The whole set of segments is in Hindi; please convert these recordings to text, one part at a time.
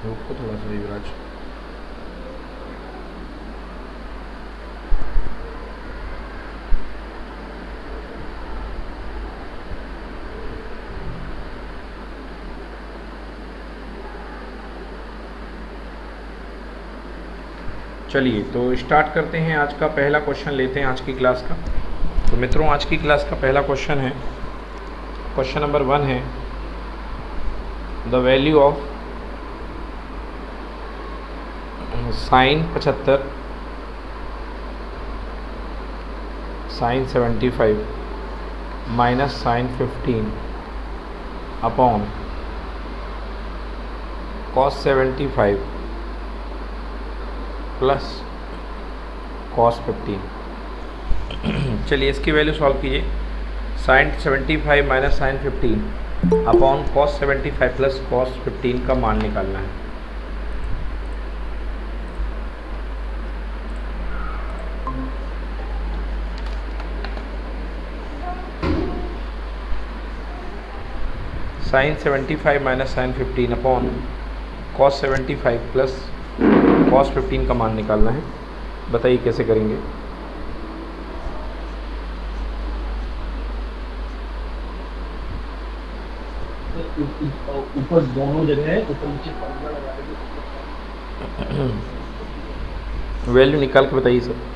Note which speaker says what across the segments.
Speaker 1: रुको थोड़ा सा युवराज। चलिए तो स्टार्ट करते हैं। आज का पहला क्वेश्चन लेते हैं आज की क्लास का। तो मित्रों आज की क्लास का पहला क्वेश्चन है, क्वेश्चन नंबर 1 है, the value of sine 75 sine 75 minus sine 15 upon cos 75 plus cos 15। चलिए इसकी वैल्यू सॉल्व कीजिए। Sine 75 minus sine 15 upon cos 75 plus cos 15 का मान निकालना है। Sine 75 minus sine 15 upon cos 75 plus cos 15 का मान निकालना है। बताइए कैसे करेंगे।
Speaker 2: ऊपर दोनों जगह है, ऊपर नीचे फॉर्मूला लगा के
Speaker 1: वैल्यू निकाल के बताइए सर।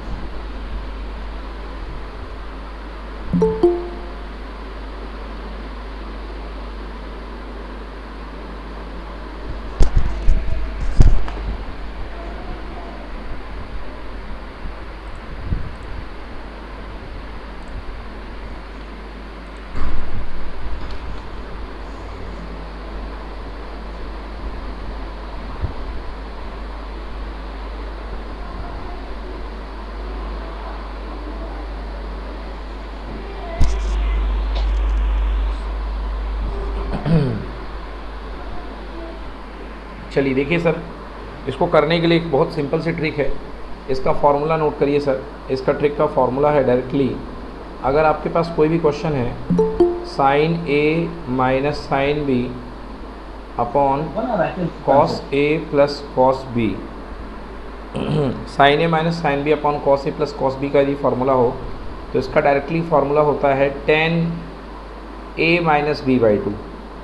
Speaker 1: चलिए देखिए सर, इसको करने के लिए एक बहुत सिंपल सी ट्रिक है। इसका फॉर्मूला नोट करिए सर। इसका ट्रिक का फॉर्मूला है डायरेक्टली, अगर आपके पास कोई भी क्वेश्चन है, sine A minus sine B upon cos A plus cos B, sine A minus sine B upon cos A plus cos B का यदि फार्मूला हो तो इसका डायरेक्टली फार्मूला होता है tan a minus B by 2,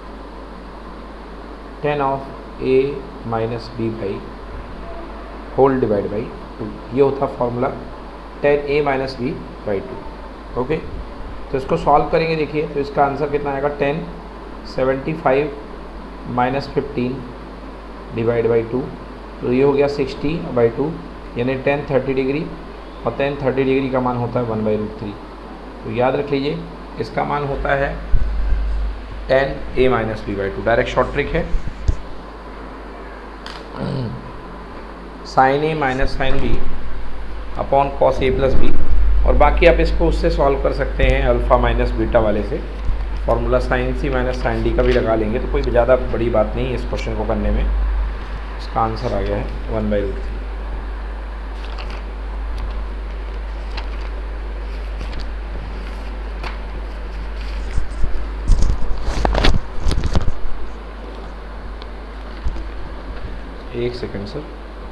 Speaker 1: tan of a minus B by whole divide by 2। ये होता formula tan a minus B by 2। Okay, तो इसको सॉल्व करेंगे। देखिए तो इसका आंसर कितना आएगा, 10 75 माइनस 15 डिवाइड बाई 2, तो ये हो गया 60 बाई 2, यानी 10 30 डिग्री, और 10 30 डिग्री का मान होता है 1/√3। तो याद रख लीजिए इसका मान होता है tan a minus B by 2। Direct short trick है, sine A minus sine B upon cos A plus B, और बाकी आप इसको उससे सॉल्व कर सकते हैं अल्फ़ा माइनस बीटा वाले से। Formula sine C minus sine D का भी लगा लेंगे, तो कोई ज़्यादा बड़ी बात नहीं है इस क्वेश्चन को करने में। इसका आंसर आ गया है 1/√3। एक सेकंड सर।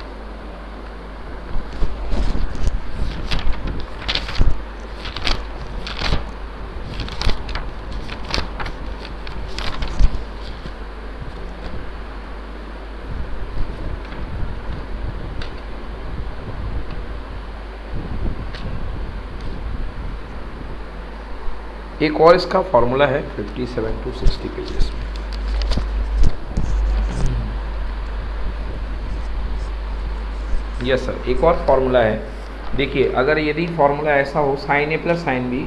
Speaker 1: एक और इसका फॉर्मूला है 57 to 60 पेजेस में। यस सर, एक और फार्मूला है। देखिए अगर यदि फार्मूला ऐसा हो, साइन ए प्लस साइन बी,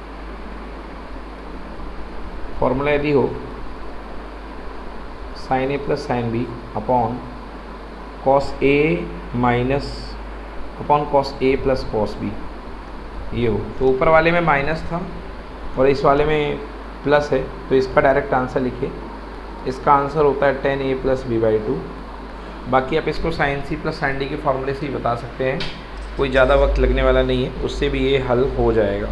Speaker 1: फार्मूला यदि हो sine A plus sine B upon cos A minus upon cos A plus cos B, ये हो, तो ऊपर वाले में माइनस था और इस वाले में प्लस है, तो इसका डायरेक्ट आंसर लिखिए। इसका आंसर होता है tan a plus B by 2। बाकी आप इसको sine C plus sine D के फॉर्मूले से ही बता सकते हैं, कोई ज़्यादा वक्त लगने वाला नहीं है, उससे भी ये हल हो जाएगा।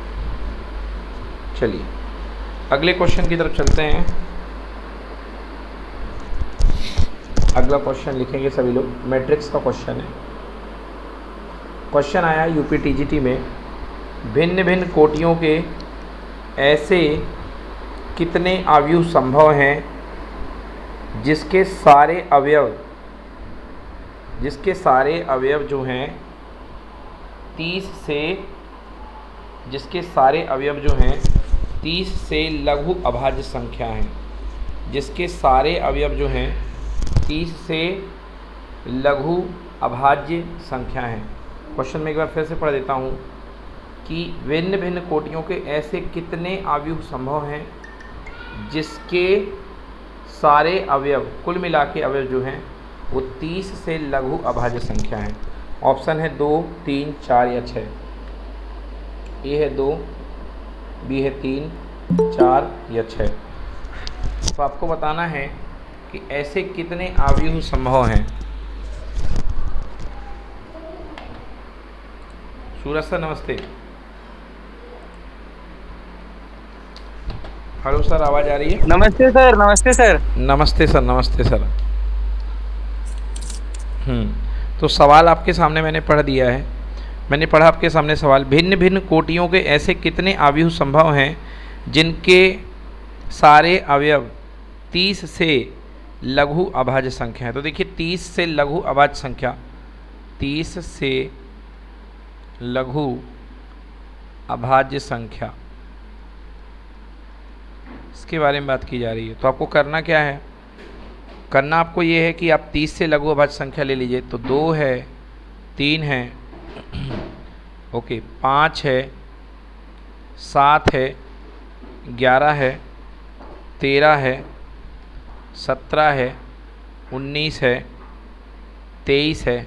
Speaker 1: चलिए अगले क्वेश्चन की तरफ चलते हैं। अगला क्वेश्चन लिखेंगे सभी लोग, मैट्रिक्स का क्वेश्चन है। क्वेश्चन आया यूपी टीजीटी में, भिन्न भिन्न कोटियों के ऐसे कितने अवयव संभव हैं जिसके सारे अवयव जो हैं 30 से लघु अभाज्य संख्या हैं, जिसके सारे अवयव जो हैं 30 से लघु अभाज्य संख्या हैं। क्वेश्चन में एक बार फिर से पढ़ देता हूँ कि भिन्न भिन्न कोटियों के ऐसे कितने अवयव संभव हैं जिसके सारे अवयव, कुल मिला के अवयव जो हैं वो 30 से लघु अभाज्य संख्या हैं। ऑप्शन है 2, 3, 4 या 6। ए है 2, बी है 3, 4 या 6। तो आपको बताना है कि ऐसे कितने अवयव संभव हैं। सूरज सर नमस्ते। हेलो सर, आवाज़ आ रही है?
Speaker 3: नमस्ते सर। नमस्ते सर।
Speaker 1: नमस्ते सर। नमस्ते सर। तो सवाल आपके सामने मैंने पढ़ दिया है। मैंने पढ़ा आपके सामने सवाल, भिन्न भिन्न कोटियों के ऐसे कितने अवयव संभव हैं जिनके सारे अवयव 30 से लघु अभाज्य संख्या है। तो देखिए 30 से लघु अभाज्य संख्या, 30 से लघु अभाज्य संख्या, इसके बारे में बात की जा रही है। तो आपको करना क्या है, करना आपको ये है कि आप 30 से लघु अभाज्य संख्या ले लीजिए। तो 2 है, 3 है, ओके, 5 है, 7 है, 11 है, 13 है, 17 है, 19 है, 23 है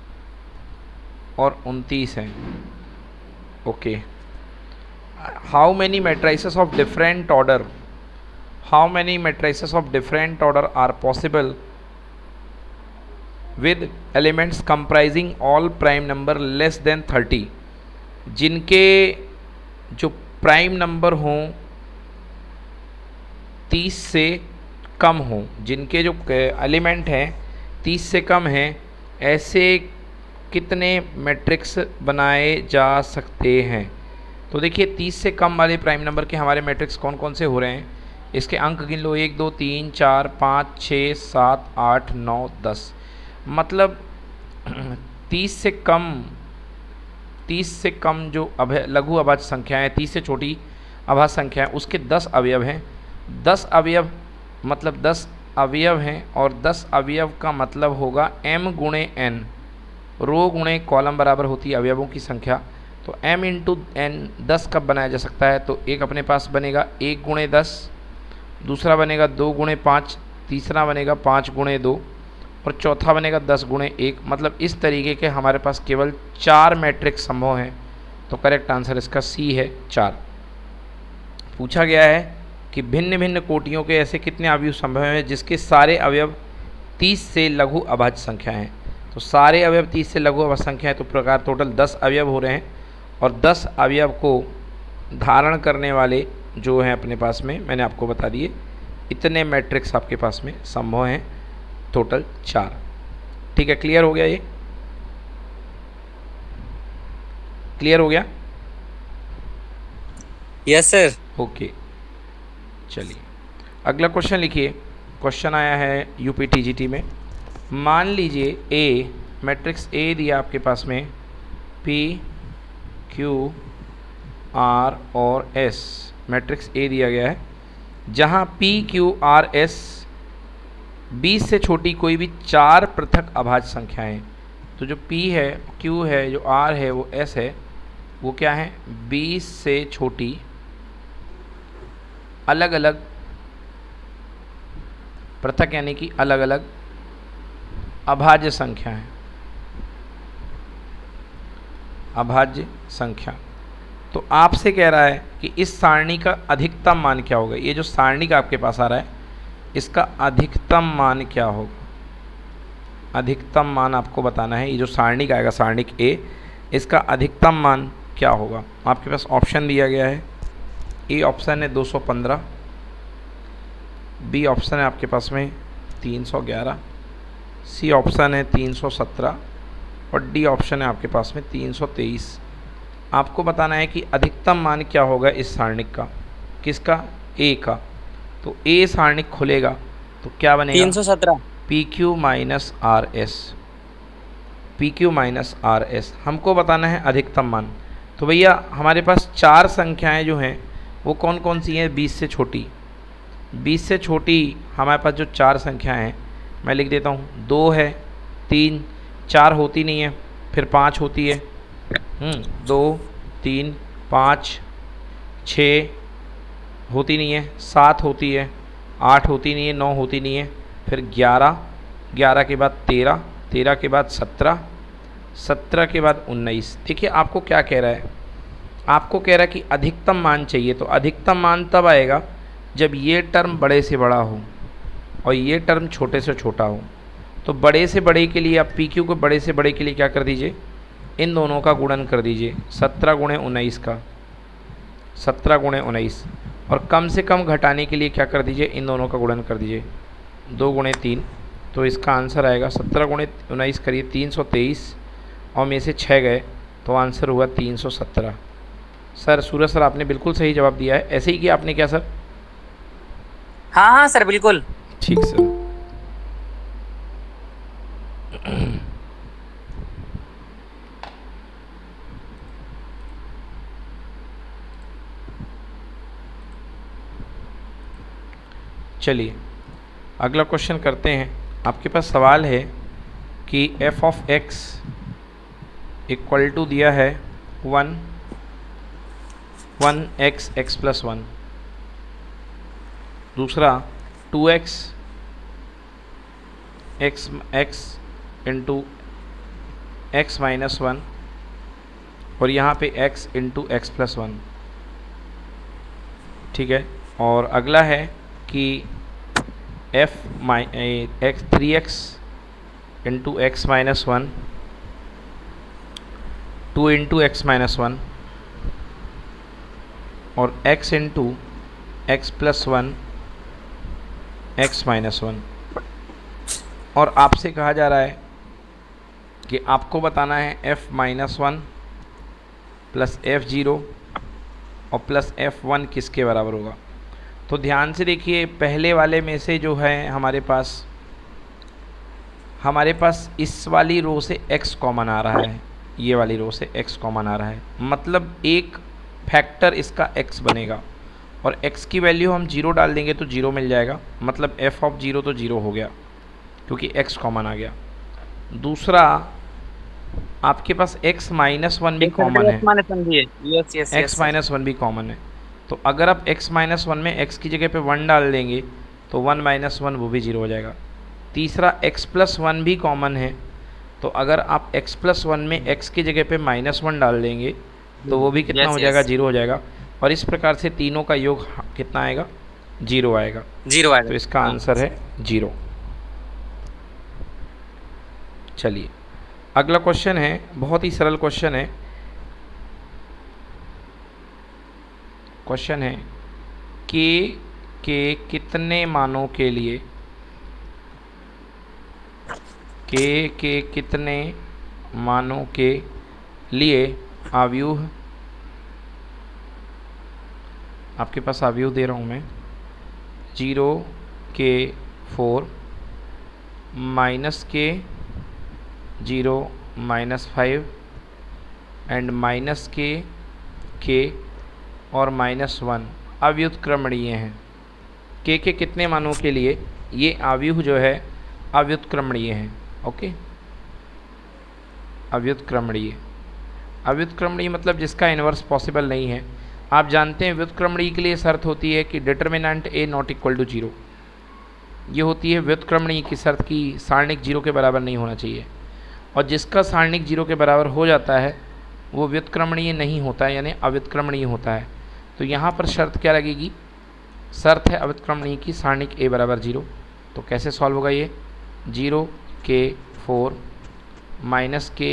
Speaker 1: और 29 है। Okay, how many matrices of different order, how many matrices of different order are possible with elements comprising all prime number less than 30, जिनके जो प्राइम नंबर हों 30 से कम हों, जिनके जो एलिमेंट हैं 30 से कम हैं, ऐसे कितने मैट्रिक्स बनाए जा सकते हैं। तो देखिए 30 से कम वाले प्राइम नंबर के हमारे मैट्रिक्स कौन कौन से हो रहे हैं, इसके अंक गिन लो, 1, 2, 3, 4, 5, 6, 7, 8, 9, 10। मतलब 30 से कम जो लघु अभाज्य संख्या है, 30 से छोटी अभाज्य संख्या है, उसके 10 अवयव हैं। 10 अवयव मतलब 10 अवयव हैं, और 10 अवयव का मतलब होगा m गुणे n, रो गुणे कॉलम बराबर होती है अवयवों की संख्या। तो m इंटू n 10 कब बनाया जा सकता है, तो एक अपने पास बनेगा 1 गुणे 10, दूसरा बनेगा 2 गुणे 5, तीसरा बनेगा 5 गुणे 2 और चौथा बनेगा 10 गुणे 1। मतलब इस तरीके के हमारे पास केवल 4 मैट्रिक्स संभव हैं। तो करेक्ट आंसर इसका सी है, 4। पूछा गया है कि भिन्न भिन्न कोटियों के ऐसे कितने अवयव संभव हैं जिसके सारे अवयव 30 से लघु अभाज्य संख्या हैं। तो सारे अवयव 30 से लघु अभाज्य संख्या है, तो प्रकार टोटल 10 अवयव हो रहे हैं, और 10 अवयव को धारण करने वाले जो हैं अपने पास में, मैंने आपको बता दिए इतने मैट्रिक्स आपके पास में संभव हैं, टोटल 4। ठीक है, क्लियर हो गया? ये क्लियर हो गया?
Speaker 3: Yes sir.
Speaker 1: ओके, चलिए अगला क्वेश्चन लिखिए। क्वेश्चन आया है यूपी टीजीटी में, मान लीजिए ए मैट्रिक्स ए दिया आपके पास में, पी क्यू आर और एस मैट्रिक्स ए दिया गया है, जहाँ पी क्यू आर एस 20 से छोटी कोई भी 4 पृथक अभाज्य संख्याएं। तो जो P है, Q है, जो R है, वो S है, वो क्या है, 20 से छोटी अलग अलग पृथक यानी कि अलग अलग अभाज्य संख्या है, अभाज्य संख्या। तो आपसे कह रहा है कि इस सारणी का अधिकतम मान क्या होगा। ये जो सारणी का आपके पास आ रहा है, इसका अधिकतम मान क्या होगा। अधिकतम मान आपको बताना है। ये जो सारणी का आएगा, सारणी ए, इसका अधिकतम मान क्या होगा। आपके पास ऑप्शन दिया गया है। ए ऑप्शन है 215, बी ऑप्शन है आपके पास में 311, सी ऑप्शन है 317 और डी ऑप्शन है आपके पास में 323। आपको बताना है कि अधिकतम मान क्या होगा इस सारणिक का, किसका, ए का। तो ए सारणिक खुलेगा तो क्या बनेगा,
Speaker 3: 317।
Speaker 1: P Q minus R S, P Q minus R S हमको बताना है अधिकतम मान। तो भैया हमारे पास 4 संख्याएं जो हैं वो कौन कौन सी हैं 20 से छोटी। 20 से छोटी हमारे पास जो 4 संख्याएं हैं मैं लिख देता हूँ, 2 है, 3, 4 होती नहीं है, फिर 5 होती है, 2 3 5, 6 होती नहीं है, 7 होती है, 8 होती नहीं है, 9 होती नहीं है, फिर 11, 11 के बाद 13, 13 के बाद 17, 17 के बाद 19। देखिए आपको क्या कह रहा है, आपको कह रहा है कि अधिकतम मान चाहिए। तो अधिकतम मान तब आएगा जब ये टर्म बड़े से बड़ा हो और ये टर्म छोटे से छोटा हो। तो बड़े से बड़े के लिए आप पी क्यू को बड़े से बड़े के लिए क्या कर दीजिए, इन दोनों का गुणन कर दीजिए, 17 गुणे 19 का, 17 गुणे 19। और कम से कम घटाने के लिए क्या कर दीजिए, इन दोनों का गुणन कर दीजिए, 2 गुणे 3। तो इसका आंसर आएगा 17 गुणे 19 करिए 323 और में से 6 गए तो आंसर हुआ 317। सर सूरज सर आपने बिल्कुल सही जवाब दिया है। ऐसे ही किया आपने क्या सर?
Speaker 3: हाँ हाँ सर बिल्कुल।
Speaker 1: ठीक सर। चलिए अगला क्वेश्चन करते हैं। आपके पास सवाल है कि f of x equal to दिया है 1 x प्लस 1, दूसरा 2x x into x minus 1 और यहाँ पे x इंटू एक्स प्लस 1। ठीक है। और अगला है कि f 3x into x minus 1, 2 into x minus 1 और x into x plus 1 x minus 1। और आपसे कहा जा रहा है कि आपको बताना है f माइनस 1 प्लस f0 और प्लस f1 किसके बराबर होगा। तो ध्यान से देखिए, पहले वाले में से जो है हमारे पास इस वाली रो से x कॉमन आ रहा है, ये वाली रो से x कॉमन आ रहा है, मतलब एक फैक्टर इसका x बनेगा और x की वैल्यू हम 0 डाल देंगे तो 0 मिल जाएगा, मतलब f ऑफ 0 तो 0 हो गया क्योंकि x कॉमन आ गया। दूसरा आपके पास x माइनस 1 भी कॉमन है, x माइनस 1 भी कॉमन है। तो अगर आप x माइनस 1 में x की जगह पे 1 डाल देंगे तो 1 माइनस 1 वो भी 0 हो जाएगा। तीसरा x प्लस 1 भी कॉमन है, तो अगर आप x प्लस 1 में x की जगह पे माइनस 1 डाल देंगे तो वो भी कितना हो जाएगा, 0 हो जाएगा। और इस प्रकार से तीनों का योग कितना आएगा, 0 आएगा,
Speaker 3: 0 आएगा।
Speaker 1: तो इसका आंसर है 0। चलिए अगला क्वेश्चन है, बहुत ही सरल क्वेश्चन है। क्वेश्चन है के कितने मानों के लिए के कितने मानों के लिए आव्यूह, आपके पास आव्यूह दे रहा हूँ मैं, 0 के 4 minus k 0 minus 5 and minus के और माइनस 1 अव्युत्क्रमणीय हैं। के कितने मानों के लिए ये आव्यूह जो है अव्युत्क्रमणीय है। ओके, अव्युत्क्रमणीय मतलब जिसका इन्वर्स पॉसिबल नहीं है। आप जानते हैं व्युत्क्रमणीय के लिए शर्त होती है कि determinant a not equal to 0। ये होती है व्युत्क्रमणीय की शर्त की सारणिक 0 के बराबर नहीं होना चाहिए, और जिसका सारणिक 0 के बराबर हो जाता है वो व्युत्क्रमणीय नहीं होता है, यानी अव्युत्क्रमणीय होता है। तो यहाँ पर शर्त क्या लगेगी, शर्त है अव्युत्क्रमणीय की सारणिक a बराबर 0। तो कैसे सॉल्व होगा ये, 0 के 4 माइनस के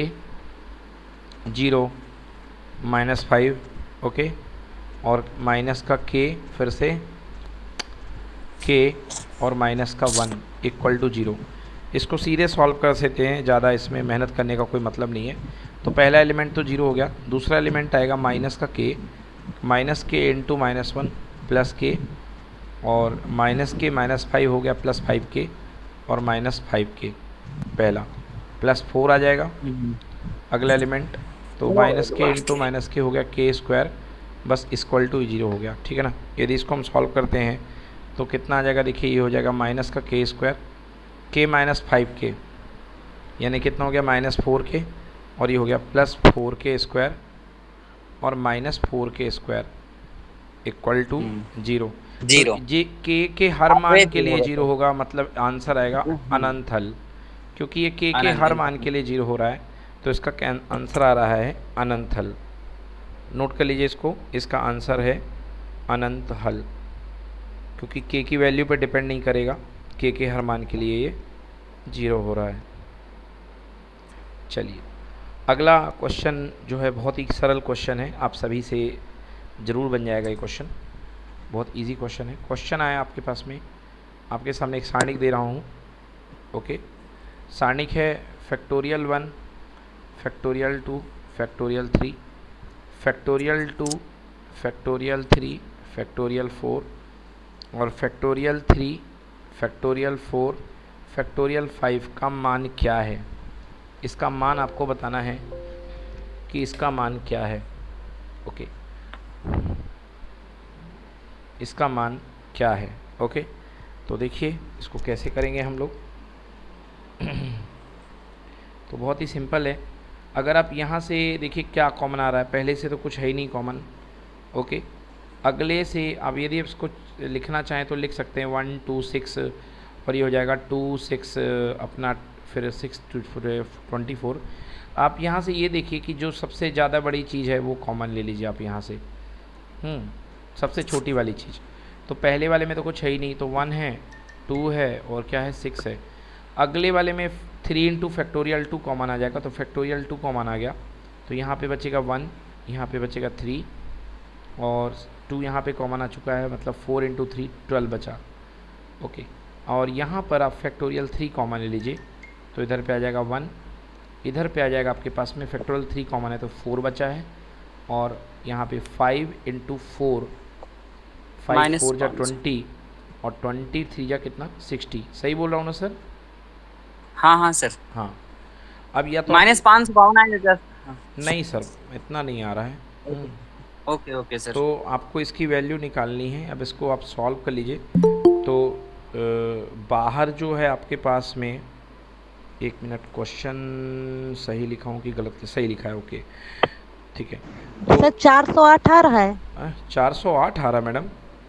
Speaker 1: 0 माइनस 5, ओके, और माइनस का k फिर से k और माइनस का 1 इक्वल टू 0। इसको सीधे सॉल्व कर सकते हैं, ज़्यादा इसमें मेहनत करने का कोई मतलब नहीं है। तो पहला एलिमेंट तो 0 हो गया, दूसरा एलिमेंट आएगा माइनस का k, minus k into -1 plus k, और माइनस के -5 हो गया प्लस 5k और -5k पहला, प्लस 4 आ जाएगा अगला एलिमेंट। तो माइनस के इंटू माइनस के हो गया k², बस इक्वल टू 0 हो गया, ठीक है ना। यदि इसको हम सॉल्व करते हैं तो कितना आ जाएगा, देखिए ये हो जाएगा माइनस का k², k -5k यानी कितना हो गया -4k, और ये हो गया प्लस 4k² और -4k² इक्वल टू 0।
Speaker 3: जीरो।
Speaker 1: तो ये के हर मान के लिए 0 होगा, मतलब आंसर आएगा अनंत हल, क्योंकि ये के हर मान के लिए 0 हो रहा है, तो इसका आंसर आ रहा है अनंत हल। नोट कर लीजिए इसको, इसका आंसर है अनंत हल, क्योंकि के की वैल्यू पे डिपेंड नहीं करेगा, के हर मान के लिए ये 0 हो रहा है। चलिए अगला क्वेश्चन जो है बहुत ही सरल क्वेश्चन है, आप सभी से ज़रूर बन जाएगा ये क्वेश्चन, बहुत इजी क्वेश्चन है। क्वेश्चन आया आपके पास में, आपके सामने एक सारणिक दे रहा हूँ, ओके। सारणिक है factorial 1, factorial 2, factorial 3, factorial 2, factorial 3, factorial 4 और फैक्टोरियल 3, फैक्टोरियल 4, फैक्टोरियल 5 का मान क्या है। इसका मान आपको बताना है कि इसका मान क्या है, ओके, इसका मान क्या है, ओके। तो देखिए इसको कैसे करेंगे हम लोग। तो बहुत ही सिंपल है, अगर आप यहाँ से देखिए क्या कॉमन आ रहा है, पहले से तो कुछ है ही नहीं कॉमन, ओके। अगले से आप यदि इसको लिखना चाहें तो लिख सकते हैं 1 2 6, और ये हो जाएगा 2 6 अपना, फिर 6 24। आप यहाँ से ये देखिए कि जो सबसे ज़्यादा बड़ी चीज़ है वो कॉमन ले लीजिए आप यहाँ से, सबसे छोटी वाली चीज़। तो पहले वाले में तो कुछ है ही नहीं, तो 1 है, 2 है और क्या है 6 है। अगले वाले में 3 इंटू फैक्टोरियल 2 कॉमन आ जाएगा, तो फैक्टोरियल 2 कॉमन आ गया, तो यहाँ पे बचेगा 1, यहाँ पे बचेगा 3 और 2 यहाँ पे कॉमन आ चुका है, मतलब 4 इंटू 3 12 बचा, ओके। और यहाँ पर आप फैक्टोरियल 3 कॉमन ले लीजिए, तो इधर पे आ जाएगा 1, इधर पे आ जाएगा आपके पास में फैक्टोरियल 3 कॉमन है तो 4 बचा है, और यहाँ पे 5 इंटू 4, 5 4 जा 20 और 23 जा कितना 60, सही बोल रहा हूँ ना सर?
Speaker 3: हाँ हाँ सर।
Speaker 1: हाँ, अब या तो
Speaker 3: -552
Speaker 1: नहीं सर, इतना नहीं आ रहा है।
Speaker 3: Okay okay sir.
Speaker 1: तो आपको इसकी वैल्यू निकालनी है, अब इसको आप सॉल्व कर लीजिए। तो बाहर जो है आपके पास में, 1 मिनट, क्वेश्चन सही लिखा हूँ कि गलत? सही लिखा है, ओके ठीक है। तो
Speaker 4: सर 408 आ रहा है।
Speaker 1: 408 आ रहा मैडम?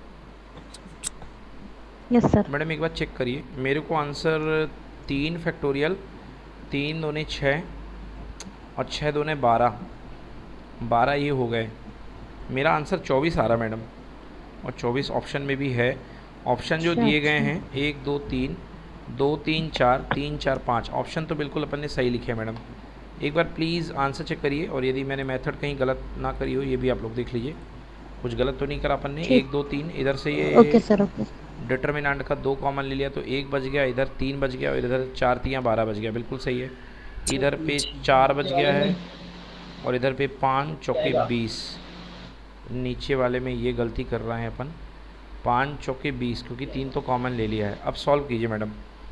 Speaker 4: Yes sir.
Speaker 1: मैडम एक बार चेक करिए, मेरे को आंसर 3 फैक्टोरियल 3 दूने 6 और 6 दूने 12, 12 ये हो गए। मेरा आंसर 24 आ रहा मैडम, और 24 ऑप्शन में भी है। ऑप्शन जो दिए गए हैं 1 2 3 2 3 4 3 4 5 ऑप्शन तो बिल्कुल अपन ने सही लिखे हैं मैडम। एक बार प्लीज़ आंसर चेक करिए, और यदि मैंने मेथड कहीं गलत ना करी हो ये भी आप लोग देख लीजिए, कुछ गलत तो नहीं करा अपन ने। 1 2 3 इधर से ये
Speaker 4: ओके सर, ओके।
Speaker 1: डिटर्मिनेंट का 2 कॉमन ले लिया तो 1 बच गया, इधर 3 बच गया और इधर 4 3 12 बच गया, बिल्कुल सही है। इधर पे 4 बच गया है और इधर पे 5 चौके 20, नीचे वाले में ये गलती कर रहे हैं अपन, 5 चौके 20 क्योंकि 3 तो कॉमन ले लिया है। अब सॉल्व कीजिए मैडम,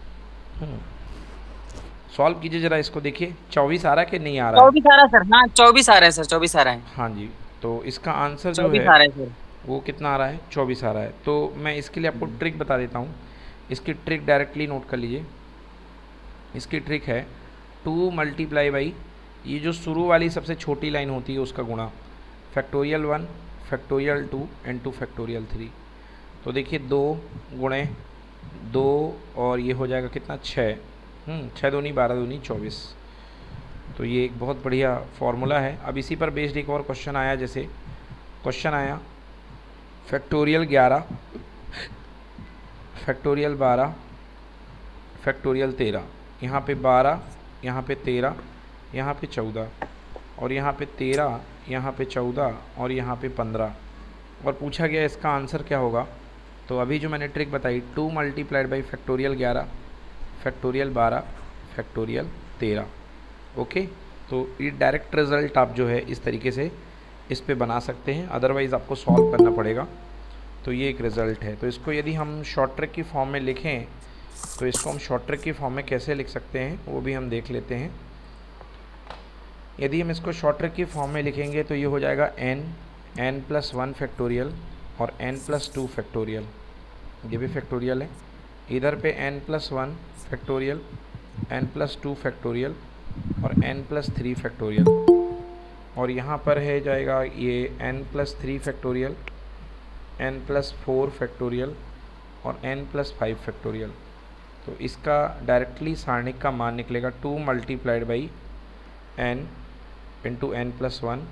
Speaker 1: सॉल्व कीजिए ज़रा इसको, देखिए 24 आ रहा है कि नहीं आ रहा है?
Speaker 3: 24 आ रहा है सर। हाँ 24 आ रहा है सर, 24 आ रहा है।
Speaker 1: हाँ जी, तो इसका आंसर जो
Speaker 3: 24 आ रहा
Speaker 1: है
Speaker 3: है सर।
Speaker 1: वो कितना आ रहा है? 24 आ रहा है। तो मैं इसके लिए आपको ट्रिक बता देता हूँ, इसकी ट्रिक डायरेक्टली नोट कर लीजिए। इसकी ट्रिक है 2 मल्टीप्लाई बाई ये जो शुरू वाली सबसे छोटी लाइन होती है उसका गुणा, फैक्टोरियल 1 फैक्टोरियल 2 एंड 2 फैक्टोरियल 3। तो देखिए 2 गुणे 2 और ये हो जाएगा कितना 6, 6 दूनी 12 दूनी 24। तो ये एक बहुत बढ़िया फॉर्मूला है। अब इसी पर बेस्ड एक और क्वेश्चन आया, जैसे क्वेश्चन आया फैक्टोरियल 11 फैक्टोरियल 12 फैक्टोरियल 13, यहाँ पे 12 यहाँ पे 13 यहाँ पे 14 और यहाँ पे 13 यहाँ पे 14 और यहाँ पे 15, और पूछा गया इसका आंसर क्या होगा। तो अभी जो मैंने ट्रिक बताई 2 multiplied by factorial 11 factorial 12 factorial 13। Okay, तो ये डायरेक्ट रिज़ल्ट आप जो है इस तरीके से इस पे बना सकते हैं, अदरवाइज़ आपको सॉल्व करना पड़ेगा। तो ये एक रिज़ल्ट है। तो इसको यदि हम शॉर्ट ट्रिक की फॉर्म में लिखें तो इसको हम शॉर्ट ट्रिक की फॉर्म में कैसे लिख सकते हैं वो भी हम देख लेते हैं। यदि हम इसको शॉर्ट ट्रिक की फॉर्म में लिखेंगे तो ये हो जाएगा n+1 फैक्टोरियल और n+2 फैक्टोरियल, ये भी फैक्टोरियल है। इधर पे n+1 फैक्टोरियल, n+2 फैक्टोरियल और n+3 फैक्टोरियल, और यहाँ पर है जाएगा ये n+3 फैक्टोरियल, n+4 फैक्टोरियल और n+5 फैक्टोरियल। तो इसका डायरेक्टली सारणिक का मान निकलेगा 2 multiplied by n into n+1,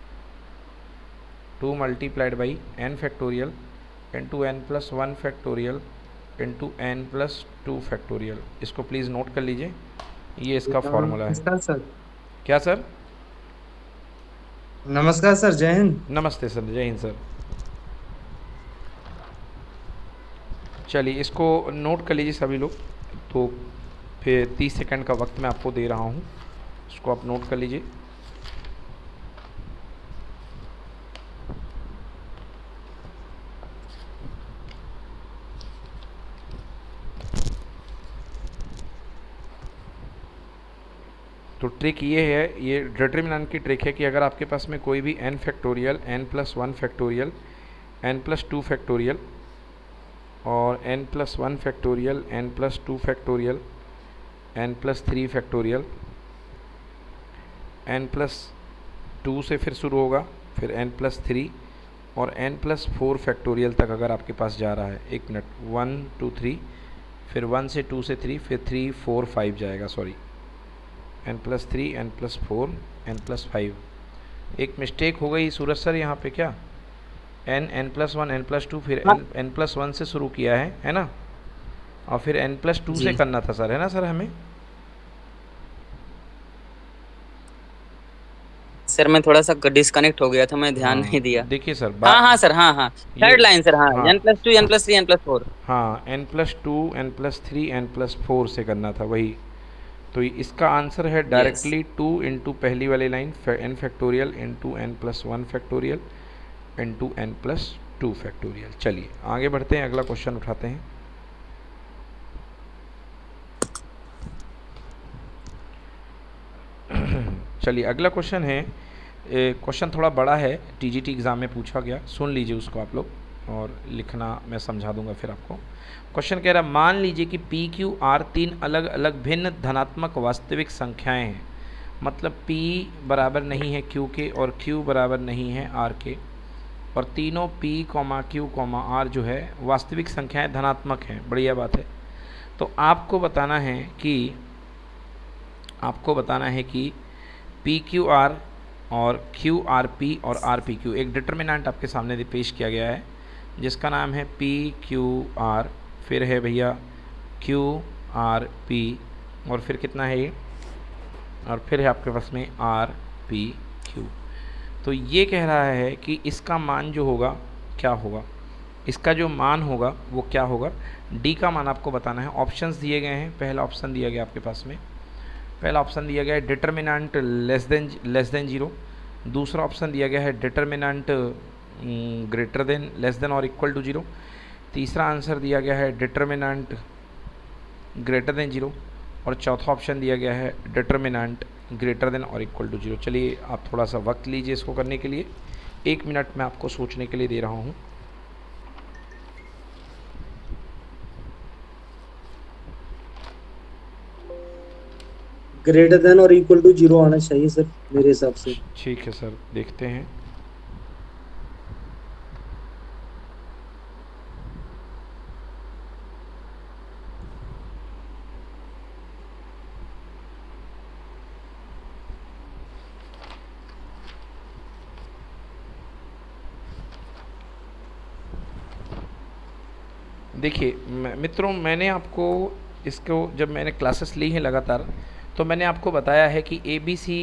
Speaker 1: 2 multiplied by n factorial into n+1 factorial into n+2 factorial. इसको प्लीज़ नोट कर लीजिए, ये इसका फॉर्मूला है।
Speaker 5: नमस्कार सर।
Speaker 1: क्या सर?
Speaker 5: नमस्कार सर, जय हिंद।
Speaker 1: नमस्ते सर, जय हिंद सर। चलिए इसको नोट कर लीजिए सभी लोग। तो फिर 30 सेकंड का वक्त मैं आपको दे रहा हूँ, इसको आप नोट कर लीजिए। तो ट्रिक ये है, ये डिटरमिनेंट की ट्रिक है कि अगर आपके पास में कोई भी n factorial, n+1 factorial, n+2 factorial और n+1 factorial, n+2 factorial, n+3 factorial, n+2 से फिर शुरू होगा, फिर n+3 और n+4 फैक्टोरियल तक अगर आपके पास जा रहा है, 1 मिनट, 1 2 3, फिर 1 से 2 से 3, फिर 3 4 5 जाएगा, सॉरी, n+3 n+4 n+5। एक मिस्टेक हो गई सूरज सर यहाँ पे, क्या n+1 n+2 फिर n+1 से शुरू किया है ना, और फिर n+2 से करना था सर, है ना सर हमें?
Speaker 3: सर मैं थोड़ा सा डिस्कनेक्ट हो गया था, मैं ध्यान नहीं दिया।
Speaker 1: देखिए सर,
Speaker 3: हाँ सर, हाँ थर्ड लाइन सर, हाँ
Speaker 1: हाँ।
Speaker 3: n+2 n+3 n+4,
Speaker 1: हाँ n+2 n+3 n+4 से करना था वही। तो इसका आंसर है डायरेक्टली 2 इंटू पहली वाली line n factorial into n+1 factorial into n+2 factorial. चलिए आगे बढ़ते हैं, अगला क्वेश्चन उठाते हैं। चलिए अगला क्वेश्चन है, क्वेश्चन थोड़ा बड़ा है, टीजीटी एग्ज़ाम में पूछा गया, सुन लीजिए उसको आप लोग, और लिखना मैं समझा दूंगा फिर आपको। क्वेश्चन कह रहा है, मान लीजिए कि पी क्यू आर 3 अलग अलग भिन्न धनात्मक वास्तविक संख्याएं हैं, मतलब p बराबर नहीं है q के और q बराबर नहीं है r के, और तीनों p, q, r जो है वास्तविक संख्याएं धनात्मक हैं। बढ़िया बात है। तो आपको बताना है कि पी क्यू आर और क्यू आर पी और आर पी क्यू, एक डिटरमिनेंट आपके सामने पेश किया गया है जिसका नाम है पी क्यू आर, फिर है भैया क्यू आर पी, और फिर कितना है ये, और फिर है आपके पास में आर पी क्यू। तो ये कह रहा है कि इसका मान जो होगा क्या होगा, इसका जो मान होगा वो क्या होगा। डी का मान आपको बताना है। ऑप्शंस दिए गए हैं। पहला ऑप्शन दिया गया आपके पास में, पहला ऑप्शन दिया गया है डिटरमिनेंट लेस देन 0, दूसरा ऑप्शन दिया गया है determinant greater than, less than और इक्वल टू 0, तीसरा आंसर दिया गया है डिटरमिनेंट ग्रेटर देन 0, और चौथा ऑप्शन दिया गया है डिटरमिनेंट ग्रेटर देन और इक्वल टू 0। चलिए आप थोड़ा सा वक्त लीजिए इसको करने के लिए, 1 मिनट मैं आपको सोचने के लिए दे रहा हूँ।
Speaker 2: ग्रेटर देन और इक्वल टू 0 आना चाहिए सर मेरे हिसाब से।
Speaker 1: ठीक है सर, देखते हैं। देखिए मित्रों, मैंने आपको इसको जब मैंने क्लासेस ली हैं लगातार, तो मैंने आपको बताया है कि ABC,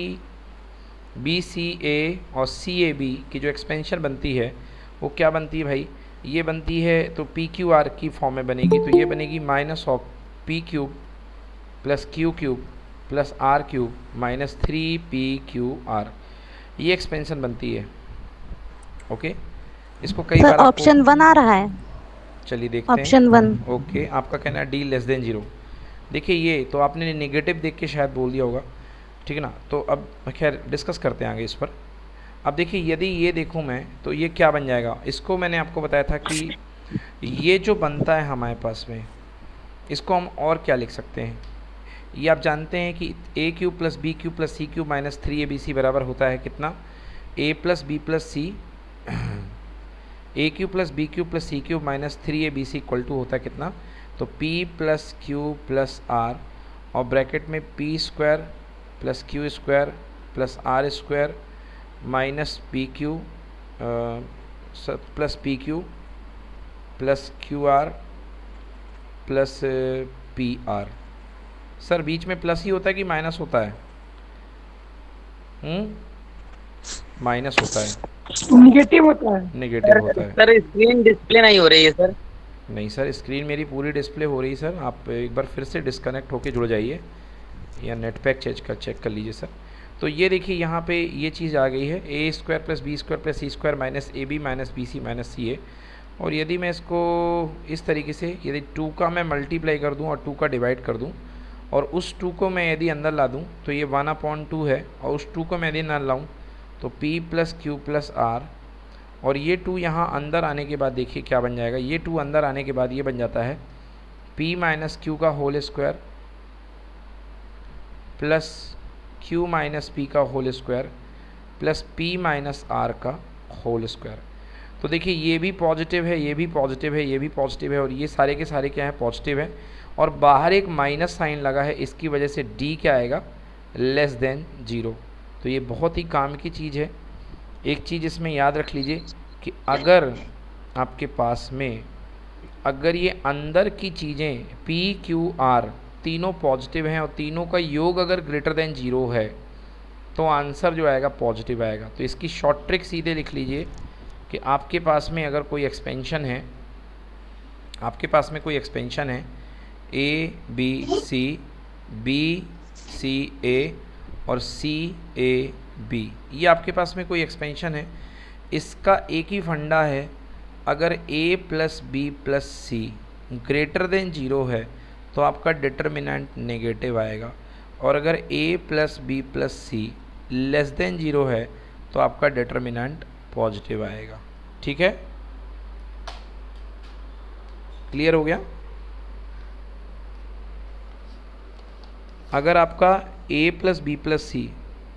Speaker 1: BCA और CAB की जो एक्सपेंशन बनती है वो क्या बनती है भाई, ये बनती है तो PQR की फॉर्म में बनेगी। तो ये बनेगी minus of P cube plus Q cube plus R cube minus 3p/q/r, ये एक्सपेंशन बनती है। ओके, इसको कई
Speaker 4: सर
Speaker 1: बार
Speaker 4: ऑप्शन 1 आ रहा है,
Speaker 1: चलिए देखते हैं।
Speaker 4: ऑप्शन 1।
Speaker 1: ओके, आपका कहना है d < 0। देखिए ये तो आपने नेगेटिव देख के शायद बोल दिया होगा, ठीक है ना। तो अब खैर डिस्कस करते हैं आगे इस पर। अब देखिए यदि ये देखूँ मैं तो ये क्या बन जाएगा, इसको मैंने आपको बताया था कि ये जो बनता है हमारे पास में, इसको हम और क्या लिख सकते हैं। ये आप जानते हैं कि a³ plus b³ plus c³ minus 3abc बराबर होता है कितना, a plus b plus c, a³ plus b³ plus c³ minus 3abc equal to होता है कितना, तो p plus q plus r और ब्रैकेट में p² plus q² plus r² minus pq plus pq plus qr plus pr। Sir बीच में प्लस ही होता है कि माइनस होता है? माइनस होता है,
Speaker 5: निगेटिव होता है।
Speaker 1: नेगेटिव होता है।
Speaker 3: सर स्क्रीन डिस्प्ले नहीं हो रही है सर।
Speaker 1: नहीं सर, स्क्रीन मेरी पूरी डिस्प्ले हो रही है सर। आप एक बार फिर से डिस्कनेक्ट होके जुड़ जाइए या नेट पैक चेक कर लीजिए सर। तो ये देखिए यहाँ पे ये चीज़ आ गई है, a² plus b² plus c² minus ab minus bc minus ca। और यदि मैं इसको इस तरीके से, यदि 2 का मैं मल्टीप्लाई कर दूँ और 2 का डिवाइड कर दूँ और उस 2 को मैं यदि अंदर ला दूँ तो ये 1/2 है, और उस 2 को मैं यदि ना लाऊँ तो p plus q plus r, और ये 2 यहाँ अंदर आने के बाद देखिए क्या बन जाएगा। ये 2 अंदर आने के बाद ये बन जाता है p माइनस q का whole square plus q minus p का whole square plus p minus r का होल स्क्वायर। तो देखिए ये भी पॉजिटिव है, ये भी पॉजिटिव है, ये भी पॉजिटिव है, और ये सारे के सारे क्या है, पॉजिटिव है। और बाहर एक माइनस साइन लगा है, इसकी वजह से d क्या आएगा, लेस देन 0। तो ये बहुत ही काम की चीज़ है। एक चीज़ इसमें याद रख लीजिए कि अगर आपके पास में अगर ये अंदर की चीज़ें p q r तीनों पॉजिटिव हैं और तीनों का योग अगर ग्रेटर देन 0 है तो आंसर जो आएगा पॉजिटिव आएगा। तो इसकी शॉर्ट ट्रिक सीधे लिख लीजिए कि आपके पास में अगर कोई एक्सपेंशन है, आपके पास में कोई एक्सपेंशन है a b c b c a और c a b, ये आपके पास में कोई एक्सपेंशन है, इसका एक ही फंडा है, अगर a plus b plus c greater than 0 है तो आपका डिटर्मिनेंट नेगेटिव आएगा, और अगर a plus b plus c less than 0 है तो आपका डिटर्मिनेंट पॉजिटिव आएगा। ठीक है, क्लियर हो गया। अगर आपका a plus b plus c,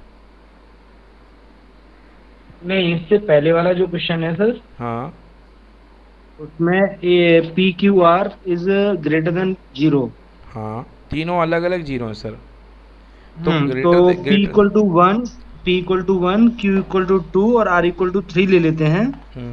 Speaker 5: नहीं, इससे पहले वाला जो क्वेश्चन है सर,
Speaker 1: हाँ
Speaker 5: उसमें p Q r is greater than 0।
Speaker 1: हाँ, तीनों अलग अलग जीरो हैं सर।
Speaker 5: तो p equal to 1, p equal to 1, q equal to 2 और r इक्वल टू 3 ले लेते हैं।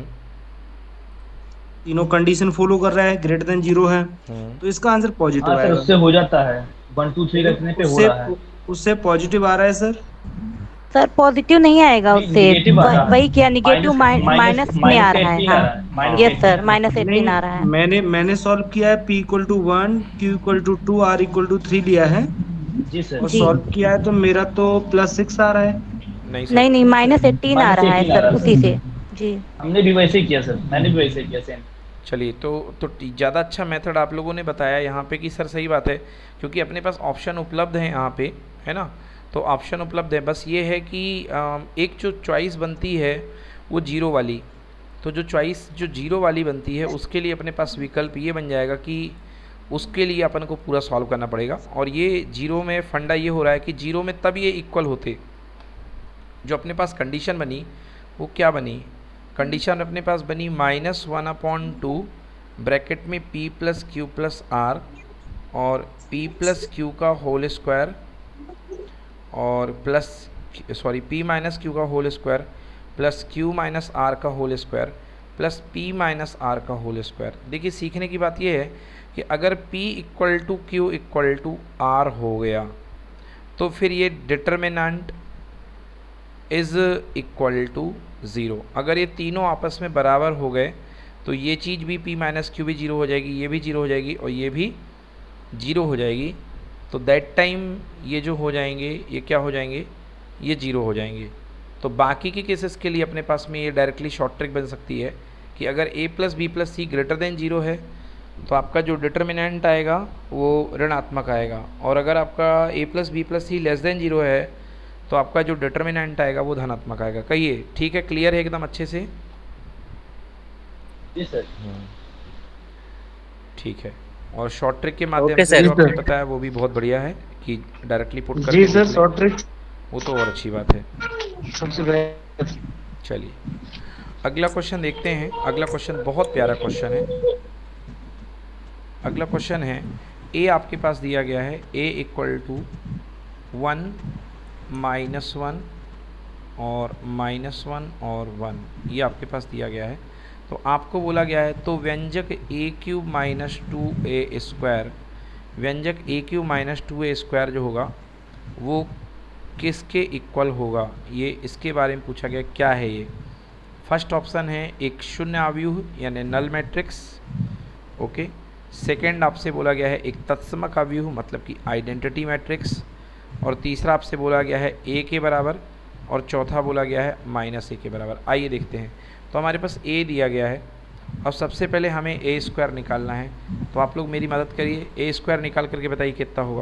Speaker 5: तीनों कंडीशन फॉलो कर रहा है, ग्रेटर देन 0 है, तो इसका आंसर पॉजिटिव आएगा।
Speaker 6: उससे हो जाता है 1 2 3 रखने पे हो रहा है,
Speaker 5: उससे पॉजिटिव आ रहा है सर।
Speaker 4: सर पॉजिटिव नहीं आएगा उससे, वही क्या निगेटिव माइनस में आ रहा है। हाँ यस सर, -18 आ रहा है।
Speaker 5: मैंने सॉल्व किया है, p equal to 1, q equal to 2, r equal to 3 लिया है
Speaker 6: जी सर,
Speaker 5: और सॉल्व किया है तो मेरा तो +6 आ रहा है।
Speaker 4: नहीं -18 आ रहा है सर, उसी से जी।
Speaker 6: हमने भी वैसे ही किया सर, मैंने भी वैसे ही किया सेम।
Speaker 1: चलिए, तो ज़्यादा अच्छा मेथड आप लोगों ने बताया यहाँ पे कि सर सही बात है, क्योंकि अपने पास ऑप्शन उपलब्ध है यहाँ पे, है ना। तो ऑप्शन उपलब्ध है, बस ये है कि एक जो चॉइस बनती है वो 0 वाली, तो जो चॉइस जो 0 वाली बनती है उसके लिए अपने पास विकल्प ये बन जाएगा कि उसके लिए अपन को पूरा सॉल्व करना पड़ेगा। और ये 0 में फंडा ये हो रहा है कि 0 में तब ये इक्वल होते, जो अपने पास कंडीशन बनी वो क्या बनी, कंडीशन अपने पास बनी -1/2 ब्रैकेट में p plus q plus r और p प्लस क्यू का होल स्क्वायर और p माइनस क्यू का whole square plus q minus r का whole square plus p minus r का होल स्क्वायर। देखिए सीखने की बात यह है कि अगर p equal to q equal to r हो गया तो फिर ये डिटर्मिनेंट इज़ इक्वल टू 0। अगर ये तीनों आपस में बराबर हो गए तो ये चीज़ भी p माइनस क्यू भी 0 हो जाएगी, ये भी 0 हो जाएगी और ये भी 0 हो जाएगी। तो दैट टाइम ये जो हो जाएंगे ये क्या हो जाएंगे, ये 0 हो जाएंगे। तो बाकी के केसेस के लिए अपने पास में ये डायरेक्टली शॉर्ट ट्रिक बन सकती है कि अगर a plus b plus c greater than 0 है तो आपका जो डिटर्मिनेंट आएगा वो ऋणात्मक आएगा, और अगर आपका a plus b plus c less than 0 है तो आपका जो डिटर्मिनेंट आएगा वो धनात्मक आएगा। कहिए ठीक है, क्लियर है एकदम अच्छे से?
Speaker 6: जी सर।
Speaker 1: ठीक है, और शॉर्ट ट्रिक के माध्यम से जो आपने बताया वो भी बहुत बढ़िया है कि डायरेक्टली पुट कर।
Speaker 5: जी सर, शॉर्ट ट्रिक
Speaker 1: वो तो और अच्छी बात है।
Speaker 5: सबसे बढ़िया।
Speaker 1: चलिए अगला क्वेश्चन देखते हैं। अगला क्वेश्चन बहुत प्यारा क्वेश्चन है। अगला क्वेश्चन है a आपके पास दिया गया है, a इक्वल टू 1 -1 और -1 और 1, ये आपके पास दिया गया है। तो आपको बोला गया है तो व्यंजक a³ माइनस 2a स्क्वायर, व्यंजक a³ माइनस 2a स्क्वायर जो होगा वो किसके इक्वल होगा, ये इसके बारे में पूछा गया। क्या है ये? फर्स्ट ऑप्शन है एक शून्य आव्यूह यानी नल मैट्रिक्स, ओके। सेकंड आपसे बोला गया है एक तत्समक आव्यूह मतलब कि आइडेंटिटी मैट्रिक्स, और तीसरा आपसे बोला गया है a के बराबर, और चौथा बोला गया है -a के बराबर। आइए देखते हैं। तो हमारे पास a दिया गया है और सबसे पहले हमें a स्क्वायर निकालना है। तो आप लोग मेरी मदद करिए, a स्क्वायर निकाल करके बताइए कितना होगा।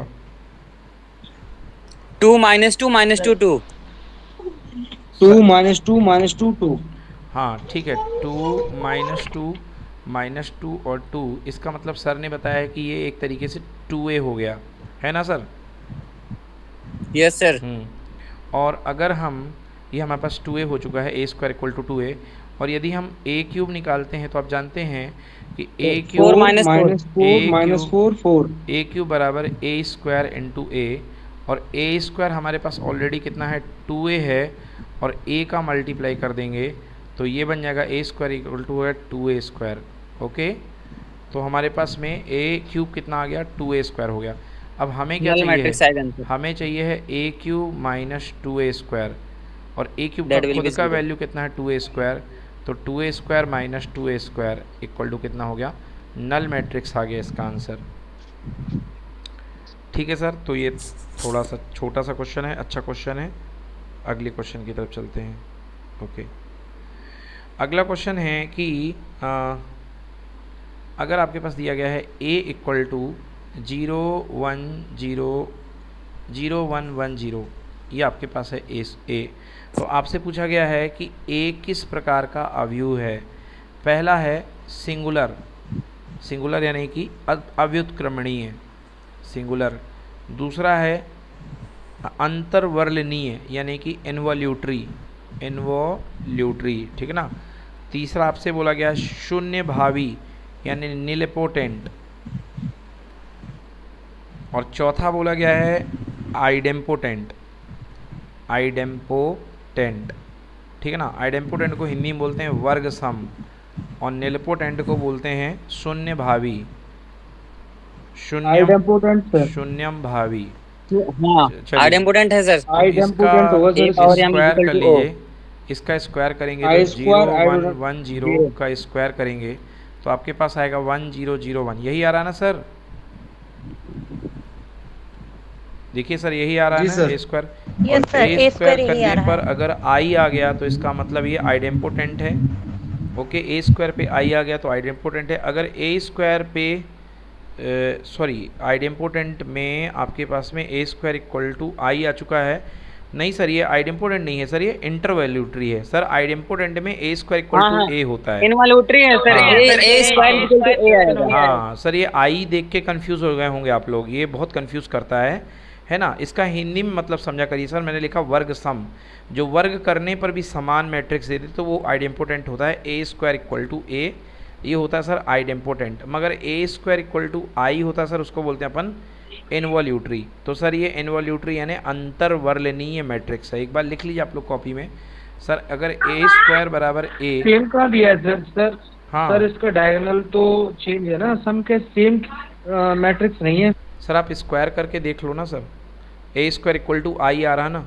Speaker 3: 2 - 2 - 2 2
Speaker 5: 2 - 2 - 2 2।
Speaker 1: हाँ ठीक है, 2 - 2 और 2, इसका मतलब सर ने बताया है कि ये एक तरीके से 2a हो गया है ना सर?
Speaker 3: Yes sir.
Speaker 1: और अगर हम ये हमारे पास 2a हो चुका है, a square equal to 2a, और यदि हम a³ निकालते हैं तो आप जानते हैं कि a³
Speaker 3: 4 - 4
Speaker 5: 4
Speaker 1: a³ बराबर a स्क्वायर इंटू a, और a स्क्वायर हमारे पास ऑलरेडी कितना है 2a है, और a का मल्टीप्लाई कर देंगे तो ये बन जाएगा a स्क्वायर इक्वल टू है 2a स्क्वायर, ओके। तो हमारे पास में a³ कितना आ गया 2a स्क्वायर हो गया। अब हमें क्या चाहिए है? हमें चाहिए है a³ माइनस 2a स्क्वायर, और a³ का खुद का वैल्यू कितना है 2a स्क्वायर, तो 2a square minus 2a square equal to कितना हो गया, नल मैट्रिक्स आ गया इसका आंसर। ठीक है सर, तो ये थोड़ा सा छोटा सा क्वेश्चन है, अच्छा क्वेश्चन है। अगले क्वेश्चन की तरफ चलते हैं, ओके। अगला क्वेश्चन है कि अगर आपके पास दिया गया है a इक्वल टू 0 1 0 0 1 1 0, ये आपके पास है a, तो आपसे पूछा गया है कि a किस प्रकार का अवयव है। पहला है सिंगुलर, सिंगुलर यानी कि अव्युत्क्रमणीय सिंगुलर। दूसरा है अंतर्वर्लनीय यानी कि इनवॉल्यूटरी, इनवॉल्यूटरी, ठीक है ना। तीसरा आपसे बोला गया शून्य भावी यानी निलपोटेंट, और चौथा बोला गया है आइडेम्पोटेंट, आइडेम्पोटेंट, ठीक है ना। आइडेम्पोटेंट को हिंदी में बोलते हैं वर्ग सम, और निलपोटेंट को बोलते हैं शून्य भावी, शून्यम भावी।
Speaker 3: आइडेम्पोटेंट है सर।
Speaker 5: आइडेम्पोटेंट होगा सर।
Speaker 1: स्क्वायर कर लीजिए, इसका स्क्वायर करेंगे तो 0 1 1 0 का स्क्वायर करेंगे तो आपके पास आएगा 1 0 0 1। यही आ रहा ना सर? देखिए सर यही आ रहा है ना a स्क्वायर। a स्क्वायर करने पर अगर i आ गया तो इसका मतलब ये आइडेम्पोटेंट है, ओके। a स्क्वायर पे i आ गया तो आइडेम्पोटेंट है। अगर a स्क्वायर पे सॉरी आइडेम्पोटेंट में आपके पास में a square equal to i आ चुका है, नहीं सर ये आइडेम्पोटेंट नहीं है सर, ये इंटरवैल्यूटरी है सर। आइडेम्पोटेंट में a square equal to a होता है,
Speaker 3: इनवॉल्यूटरी है sir. a square equal to a आएगा।
Speaker 1: हाँ सर, ये i देख के कंफ्यूज हो गए होंगे आप लोग, ये बहुत कंफ्यूज करता है ना। इसका हिंदी में मतलब समझा करिए सर, मैंने लिखा वर्ग सम, जो वर्ग करने पर भी समान मैट्रिक्स देते तो वो आइडेम्पोटेंट होता है। a square equal to a ये होता है सर आइडेम्पोटेंट, मगर a square equal to i होता है सर, उसको बोलते हैं अपन इनवॉल्यूटरी। तो सर ये इनवॉल्यूटरी यानी अंतर्वर्लनीय मैट्रिक्स है। एक बार लिख लीजिए आप लोग कॉपी में सर, अगर a स्क्वायर बराबर a
Speaker 5: सेम का दिया है सर।
Speaker 1: हाँ
Speaker 5: सर इसका डायगोनल तो चेंज है ना, सम के सेम मैट्रिक्स नहीं है
Speaker 1: सर। आप स्क्वायर करके देख लो ना sir, a square equal to i आ रहा ना?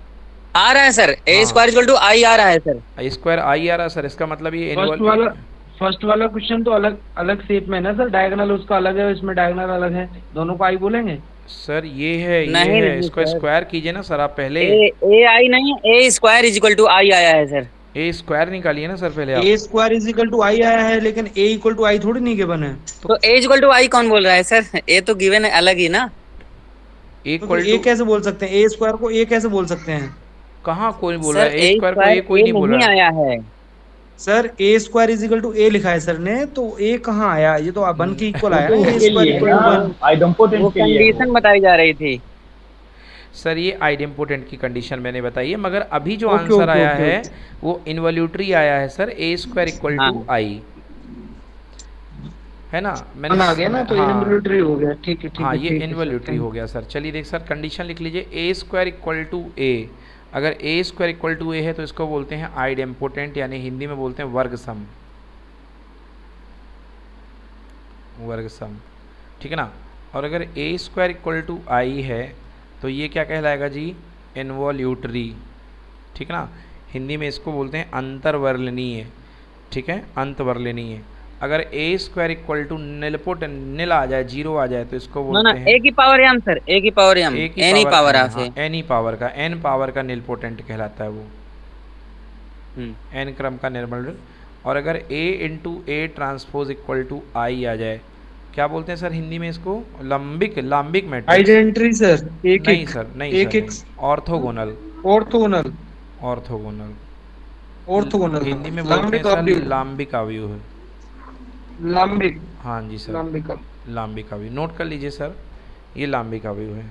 Speaker 3: आ रहा है sir, a square equal to i आ रहा है सर।
Speaker 1: a स्क्वायर i आ रहा है सर, इसका मतलब ये
Speaker 5: फर्स्ट वाला क्वेश्चन तो अलग अलग शेप में ना सर, डायगोनल उसका अलग है, इसमें डायगोनल अलग है, दोनों को आई बोलेंगे
Speaker 1: सर ये है
Speaker 3: नहीं, नहीं
Speaker 1: इसको
Speaker 3: सर।
Speaker 1: स्क्वायर कीजिए ना सर आप पहले।
Speaker 3: ए आई नहीं, a square is equal to i आया है सर।
Speaker 1: ए स्क्वायर निकालिए ना सर पहले आप।
Speaker 5: A square is equal to i आया है, लेकिन ए इक्वल टू आई थोड़ी नहीं गिवन है।
Speaker 3: तो ए इक्वल टू आई कौन बोल रहा है सर? ए तो गिवन है अलग ही ना।
Speaker 5: तो ए कैसे बोल सकते हैं? ए स्क्वायर को ए कैसे बोल सकते हैं?
Speaker 1: कहाँ कोई बोल रहा
Speaker 3: सर
Speaker 1: है? ए स्क्वायर को ए कोई नहीं बोल रहा है
Speaker 3: आया है
Speaker 5: sir. A square is equal to a लिखा है सर ने, तो ए कहाँ आया? ये तो 1 के इक्वल आया ना। A square equal to 1
Speaker 6: idempotent के लिए
Speaker 3: कंडीशन बताई जा रही थी
Speaker 1: सर। ये आइडेम्पोटेंट की कंडीशन मैंने बताई है, मगर अभी जो आंसर आया है वो इन्वॉल्यूटरी आया है sir. A square equal to i है ना, मैंने
Speaker 5: आ गया ना, तो इन्वॉल्यूटरी हो गया। ठीक है, ठीक है।
Speaker 1: हाँ, ये इन्वॉल्यूटरी हो गया सर। चलिए देख सर, कंडीशन लिख लीजिए। A square equal to a, अगर a square equal to a है तो इसको बोलते हैं आइडेम्पोटेंट, यानी हिंदी में बोलते हैं वर्ग सम। वर्ग सम, ठीक है ना। और अगर a square equal to i है तो ये क्या कहलाएगा जी? इन्वॉल्यूटरी, ठीक है ना। हिंदी में इसको बोलते हैं अंतर्वर्लनीय, ठीक है, अंतवर्लनीय। अगर a square equal to nilpotent, nil आ जाए, जीरो आ जाए, तो इसको बोलते हैं
Speaker 3: ए की पावर एम सर, ए की power m, any power of a,
Speaker 1: any power का, एन पावर का निलपोटेंट कहलाता है वो, एन क्रम का निर्मल। और अगर a into a transpose equal to i आ जाए, क्या बोलते हैं सर हिंदी में इसको? लंबिक, लाम्बिक मैट्रिक्स।
Speaker 5: Identity sir.
Speaker 1: नहीं सर, नहीं sir, orthogonal,
Speaker 5: orthogonal,
Speaker 1: orthogonal,
Speaker 5: orthogonal
Speaker 1: Hindi में बोलते हैं सर लाम्बिक अवयव है।
Speaker 5: लाम्बिक,
Speaker 1: हाँ जी सर,
Speaker 5: लाम्बिक,
Speaker 1: लाम्बिक अवयव। नोट कर लीजिए सर, ये लाम्बिक अवयव है,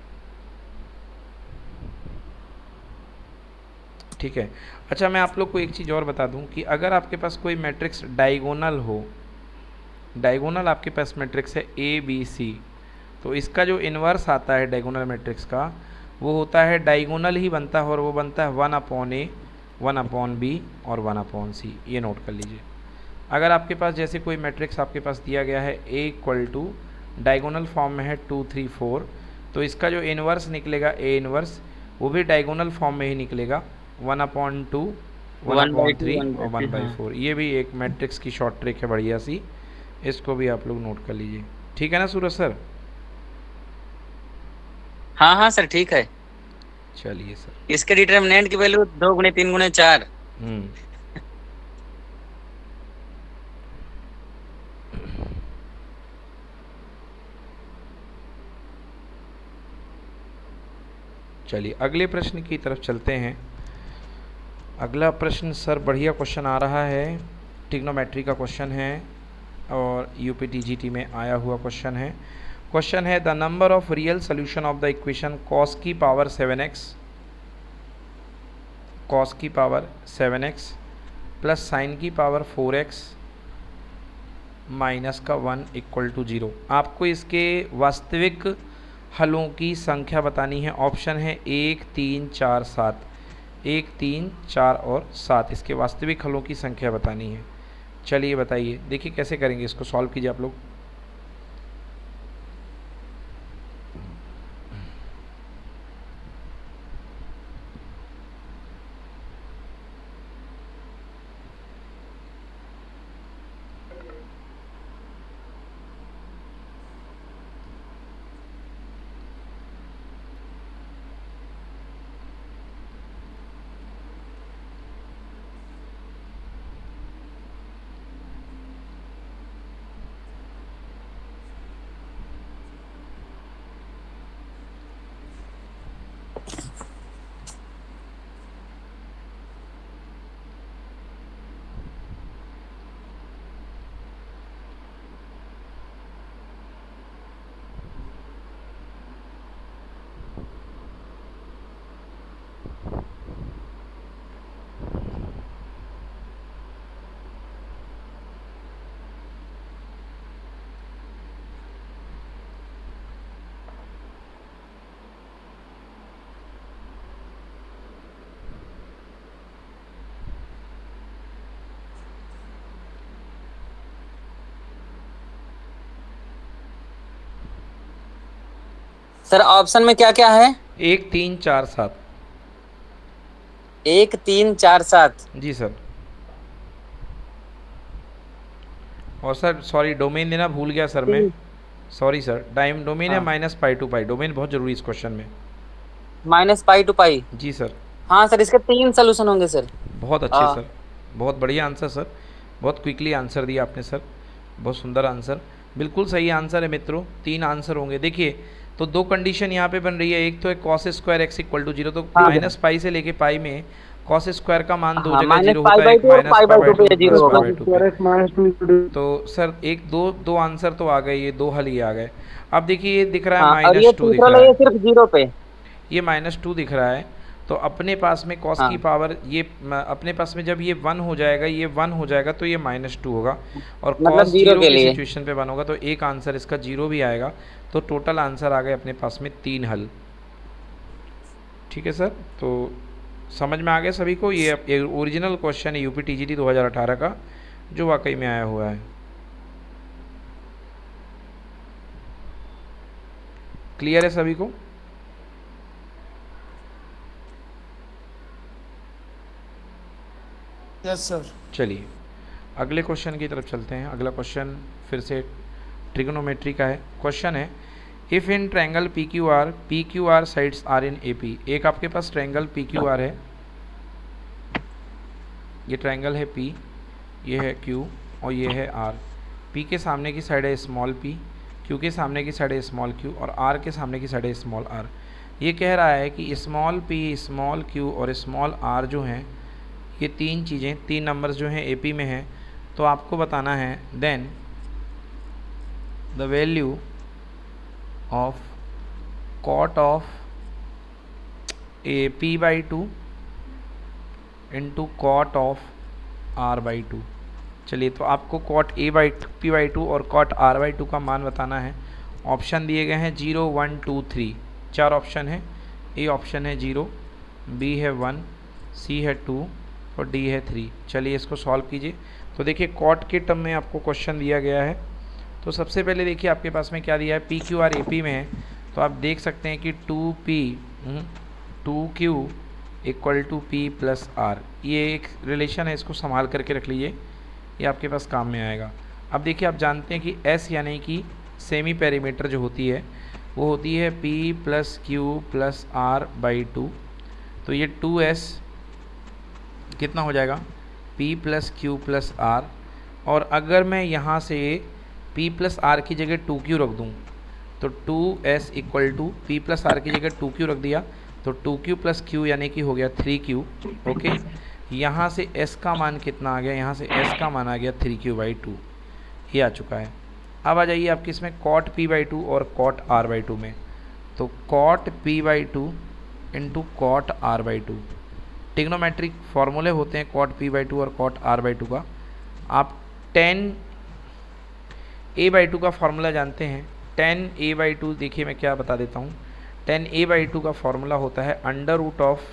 Speaker 1: ठीक है। अच्छा, मैं आप लोग को एक चीज़ और बता दूं कि अगर आपके पास कोई मैट्रिक्स डायगोनल हो, डायगोनल आपके पास मैट्रिक्स है ए बी सी, तो इसका जो इन्वर्स आता है डायगोनल मैट्रिक्स का, वो होता है डायगोनल ही बनता है, और वो बनता है 1/a, 1/b और 1/c। ये नोट कर लीजिए। अगर आपके पास जैसे कोई मैट्रिक्स आपके पास दिया गया है a equal to, diagonal form में है 2 3 4, तो इसका जो इन्वर्स निकलेगा ए इन्वर्स, वो भी डायगोनल फॉर्म में ही निकलेगा 1/2, 1/3 और 1/4। ये भी एक मैट्रिक्स की शॉर्ट ट्रिक है बढ़िया सी, इसको भी आप लोग नोट कर लीजिए, ठीक है ना सूरज सर?
Speaker 3: हाँ हाँ सर, ठीक है।
Speaker 1: चलिए सर,
Speaker 3: इसके डिटरमिनेंट की वैल्यू 2 × 3 × 4।
Speaker 1: चलिए अगले प्रश्न की तरफ चलते हैं। अगला प्रश्न सर बढ़िया क्वेश्चन आ रहा है, ट्रिग्नोमेट्री का क्वेश्चन है और यूपीटीजीटी में आया हुआ क्वेश्चन है। क्वेश्चन है the number of real solution of the equation cos की पावर 7x, cos की पावर 7x प्लस साइन की पावर 4x माइनस का 1 इक्वल टू 0। आपको इसके वास्तविक हलों की संख्या बतानी है। ऑप्शन है 1 3 4 7, 1 3 4 और 7, इसके वास्तविक हलों की संख्या बतानी है। चलिए बताइए, देखिए कैसे करेंगे इसको, सॉल्व कीजिए आप लोग।
Speaker 3: सर ऑप्शन में क्या क्या है?
Speaker 1: 1 3 4 7।
Speaker 3: 1 3 4 7।
Speaker 1: जी सर। और सर सॉरी डोमेन देना भूल गया सर मैं, सॉरी सर। टाइम डोमेन है -π-π, डोमेन बहुत जरूरी इस क्वेश्चन में।
Speaker 3: -π-π
Speaker 1: जी सर।
Speaker 3: हाँ सर, इसके 3 सोल्यूशन होंगे सर।
Speaker 1: बहुत अच्छे सर, बहुत बढ़िया आंसर सर, बहुत क्विकली आंसर दिया आपने सर, बहुत सुंदर आंसर, बिल्कुल सही आंसर है मित्रों। 3 आंसर होंगे। देखिए तो 2 कंडीशन यहाँ पे बन रही है, एक तो है cos स्क्वायर x = 0, तो -π से लेके π में cos स्क्वायर का मान 2 जगह 0 होता है, -π/2 तो सर एक दो आंसर तो आ गए, ये 2 हल ये आ गए। अब देखिए ये दिख रहा है -2 दिख रहा है,
Speaker 3: सिर्फ 0 पे
Speaker 1: ये -2 दिख रहा है, तो अपने पास में cos की पावर ये अपने पास में जब ये 1 हो जाएगा, ये 1 हो जाएगा तो ये -2 होगा, और
Speaker 3: मतलब
Speaker 1: cos
Speaker 3: 0
Speaker 1: की
Speaker 3: लिए
Speaker 1: सिचुएशन पे 1 होगा, तो एक आंसर इसका 0 भी आएगा। तो टोटल आंसर आ गए अपने पास में 3 हल। ठीक है सर, तो समझ में आ गया सभी को। ये ओरिजिनल क्वेश्चन है यूपी-टीजीटी 2018 का, जो वाकई में आया हुआ है। क्लियर है सभी को?
Speaker 7: Yes sir.
Speaker 1: चलिए अगले क्वेश्चन की तरफ चलते हैं। अगला क्वेश्चन फिर से ट्रिग्नोमेट्री का है। क्वेश्चन है if in triangle PQR sides are in AP। एक आपके पास ट्रायंगल PQR है, ये ट्रायंगल है P, ये है Q और ये है R। P के सामने की साइड है स्मॉल p, Q के सामने की साइड है स्मॉल q और R के सामने की साइड है स्मॉल r। ये कह रहा है कि स्मॉल p, स्मॉल q और स्मॉल r जो हैं, ये 3 चीज़ें, 3 नंबर्स जो हैं AP में हैं, तो आपको बताना है then the value of cot ऑफ P/2 into cot of R/2। चलिए तो आपको cot P/2 और cot R/2 का मान बताना है। ऑप्शन दिए गए हैं 0, 1, 2, 3, 4 ऑप्शन है। ए ऑप्शन है 0, बी है 1, सी है 2 और डी है 3। चलिए इसको सॉल्व कीजिए। तो देखिए cot के टर्म में आपको क्वेश्चन दिया गया है। तो सबसे पहले देखिए आपके पास में क्या दिया है, PQR AP में है, तो आप देख सकते हैं कि 2Q = P + R। ये एक रिलेशन है, इसको संभाल करके रख लीजिए, ये आपके पास काम में आएगा। अब देखिए आप जानते हैं कि S यानी कि सेमी पेरीमीटर जो होती है वो होती है P + Q + R/2। तो ये 2S कितना हो जाएगा, P + Q + R। और अगर मैं यहाँ से P + R की जगह 2Q रख दूँ तो 2S = P + R की जगह 2Q रख दिया तो 2Q + Q यानी कि हो गया 3Q। ओके, यहाँ से S का मान कितना आ गया, यहाँ से S का मान आ गया 3Q/2, ये आ चुका है। अब आ जाइए आपके इसमें cot P/2 और cot R/2 में। तो cot P/2 into cot R/2, trigonometric फॉर्मूले होते हैं cot P/2 और cot R/2 का। आप tan A/2 का फॉर्मूला जानते हैं। tan A/2 देखिए मैं क्या बता देता हूँ। tan A/2 का फॉर्मूला होता है under root of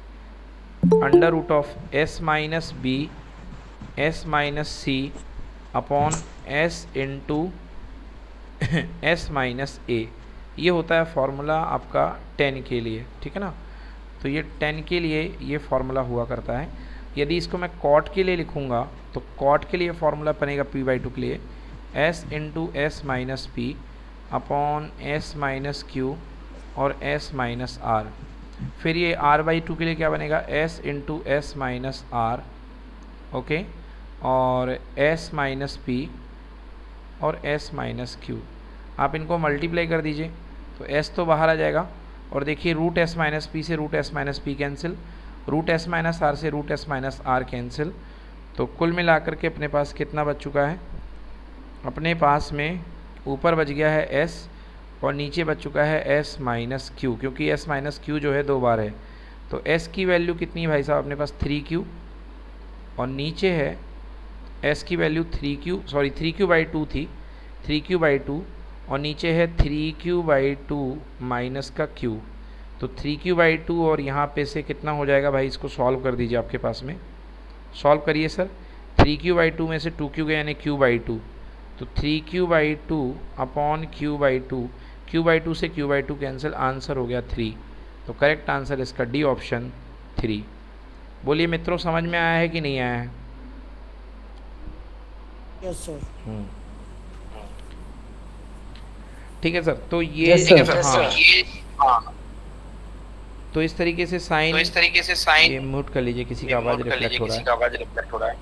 Speaker 1: S - B S - C upon S into S - A। ये होता है फॉर्मूला आपका tan के लिए, ठीक है ना। तो ये tan के लिए ये फॉर्मूला हुआ करता है। यदि इसको मैं cot के लिए लिखूँगा तो cot के लिए फॉर्मूला बनेगा P/2 के लिए S into S - P upon S - Q और S - R। फिर ये R/2 के लिए क्या बनेगा, S into S - R, okay, और S - P और S - Q। आप इनको मल्टीप्लाई कर दीजिए तो S तो बाहर आ जाएगा, और देखिए रूट S - P से root S - P cancel, root S - R से रूट S - R कैंसिल। तो कुल मिलाकर के अपने पास कितना बच चुका है, अपने पास में ऊपर बच गया है S और नीचे बच चुका है S - Q, क्योंकि S - Q जो है 2 बार है। तो S की वैल्यू कितनी है भाई साहब अपने पास 3Q, और नीचे है S की वैल्यू 3Q/2 थी, 3Q/2, और नीचे है 3Q/2 माइनस का Q। तो 3Q/2 और यहाँ पे से कितना हो जाएगा भाई, इसको सॉल्व कर दीजिए। आपके पास में सॉल्व करिए सर। 3Q/2 में से 2Q गया यानी Q/2, तो 3Q/2 अपॉन Q/2, Q/2 से Q/2 कैंसिल, आंसर हो गया 3। तो करेक्ट आंसर इसका डी ऑप्शन 3। बोलिए मित्रों समझ में आया है कि नहीं आया है?
Speaker 2: Yes sir.
Speaker 1: ठीक है सर, तो ये
Speaker 2: Yes, sir.
Speaker 1: हाँ, तो इस तरीके से साइन ये म्यूट कर लीजिए, किसी का आवाज़ रिफ्लेक्ट हो रहा है।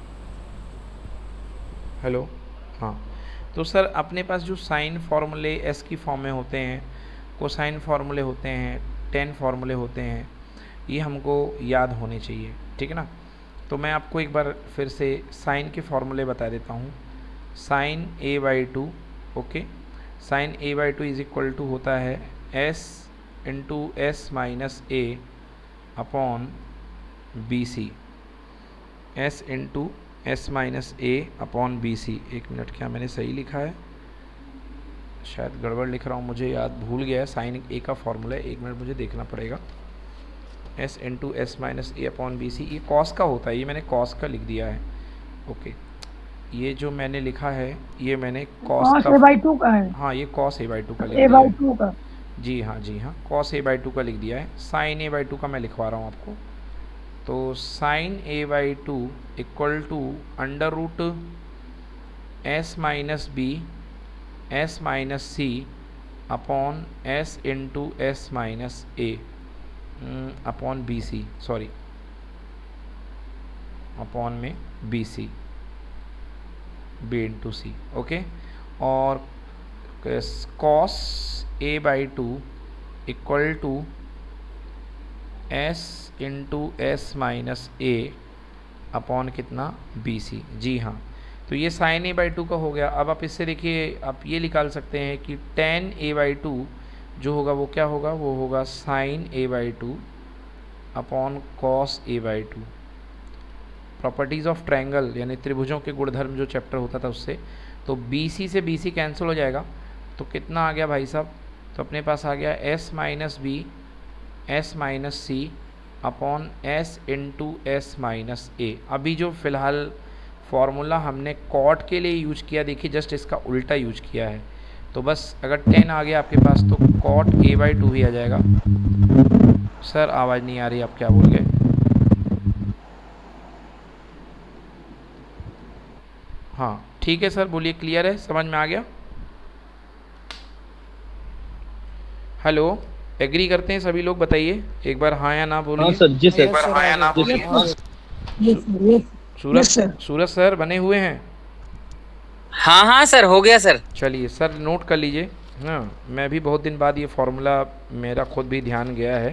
Speaker 1: हेलो, हाँ, तो सर अपने पास जो साइन फार्मूले एस की फॉर्म में होते हैं, कोसाइन फार्मूले होते हैं, टेन फार्मूले होते हैं, ये हमको याद होने चाहिए, ठीक है ना। तो मैं आपको एक बार फिर से साइन के फार्मूले बता देता हूँ। Sine a/2, okay, sine a/2 is equal to होता है s इंटू s minus a upon b c, s into s minus a upon b c. एक मिनट, क्या मैंने सही लिखा है? शायद गड़बड़ लिख रहा हूँ, मुझे याद भूल गया है। साइन ए का फॉर्मूला है, एक मिनट मुझे देखना पड़ेगा। S into s minus a upon b c, ये कॉस का होता है, ये मैंने कॉस का लिख दिया है, ओके। ये जो मैंने लिखा है ये मैंने कॉस
Speaker 7: a/2 का है।
Speaker 1: हाँ, ये कॉस a/2 का लिख दिया है।
Speaker 7: a/2 का,
Speaker 1: जी हाँ, कॉस a/2 का लिख दिया है। साइन a/2 का मैं लिखवा रहा हूँ आपको। तो sine a/2 equal to under root s minus b s minus c upon s into s minus a upon b c, sorry, upon में b c, b into c, okay. और cos a/2 equal to s into s minus a upon कितना, बी सी। जी हाँ, तो ये साइन a/2 का हो गया। अब आप इससे देखिए, आप ये निकाल सकते हैं कि टेन a/2 जो होगा वो क्या होगा, वो होगा sine a/2 upon cos a/2। Properties of triangle यानी त्रिभुजों के गुणधर्म जो चैप्टर होता था उससे, तो BC से BC कैंसिल हो जाएगा, तो कितना आ गया भाई साहब, तो अपने पास आ गया S minus b s minus c upon s into s minus a. अभी जो फ़िलहाल फार्मूला हमने कॉट के लिए यूज किया, देखिए जस्ट इसका उल्टा यूज किया है। तो बस अगर 10 आ गया आपके पास तो कॉट a/2 ही आ जाएगा। सर आवाज़ नहीं आ रही, आप क्या बोल गए? हाँ ठीक है सर, बोलिए, क्लियर है, समझ में आ गया? हेलो, एग्री करते हैं सभी लोग? बताइए एक बार हाँ या ना बोलिए।
Speaker 6: हाँ सर, जी सर।
Speaker 1: एक बार हाँ या ना बोलिए। सूरज सर बने हुए हैं?
Speaker 3: हाँ सर, हो गया सर।
Speaker 1: चलिए सर, नोट कर लीजिए। हाँ, मैं भी बहुत दिन बाद ये फॉर्मूला मेरा खुद भी ध्यान गया है।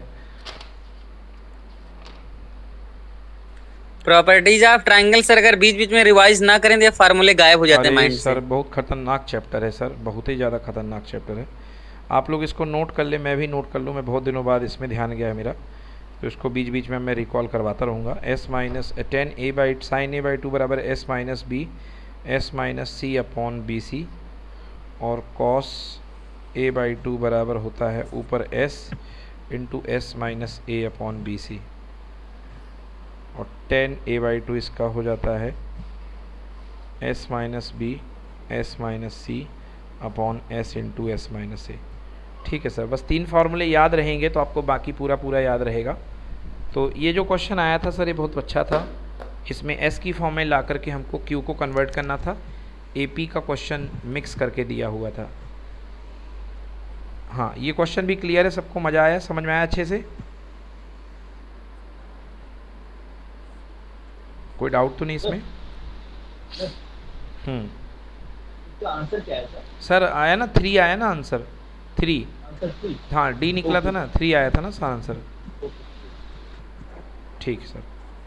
Speaker 3: प्रॉपर्टीज ऑफ ट्रायंगल सर अगर बीच बीच में रिवाइज ना करें तो ये फार्मूले गायब हो जाते हैं माइंड से।
Speaker 1: सर बहुत खतरनाक चैप्टर है सर, बहुत ही ज़्यादा खतरनाक चैप्टर है। आप लोग इसको नोट कर ले, मैं भी नोट कर लूँ, मैं बहुत दिनों बाद इसमें ध्यान गया है मेरा, तो इसको बीच बीच में मैं रिकॉल करवाता रहूँगा। S minus ten sine a/2 बराबर s minus b s minus c upon b c, और कॉस a/2 बराबर होता है ऊपर s into s minus a upon b c, और टेन a/2 इसका हो जाता है s minus b s minus c upon s into s minus a. ठीक है सर, बस 3 फार्मूले याद रहेंगे तो आपको बाकी पूरा याद रहेगा। तो ये जो क्वेश्चन आया था सर ये बहुत अच्छा था, इसमें एस की फॉर्म में ला करके हमको क्यू को कन्वर्ट करना था, एपी का क्वेश्चन मिक्स करके दिया हुआ था। हाँ, ये क्वेश्चन भी क्लियर है, सबको मज़ा आया, समझ में आया अच्छे से? कोई डाउट तो नहीं इसमें?
Speaker 6: आंसर क्या है
Speaker 1: सर? आया ना 3 आया ना आंसर, 3। हाँ, डी निकला था ना, 3 आया था ना सर आंसर। ठीक है सर,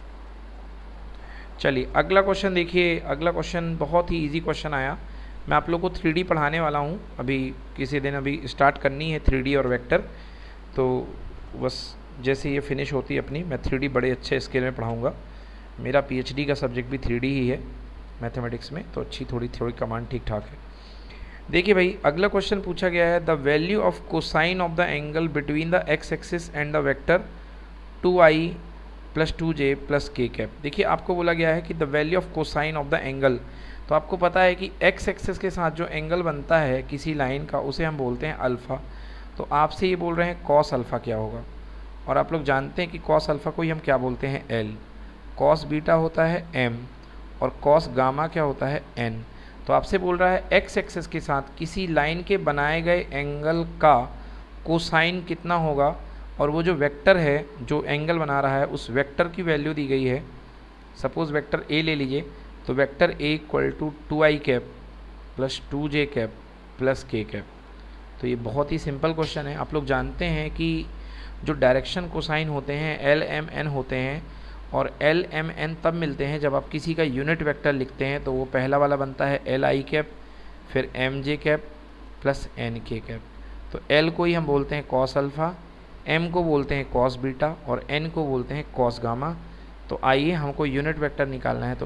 Speaker 1: चलिए अगला क्वेश्चन देखिए। अगला क्वेश्चन बहुत ही इजी क्वेश्चन आया। मैं आप लोग को 3D पढ़ाने वाला हूँ, अभी किसी दिन अभी स्टार्ट करनी है 3D और वेक्टर, तो बस जैसे ये फिनिश होती है अपनी, मैं 3D बड़े अच्छे स्केल में पढ़ाऊँगा। मेरा PhD का सब्जेक्ट भी 3D ही है मैथमेटिक्स में, तो अच्छी थोड़ी कमांड ठीक ठाक है। देखिए भाई, अगला क्वेश्चन पूछा गया है, the value of cosine of the angle between the x axis and the vector 2i + 2j + k cap. देखिए आपको बोला गया है कि the value of cosine of the angle, तो आपको पता है कि एक्स एक्सिस के साथ जो एंगल बनता है किसी लाइन का उसे हम बोलते हैं अल्फ़ा। तो आपसे ये बोल रहे हैं कॉस अल्फ़ा क्या होगा, और आप लोग जानते हैं कि कॉस अल्फ़ा को ही हम क्या बोलते हैं, एल। कॉस बीटा होता है m, और कॉस गामा क्या होता है n। तो आपसे बोल रहा है एक्स एक्सेस के साथ किसी लाइन के बनाए गए एंगल का कोसाइन कितना होगा, और वो जो वेक्टर है जो एंगल बना रहा है उस वेक्टर की वैल्यू दी गई है। सपोज़ वेक्टर ए ले लीजिए, तो vector a equal to 2i cap plus 2j cap plus k cap. तो ये बहुत ही सिंपल क्वेश्चन है। आप लोग जानते हैं कि जो डायरेक्शन कोसाइन होते हैं LMN होते हैं, और LMN तब मिलते हैं जब आप किसी का यूनिट वेक्टर लिखते हैं। तो वो पहला वाला बनता है Li कैप, फिर mj cap plus nk cap. तो L को ही हम बोलते हैं कॉस अल्फ़ा, m को बोलते हैं कॉस बीटा और n को बोलते हैं कॉस गामा। तो आइए हमको यूनिट वेक्टर निकालना है। तो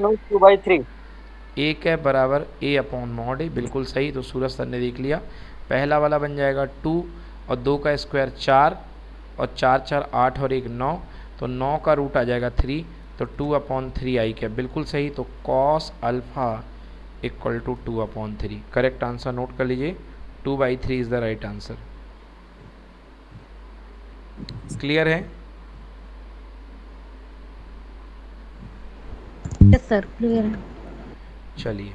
Speaker 1: a कैप बराबर a अपॉन मॉड a, बिल्कुल सही। तो सूरज सर ने देख लिया। पहला वाला बन जाएगा 2 और 2 का स्क्वायर 4 और 4 4 8 और 1 9, तो 9 का रूट आ जाएगा 3, तो 2 अपॉन 3 आई कैप, बिल्कुल सही। तो cos alpha equal to 2 upon 3, correct answer note कर लीजिए। 2/3 is the right answer. Clear है?
Speaker 4: यस सर, क्लियर है।
Speaker 1: चलिए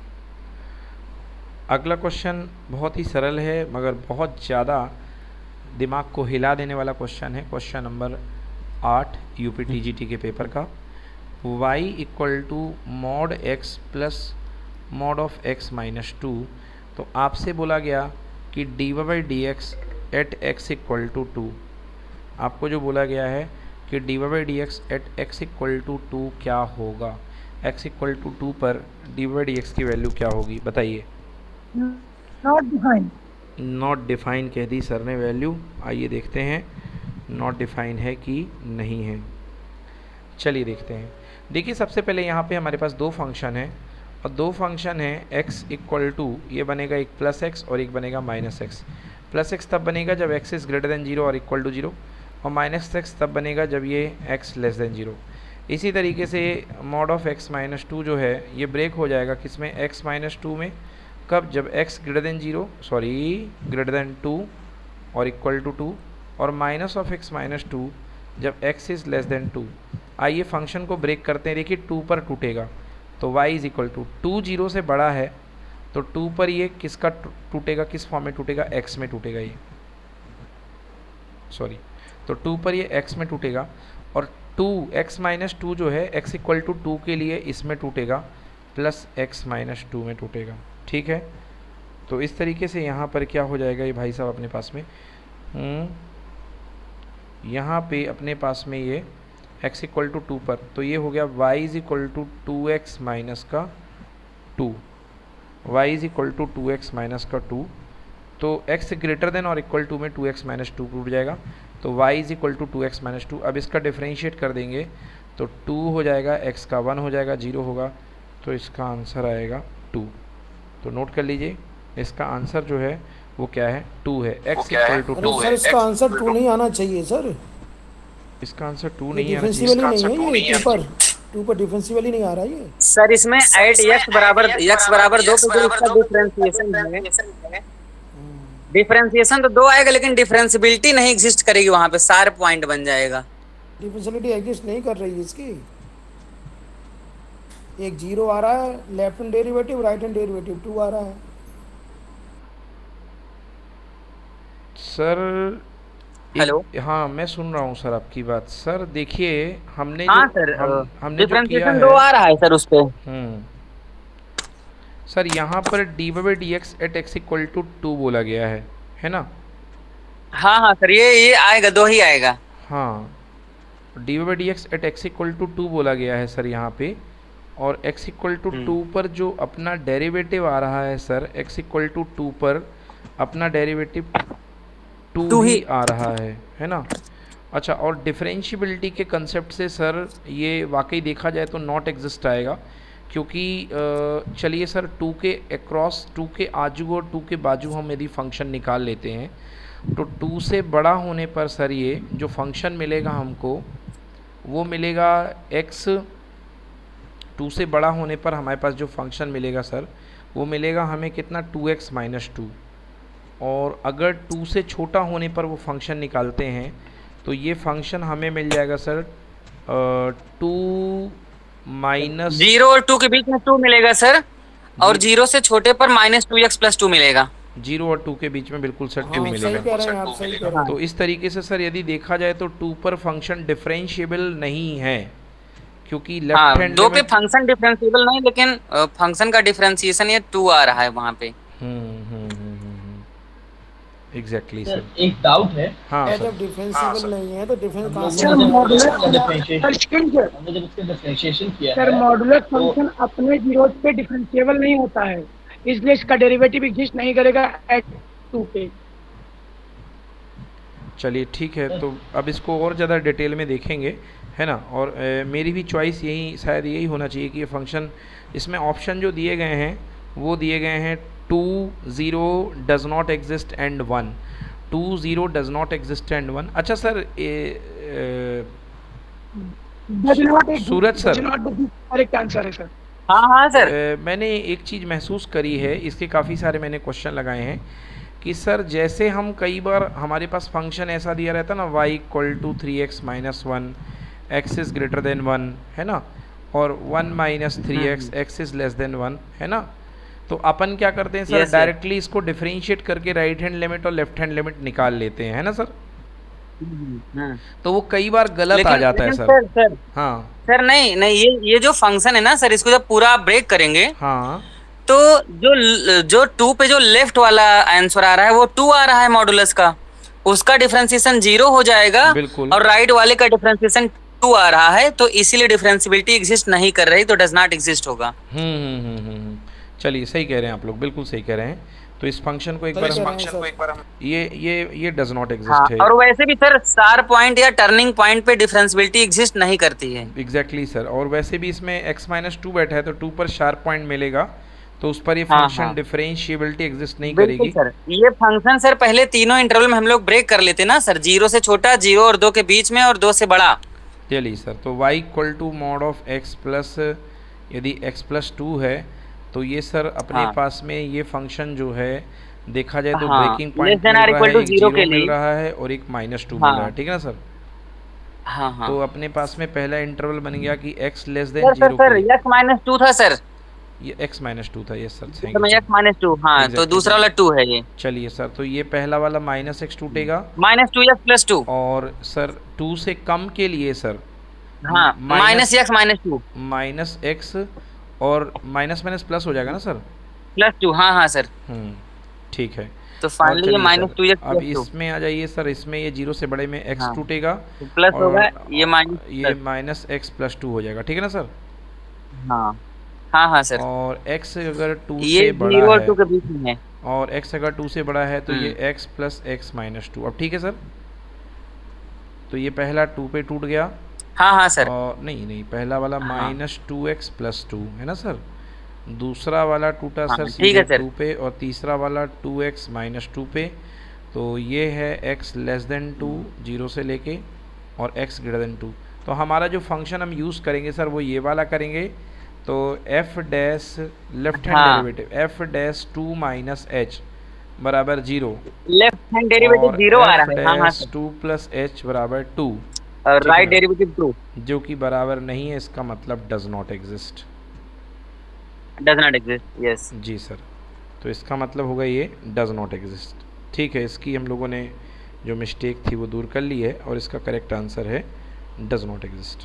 Speaker 1: अगला क्वेश्चन बहुत ही सरल है मगर बहुत ज़्यादा दिमाग को हिला देने वाला क्वेश्चन है। क्वेश्चन नंबर 8 UPTGT के पेपर का। y equal to mod x plus mod of x minus 2। तो आपसे बोला गया कि dy/dx eight x equal to 2। आपको जो बोला गया है कि dy/dx eight x equal to 2 क्या होगा, x इक्वल टू 2 पर dy/dx की वैल्यू क्या होगी बताइए।
Speaker 7: नॉट डिफाइन,
Speaker 1: नॉट डिफाइन कह दी सर ने वैल्यू। आइए देखते हैं नॉट डिफाइन है कि नहीं है। चलिए देखते हैं। देखिए सबसे पहले यहाँ पे हमारे पास दो फंक्शन है और दो फंक्शन है x इक्वल टू, ये बनेगा एक प्लस x और एक बनेगा माइनस x। प्लस x तब बनेगा जब x इज़ ग्रेटर देन 0 और इक्वल टू 0, और माइनस x तब बनेगा जब ये x लेस देन 0। इसी तरीके से मॉड ऑफ x माइनस 2 जो है ये ब्रेक हो जाएगा किसमें, x माइनस 2 में। कब, जब x greater than 0 greater than 2 और इक्वल टू 2, और माइनस ऑफ x माइनस 2 जब x इज़ लेस देन 2। आइए फंक्शन को ब्रेक करते हैं। देखिए 2 पर टूटेगा तो y इज़ इक्वल टू 2 0 से बड़ा है तो 2 पर ये किसका टूटेगा, किस फॉर्म में टूटेगा, x में टूटेगा ये, तो 2 पर ये x में टूटेगा, और 2x माइनस 2 जो है x इक्वल टू 2 के लिए इसमें टूटेगा प्लस x माइनस 2 में टूटेगा। ठीक है, तो इस तरीके से यहाँ पर क्या हो जाएगा ये भाई साहब अपने पास में, यहाँ पे अपने पास में ये x इक्वल टू 2 पर, तो ये हो गया y is equal to 2x minus का 2, y is equal to 2x minus का 2। तो x ग्रेटर देन और इक्वल टू में 2x माइनस 2 टूट जाएगा, तो y is equal to 2x minus 2। अब इसका डिफ्रेंशिएट कर देंगे तो 2 हो जाएगा, x का 1 हो जाएगा, 0 होगा, तो इसका आंसर आएगा 2। तो नोट कर लीजिए इसका आंसर जो है वो क्या है, 2 है। x इक्वल टू 2
Speaker 8: है। इसका आंसर 2 नहीं आना चाहिए सर,
Speaker 1: इसका आंसर 2 नहीं आना चाहिए।
Speaker 8: नहीं है, 2 पर डिफरेंशियल ही नहीं आ रहा है ये
Speaker 3: सर। इसमें ऐड x बराबर 2 पे जो इसका डिफरेंशिएशन है, डिफरेंशिएशन तो 2 आएगा लेकिन डिफरेंशिबिलिटी नहीं एग्जिस्ट करेगी, वहां पे शार्प पॉइंट बन जाएगा।
Speaker 8: डिफरेंशियलिटी एग्जिस्ट नहीं कर रही है इसकी, एक 0 आ रहा है, left hand derivative right hand derivative 2 आ रहा है।
Speaker 1: सर
Speaker 3: हेलो,
Speaker 1: हाँ मैं सुन रहा हूँ सर आपकी बात। सर देखिए हमने
Speaker 3: हमने डिफरेंशिएशन 2 आ रहा है सर उस पे।
Speaker 1: सर यहाँ पर dy/dx eight x equal to 2 बोला गया है ना।
Speaker 3: हाँ सर ये आएगा, 2 ही आएगा।
Speaker 1: हाँ dy/dx eight x equal to 2 बोला गया है सर यहाँ पे, और x इक्वल टू 2 पर जो अपना डेरिवेटिव आ रहा है सर, x इक्वल टू 2 पर अपना डेरिवेटिव 2 ही आ रहा है ना। अच्छा, और डिफरेंशियबिलिटी के कंसेप्ट से सर ये वाकई देखा जाए तो नॉट एग्जिस्ट आएगा, क्योंकि चलिए सर 2 के अक्रॉस, 2 के आजू और 2 के बाजू हम यदि फंक्शन निकाल लेते हैं तो 2 से बड़ा होने पर सर ये जो फंक्शन मिलेगा हमको वो मिलेगा x। 2 से बड़ा होने पर हमारे पास जो फंक्शन मिलेगा सर वो मिलेगा हमें कितना, 2x माइनस 2। और अगर 2 से छोटा होने पर वो फंक्शन निकालते हैं तो ये फंक्शन हमें मिल जाएगा सर 2 माइनस
Speaker 3: 0 और 2 के बीच में 2 मिलेगा सर, और 0 से छोटे पर -2x+2 मिलेगा।
Speaker 1: 0 और 2 के बीच में बिल्कुल सर 2
Speaker 8: सही
Speaker 1: मिलेगा।
Speaker 8: कह रहे हैं आप, सही कह रहे हैं।
Speaker 1: तो इस तरीके से सर यदि देखा जाए तो 2 पर फंक्शन डिफरेंशिएबल नहीं है, क्योंकि लेफ्ट हैंड
Speaker 3: 2 पे फंक्शन डिफरेंशिएबल नहीं, लेकिन फंक्शन का डिफरेंशिएशन ये 2 आ रहा है वहाँ पे।
Speaker 1: Exactly sir.
Speaker 6: एक डाउट है।
Speaker 1: हाँ
Speaker 8: जब डिफरेंशिएबल नहीं है तो डिफरेंस कहाँ से?
Speaker 6: हमने जब इसका डिफरेंशिएशन किया
Speaker 7: सर मॉडुलस फंक्शन अपने जीरोस पे डिफरेंशिएबल नहीं होता है, इसलिए इसका डेरिवेटिव एग्जिस्ट नहीं करेगा x2 पे।
Speaker 1: चलिए ठीक है, तो अब इसको और ज़्यादा डिटेल में देखेंगे, है ना। और मेरी भी चॉइस यही शायद यही होना चाहिए कि ये फंक्शन, इसमें ऑप्शन जो दिए गए हैं वो दिए गए हैं 2 0 does not exist and 1, 2 0 does not exist and 1। अच्छा sir Suraj sir,
Speaker 7: correct answer है सर।
Speaker 3: हाँ सर।
Speaker 1: मैंने एक चीज़ महसूस करी है, इसके काफ़ी सारे मैंने क्वेश्चन लगाए हैं कि सर जैसे हम कई बार हमारे पास फंक्शन ऐसा दिया रहता है ना, y = 3x - 1, x is greater than 1, है ना, और 1 - 3x, x is less than 1, है ना। तो अपन क्या करते हैं सर, डायरेक्टली इसको डिफरेंशिएट करके राइट हैंड लिमिट और लेफ्ट हैंड लिमिट निकाल लेते हैं, है ना सर। तो वो कई बार गलत आ जाता है सर।
Speaker 3: सर
Speaker 1: हाँ
Speaker 3: सर, नहीं ये जो फंक्शन है ना सर, इसको जब पूरा ब्रेक करेंगे
Speaker 1: हाँ,
Speaker 3: तो जो 2 पे जो लेफ्ट वाला आंसर आ रहा है वो 2 आ रहा है मॉडुलस का, उसका डिफरेंशिएशन 0 हो जाएगा।
Speaker 1: बिल्कुल।
Speaker 3: और राइट वाले का डिफरेंशिएशन 2 आ रहा है, तो इसीलिए डिफरेंशिएबिलिटी एग्जिस्ट नहीं कर रही, तो डज नॉट एग्जिस्ट होगा।
Speaker 1: चलिए सही कह रहे हैं आप लोग, बिल्कुल सही कह रहे हैं। तो इस फंक्शन को एक बार हम ये डज नॉट एग्जिस्ट है।
Speaker 3: और वैसे भी सर स्टार पॉइंट या टर्निंग पॉइंट पे डिफरेंशिएबिलिटी एग्जिस्ट नहीं करती है।
Speaker 1: Exactly sir. और वैसे भी इसमें x - 2 बैठा है, तो 2 पर शार्प पॉइंट मिलेगा, तो उस पर ये फंक्शन डिफरेंशिएबिलिटी एग्जिस्ट नहीं करेगी
Speaker 3: सर। ये फंक्शन सर पहले तीनों इंटरवल में हम लोग ब्रेक कर लेते ना सर, 0 से छोटा, 0 और 2 के बीच में, और 2 से बड़ा।
Speaker 1: चलिए सर, तो y = mod of x plus, यदि x + 2 है तो ये सर अपने पास में ये फंक्शन जो है देखा जाए तो ब्रेकिंग पॉइंट मिल रहा है और एक -2 मिल रहा है, ठीक है ना सर। तो अपने पास में पहला इंटरवल बन गया कि x less than 0।
Speaker 3: Sir x - 2 था सर,
Speaker 1: ये x - 2 था, यस सर।
Speaker 3: x - 2, हाँ, तो दूसरा वाला 2 है ये।
Speaker 1: चलिए सर, तो ये पहला वाला -x टूटेगा,
Speaker 3: -2x + 2।
Speaker 1: और सर 2 से कम के लिए सर
Speaker 3: -x - 2
Speaker 1: -x और माइनस प्लस हो जाएगा ना सर,
Speaker 3: +2। हाँ सर।
Speaker 1: ठीक है।
Speaker 3: तो फाइनली ये -2x।
Speaker 1: अब इसमें आ जाइए सर, इसमें ये 0 से बड़े में x टूटेगा,
Speaker 3: प्लस होगा, ये
Speaker 1: -x + 2 हो जाएगा, ठीक है ना सर।
Speaker 3: हाँ सर।
Speaker 1: और x अगर 2 से बड़ा है,
Speaker 3: और 2 के बीच में है,
Speaker 1: और x अगर 2 से बड़ा है तो ये x + x - 2। अब ठीक है सर, तो ये पहला 2 पे टूट गया।
Speaker 3: हाँ सर।
Speaker 1: और नहीं, पहला वाला -2x + 2 है ना सर, दूसरा वाला टूटा सर सीधे 2 पे, और तीसरा वाला 2x - 2 पे। तो ये है x लेस देन 2, 0 से लेके, और x ग्रेटर देन 2। तो हमारा जो फंक्शन हम यूज़ करेंगे सर वो ये वाला करेंगे। तो f dash left hand derivative f'2 - h बराबर 0,
Speaker 3: लेफ्ट हैंड डेरिवेटिव 0 आ रहा है। हाँ
Speaker 1: 2 + h बराबर 2,
Speaker 3: और राइट डेरिवेटिव 2,
Speaker 1: जो कि बराबर नहीं है, इसका मतलब डज नॉट एग्जिस्ट।
Speaker 3: यस
Speaker 1: जी सर, तो इसका मतलब होगा ये डज नॉट एग्जिस्ट। ठीक है, इसकी हम लोगों ने जो मिस्टेक थी वो दूर कर ली है, और इसका करेक्ट आंसर है डज नॉट एग्जिस्ट।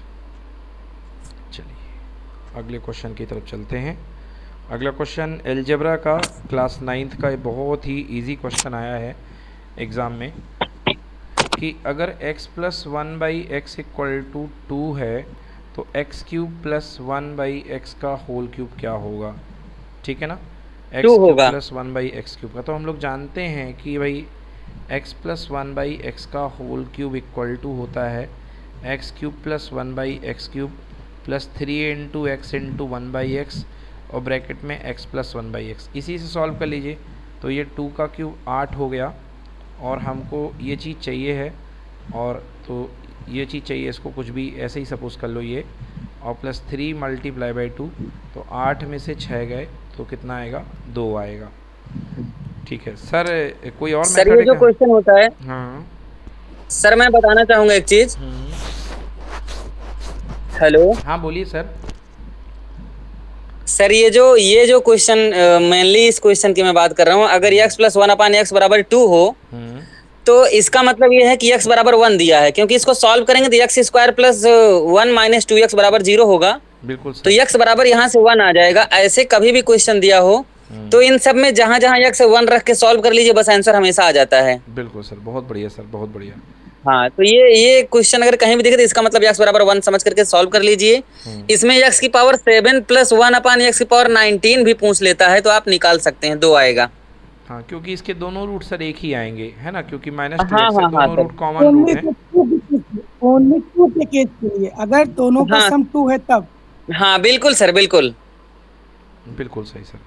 Speaker 1: चलिए अगले क्वेश्चन की तरफ चलते हैं। अगला क्वेश्चन अलजेब्रा का क्लास 9th का बहुत ही इजी क्वेश्चन आया है एग्ज़ाम में, कि अगर x + 1/x = 2 है तो x³ + 1/x का होल क्यूब क्या होगा, ठीक है ना। x³ + 1/x³ का, तो हम लोग जानते हैं कि भाई x + 1/x का होल क्यूब = होता है x³ + 1/x³ + 3 × x × 1/x और ब्रैकेट में x + 1/x। इसी से सॉल्व कर लीजिए, तो ये 2 का क्यूब 8 हो गया, और हमको ये चीज़ चाहिए है, और तो ये चीज़ चाहिए, इसको कुछ भी ऐसे ही सपोज कर लो ये, और +3 × 2, तो 8 में से 6 गए तो कितना आएगा, 2 आएगा। ठीक है सर, कोई और
Speaker 3: सर ये जो क्वेश्चन होता है,
Speaker 1: हाँ
Speaker 3: सर मैं बताना चाहूँगा एक चीज़। हेलो,
Speaker 1: हाँ बोलिए सर।
Speaker 3: सर ये जो क्वेश्चन मेनली इस क्वेश्चन की मैं बात कर रहा हूँ, अगर x प्लस 1/x बराबर 2 हो तो इसका मतलब ये है कि x बराबर 1 दिया है, क्योंकि इसको सॉल्व करेंगे तो x square plus 1 minus 2x बराबर 0 होगा।
Speaker 1: बिल्कुल
Speaker 3: तो x बराबर यहाँ से 1 आ जाएगा। ऐसे कभी भी क्वेश्चन दिया हो तो इन सब में जहाँ जहाँ x 1 रख के सॉल्व कर लीजिए, बस आंसर हमेशा आ जाता है।
Speaker 1: बिल्कुल सर, बहुत बढ़िया सर, बहुत बढ़िया।
Speaker 3: हाँ, तो ये क्वेश्चन अगर कहीं भी दिखे तो इसका मतलब x बराबर 1 समझ करके सॉल्व कर लीजिए। इसमें x की पावर 7 प्लस 1/x की पावर 19 भी पूछ लेता है तो आप निकाल सकते हैं, 2 आएगा।
Speaker 1: हाँ, क्योंकि इसके दोनों रूट सर एक ही आएंगे, है ना, क्योंकि -2x
Speaker 3: हाँ,
Speaker 1: से दोनों रूट कॉमन रूट है।
Speaker 8: ओनली 2 के केस के लिए, अगर दोनों का सम 2 है तब।
Speaker 3: हाँ बिल्कुल सर, बिल्कुल
Speaker 1: बिल्कुल सही सर।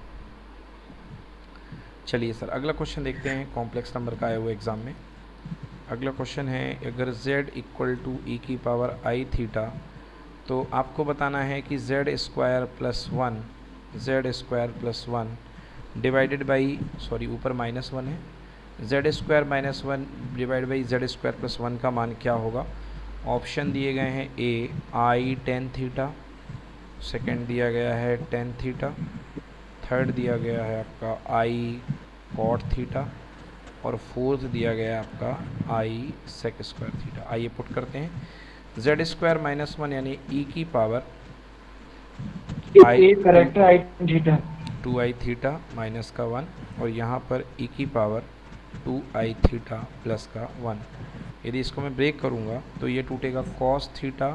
Speaker 1: चलिए सर अगला क्वेश्चन देखते हैं, कॉम्प्लेक्स नंबर का आया हुआ एग्जाम में। अगला क्वेश्चन है, अगर z इक्वल टू e की पावर i थीटा, तो आपको बताना है कि z square plus 1 divided by, sorry ऊपर -1 है, z square minus 1 divide by z square plus 1 का मान क्या होगा। ऑप्शन दिए गए हैं A i tan theta, second दिया गया है tan थीटा, थर्ड दिया गया है आपका i cot थीटा, और फोर्थ दिया गया है आपका i sec स्क्वायर थीटा। आइए पुट करते हैं। z स्क्वायर माइनस 1 यानी e की पावर
Speaker 8: करेक्ट है, i theta
Speaker 1: 2i theta minus का 1, और यहाँ पर e की पावर 2i थीटा प्लस का 1। यदि इसको मैं ब्रेक करूँगा तो ये टूटेगा cos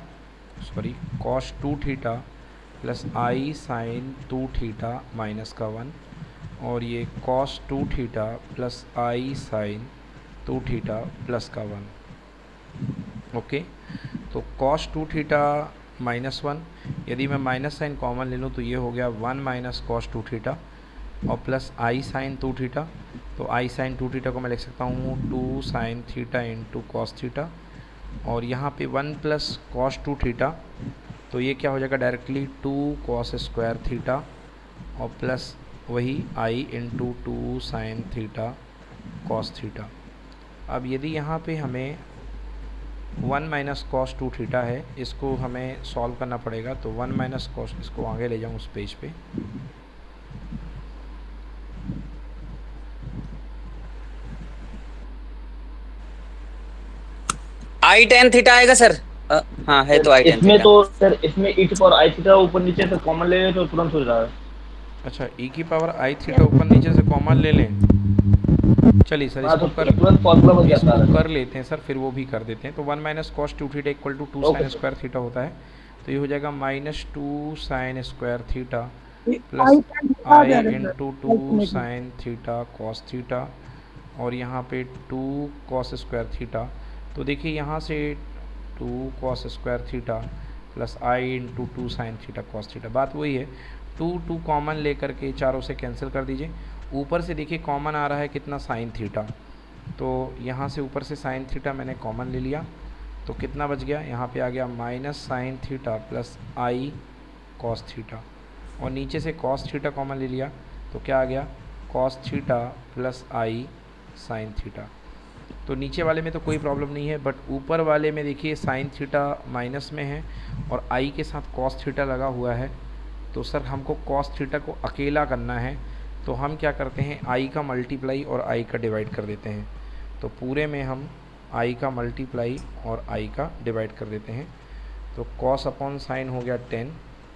Speaker 1: 2 theta plus i sine 2 theta minus का 1, और ये cos 2 theta plus i sine 2 theta plus का 1। ओके, तो cos 2 थीटा माइनस 1, यदि मैं माइनस साइन कॉमन ले लूँ तो ये हो गया 1 माइनस cos 2 थीटा, और प्लस i साइन 2 थीटा, तो i साइन 2 थीटा को मैं लिख सकता हूँ 2 sine theta into cos theta, और यहाँ पे 1 प्लस cos 2 थीटा, तो ये क्या हो जाएगा डायरेक्टली 2 cos स्क्वायर थीटा, और प्लस वही i into 2 sine theta cos theta. अब यदि यहाँ पे हमें 1 माइनस cos 2 थीटा है, इसको हमें सॉल्व करना पड़ेगा, तो 1 माइनस cos, इसको आगे ले जाऊँ उस पेज पे,
Speaker 3: i tan थीटा आएगा सर। हाँ है तो i tan
Speaker 6: इसमें
Speaker 3: थीटा।
Speaker 6: तो सर इसमें e की पावर i थीटा ऊपर नीचे से कॉमन ले तो तुरंत हो रहा है।
Speaker 1: अच्छा, e की पावर i थीटा ऊपर नीचे से कॉमन ले लें। चलिए सर इसको कर लेते हैं सर, फिर वो भी कर देते हैं। तो 1 minus cos 2 theta equal to 2 sine square theta होता है, तो ये हो जाएगा -2 sine square theta plus i into 2 sine theta cos theta, और यहाँ पे 2 cos स्क्वायर थीटा। तो देखिए यहाँ से 2 cos square theta plus i into 2 sine theta cos theta, बात वही है। 2 कॉमन लेकर के चारों से कैंसिल कर दीजिए। ऊपर से देखिए कॉमन आ रहा है कितना, साइन थीटा, तो यहाँ से ऊपर से साइन थीटा मैंने कॉमन ले लिया, तो कितना बच गया, यहाँ पे आ गया minus sine theta plus i cos theta, और नीचे से कॉस थीटा कॉमन ले लिया, तो क्या आ गया cos theta plus i sine theta. तो नीचे वाले में तो कोई प्रॉब्लम नहीं है, बट ऊपर वाले में देखिए साइन थीटा माइनस में है और i के साथ कॉस थीटा लगा हुआ है, तो सर हमको कॉस थीटा को अकेला करना है, तो हम क्या करते हैं i का मल्टीप्लाई और i का डिवाइड कर देते हैं। तो पूरे में हम i का मल्टीप्लाई और i का डिवाइड कर देते हैं, तो cos अपॉन साइन हो गया 10,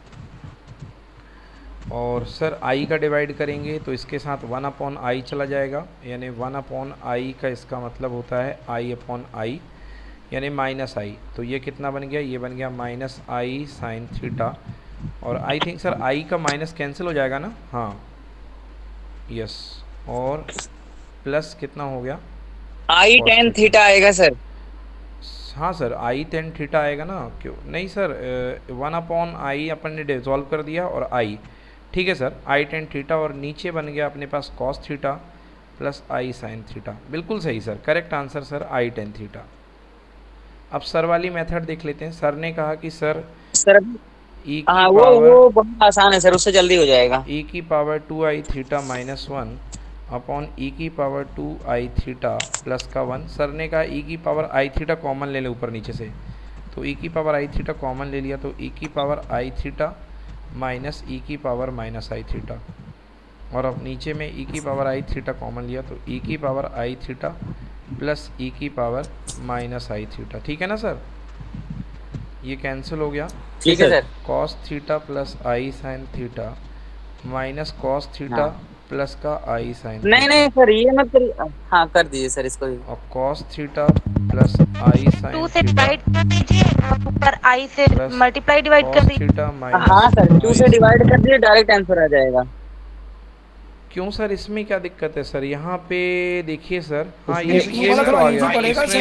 Speaker 1: और सर i का डिवाइड करेंगे तो इसके साथ 1 अपॉन i चला जाएगा, यानी 1 अपॉन i का इसका मतलब होता है i अपॉन i यानी माइनस i। तो ये कितना बन गया, ये बन गया माइनस i साइन थीटा, और आई थिंक सर i का माइनस कैंसिल हो जाएगा ना, हाँ यस, और प्लस कितना हो गया
Speaker 3: i tan थीटा आएगा सर।
Speaker 1: हाँ सर i tan थीटा आएगा ना, क्यों नहीं सर 1 अपॉन i अपन ने डिसॉल्व कर दिया और i, ठीक है सर i tan थीटा, और नीचे बन गया अपने पास cos theta plus i sine theta. बिल्कुल सही sir, correct answer sir i tan theta. अब सर वाली मेथड देख लेते हैं। सर ने कहा कि सर
Speaker 3: e वो बहुत आसान है सर, उससे जल्दी हो जाएगा।
Speaker 1: e की power 2i theta minus 1 upon e की पावर 2i थीटा प्लस का 1। सर ने कहा e की पावर i थीटा कॉमन ले ले ऊपर नीचे से, तो e की पावर i थीटा कॉमन ले लिया, तो e की power i theta minus e की पावर माइनस आई थीटा, और अब नीचे में ई की पावर आई थीटा कॉमन लिया तो ई की power i theta plus e की पावर माइनस आई थीटा। ठीक है ना सर, ये कैंसिल हो गया।
Speaker 3: ठीक है sir.
Speaker 1: Cos theta plus i sine theta minus cos theta plus का आई साइन।
Speaker 3: नहीं सर ये मत करिए, हाँ कर दीजिए सर इसको।
Speaker 1: अब cos theta plus i sine
Speaker 4: 2 से डिवाइड कर दीजिए और ऊपर आई से मल्टीप्लाई डिवाइड कर दीजिए।
Speaker 3: हाँ सर 2 से डिवाइड कर दीजिए, डायरेक्ट आंसर आ जाएगा।
Speaker 1: क्यों सर, इसमें क्या दिक्कत है सर? यहाँ पे देखिए सर, हाँ ये भी तो आ गया,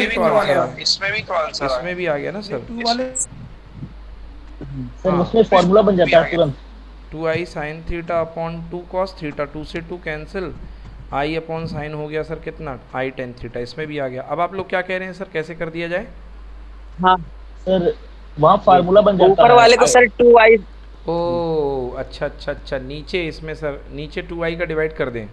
Speaker 1: इसमें भी आ गया ना सर।
Speaker 6: सर उसमें फॉर्मूला बन जाता है तुरंत।
Speaker 1: 2i sine theta upon 2 cos theta, 2 से 2 कैंसिल, i अपॉन साइन हो गया सर कितना, i टेन थीटा, इसमें भी आ गया। अब आप लोग क्या कह रहे हैं सर, कैसे कर दिया जाए?
Speaker 3: हाँ
Speaker 6: सर वहाँ फार्मूला बन जाता है
Speaker 3: ऊपर वाले को सर 2i।
Speaker 1: ओ अच्छा, नीचे इसमें सर, नीचे 2i का डिवाइड कर दें।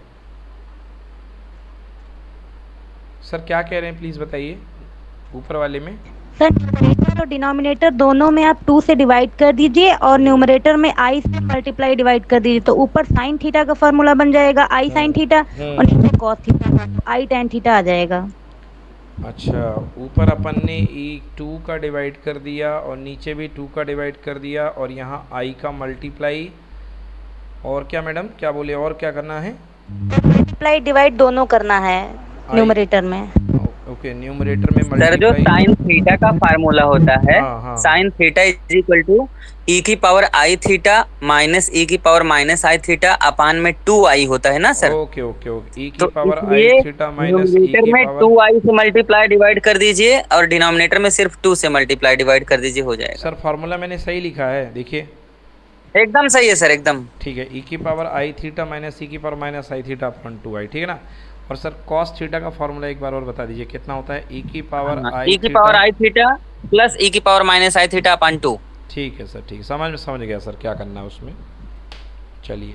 Speaker 1: सर क्या कह रहे हैं प्लीज़ बताइए, ऊपर वाले में?
Speaker 4: सर न्यूमरेटर और डिनोमिनेटर दोनों में आप 2 से डिवाइड कर दीजिए और न्यूमरेटर में i से मल्टीप्लाई डिवाइड कर दीजिए, तो ऊपर साइन थीटा का फॉर्मूला बन जाएगा i साइन थीटा और नीचे cos theta i tan theta आ जाएगा।
Speaker 1: अच्छा, ऊपर अपन ने ई 2 का डिवाइड कर दिया और नीचे भी 2 का डिवाइड कर दिया और यहाँ i का मल्टीप्लाई, और क्या मैडम क्या बोले, और क्या करना है?
Speaker 3: मल्टीप्लाई डिवाइड दोनों करना है न्यूमरेटर में।
Speaker 1: ओके, न्यूमरेटर में
Speaker 3: सर जो साइन थीटा का फार्मूला होता है, sine theta is equal to e की power i theta minus e की power minus i theta upon में 2i होता है ना सर।
Speaker 1: ओके ई की power i theta minus e की
Speaker 3: में 2i से मल्टीप्लाई डिवाइड कर दीजिए और डिनोमिनेटर में सिर्फ 2 से मल्टीप्लाई डिवाइड कर दीजिए, हो जाएगा।
Speaker 1: सर फार्मूला मैंने सही लिखा है, देखिए
Speaker 3: एकदम सही है सर, एकदम
Speaker 1: ठीक है। ई की power i theta minus e की power minus i theta upon 2i, ठीक है ना। और सर कॉस थीटा का फॉर्मूला एक बार और बता दीजिए कितना होता है? ई की power
Speaker 3: i theta plus e की power minus i theta upon 2।
Speaker 1: ठीक है सर, ठीक है, समझ गया सर क्या करना है उसमें। चलिए,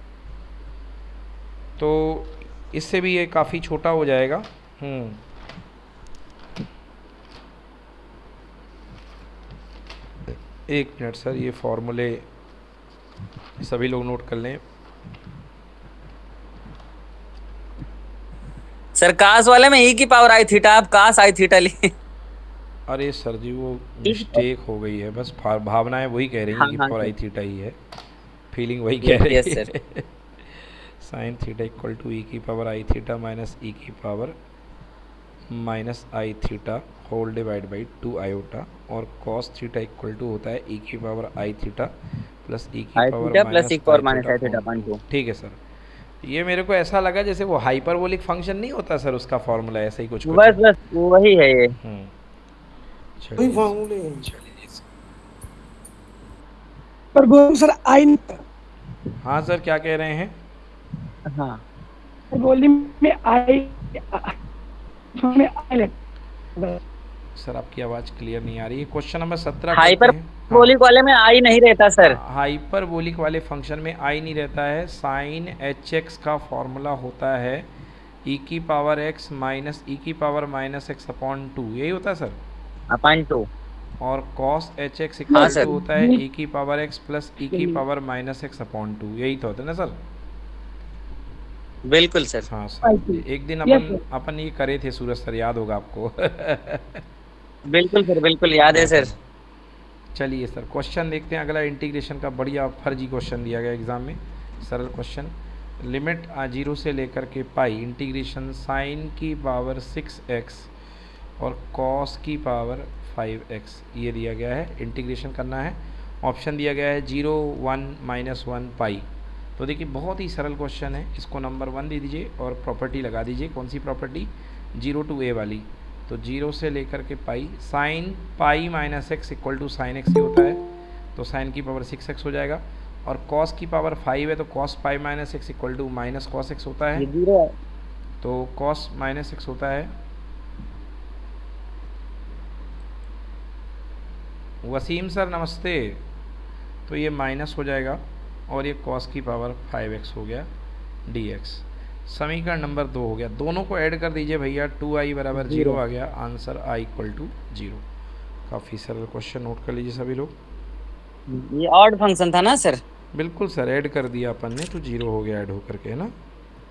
Speaker 1: तो इससे भी ये काफ़ी छोटा हो जाएगा। एक मिनट सर, ये फॉर्मूले सभी लोग नोट कर लें।
Speaker 3: सर कास वाले में ई की पावर आई थीटा, आप कास आई थीटा लिए।
Speaker 1: अरे सर जी वो मिस्टेक हो गई है, बस भावनाएं वही कह रही हैं कि पावर आई थीटा ही है, फीलिंग वही कह रही है। Sine theta equal to e की power i theta minus e की power minus i theta whole divide by 2 iota, और कॉस थीटा इक्वल टू होता है ई की power i theta plus e की पावर माइनस आई थीटा। ठीक है सर, ये मेरे को ऐसा लगा जैसे वो हाइपरबोलिक फंक्शन नहीं होता सर, उसका फॉर्मूला ऐसा ही कुछ
Speaker 3: बस वही है ये।
Speaker 8: वही फॉर्मूले हैं पर बोल सर आई।
Speaker 1: हाँ सर क्या कह रहे हैं?
Speaker 3: हाँ
Speaker 7: बोली में आई
Speaker 1: सर आपकी आवाज क्लियर नहीं आ रही है। क्वेश्चन नंबर 17
Speaker 3: हाइपरबोलिक वाले में आई नहीं रहता सर।
Speaker 1: हाइपरबोलिक वाले फंक्शन में आई नहीं रहता है। साइन hx का फॉर्मूला होता है e की पावर x माइनस e की पावर माइनस x अपॉन 2, यही होता है सर,
Speaker 3: अपॉन 2।
Speaker 1: और cos hx इक्वल टू होता है e की पावर x प्लस e की पावर माइनस x अपॉन 2, यही तो होता है ना सर?
Speaker 3: बिल्कुल सर।
Speaker 1: हाँ सर, एक दिन अपन ये करे थे सूरज सर, याद होगा आपको।
Speaker 3: बिल्कुल सर, बिल्कुल याद है सर।
Speaker 1: चलिए सर क्वेश्चन देखते हैं अगला। इंटीग्रेशन का बढ़िया फर्जी क्वेश्चन दिया गया एग्जाम में, सरल क्वेश्चन। लिमिट 0 से लेकर के पाई इंटीग्रेशन साइन की पावर 6x और कॉस की पावर 5x ये दिया गया है, इंटीग्रेशन करना है। ऑप्शन दिया गया है 0, 1, -1 पाई। तो देखिए बहुत ही सरल क्वेश्चन है, इसको नंबर 1 दे दीजिए और प्रॉपर्टी लगा दीजिए। कौन सी प्रॉपर्टी? 0 to a वाली। तो 0 से लेकर के pi, sine pi minus x equal to sine x ही होता है, तो साइन की पावर 6x हो जाएगा। और कॉस की पावर 5 है तो cos pi minus x equal to minus cos x होता है, तो कॉस माइनस x होता है। वसीम सर नमस्ते। तो ये माइनस हो जाएगा और ये कॉस की पावर 5x हो गया dx। समीकरण नंबर 2 हो गया, दोनों को ऐड कर दीजिए भैया, 2i बराबर 0 आ गया, आंसर i इक्वल टू 0। काफ़ी सरल क्वेश्चन, नोट कर लीजिए सभी लोग।
Speaker 3: ये ऑड फंक्शन था ना सर?
Speaker 1: बिल्कुल सर, ऐड कर दिया अपन ने तो 0 हो गया ऐड होकर के, है ना।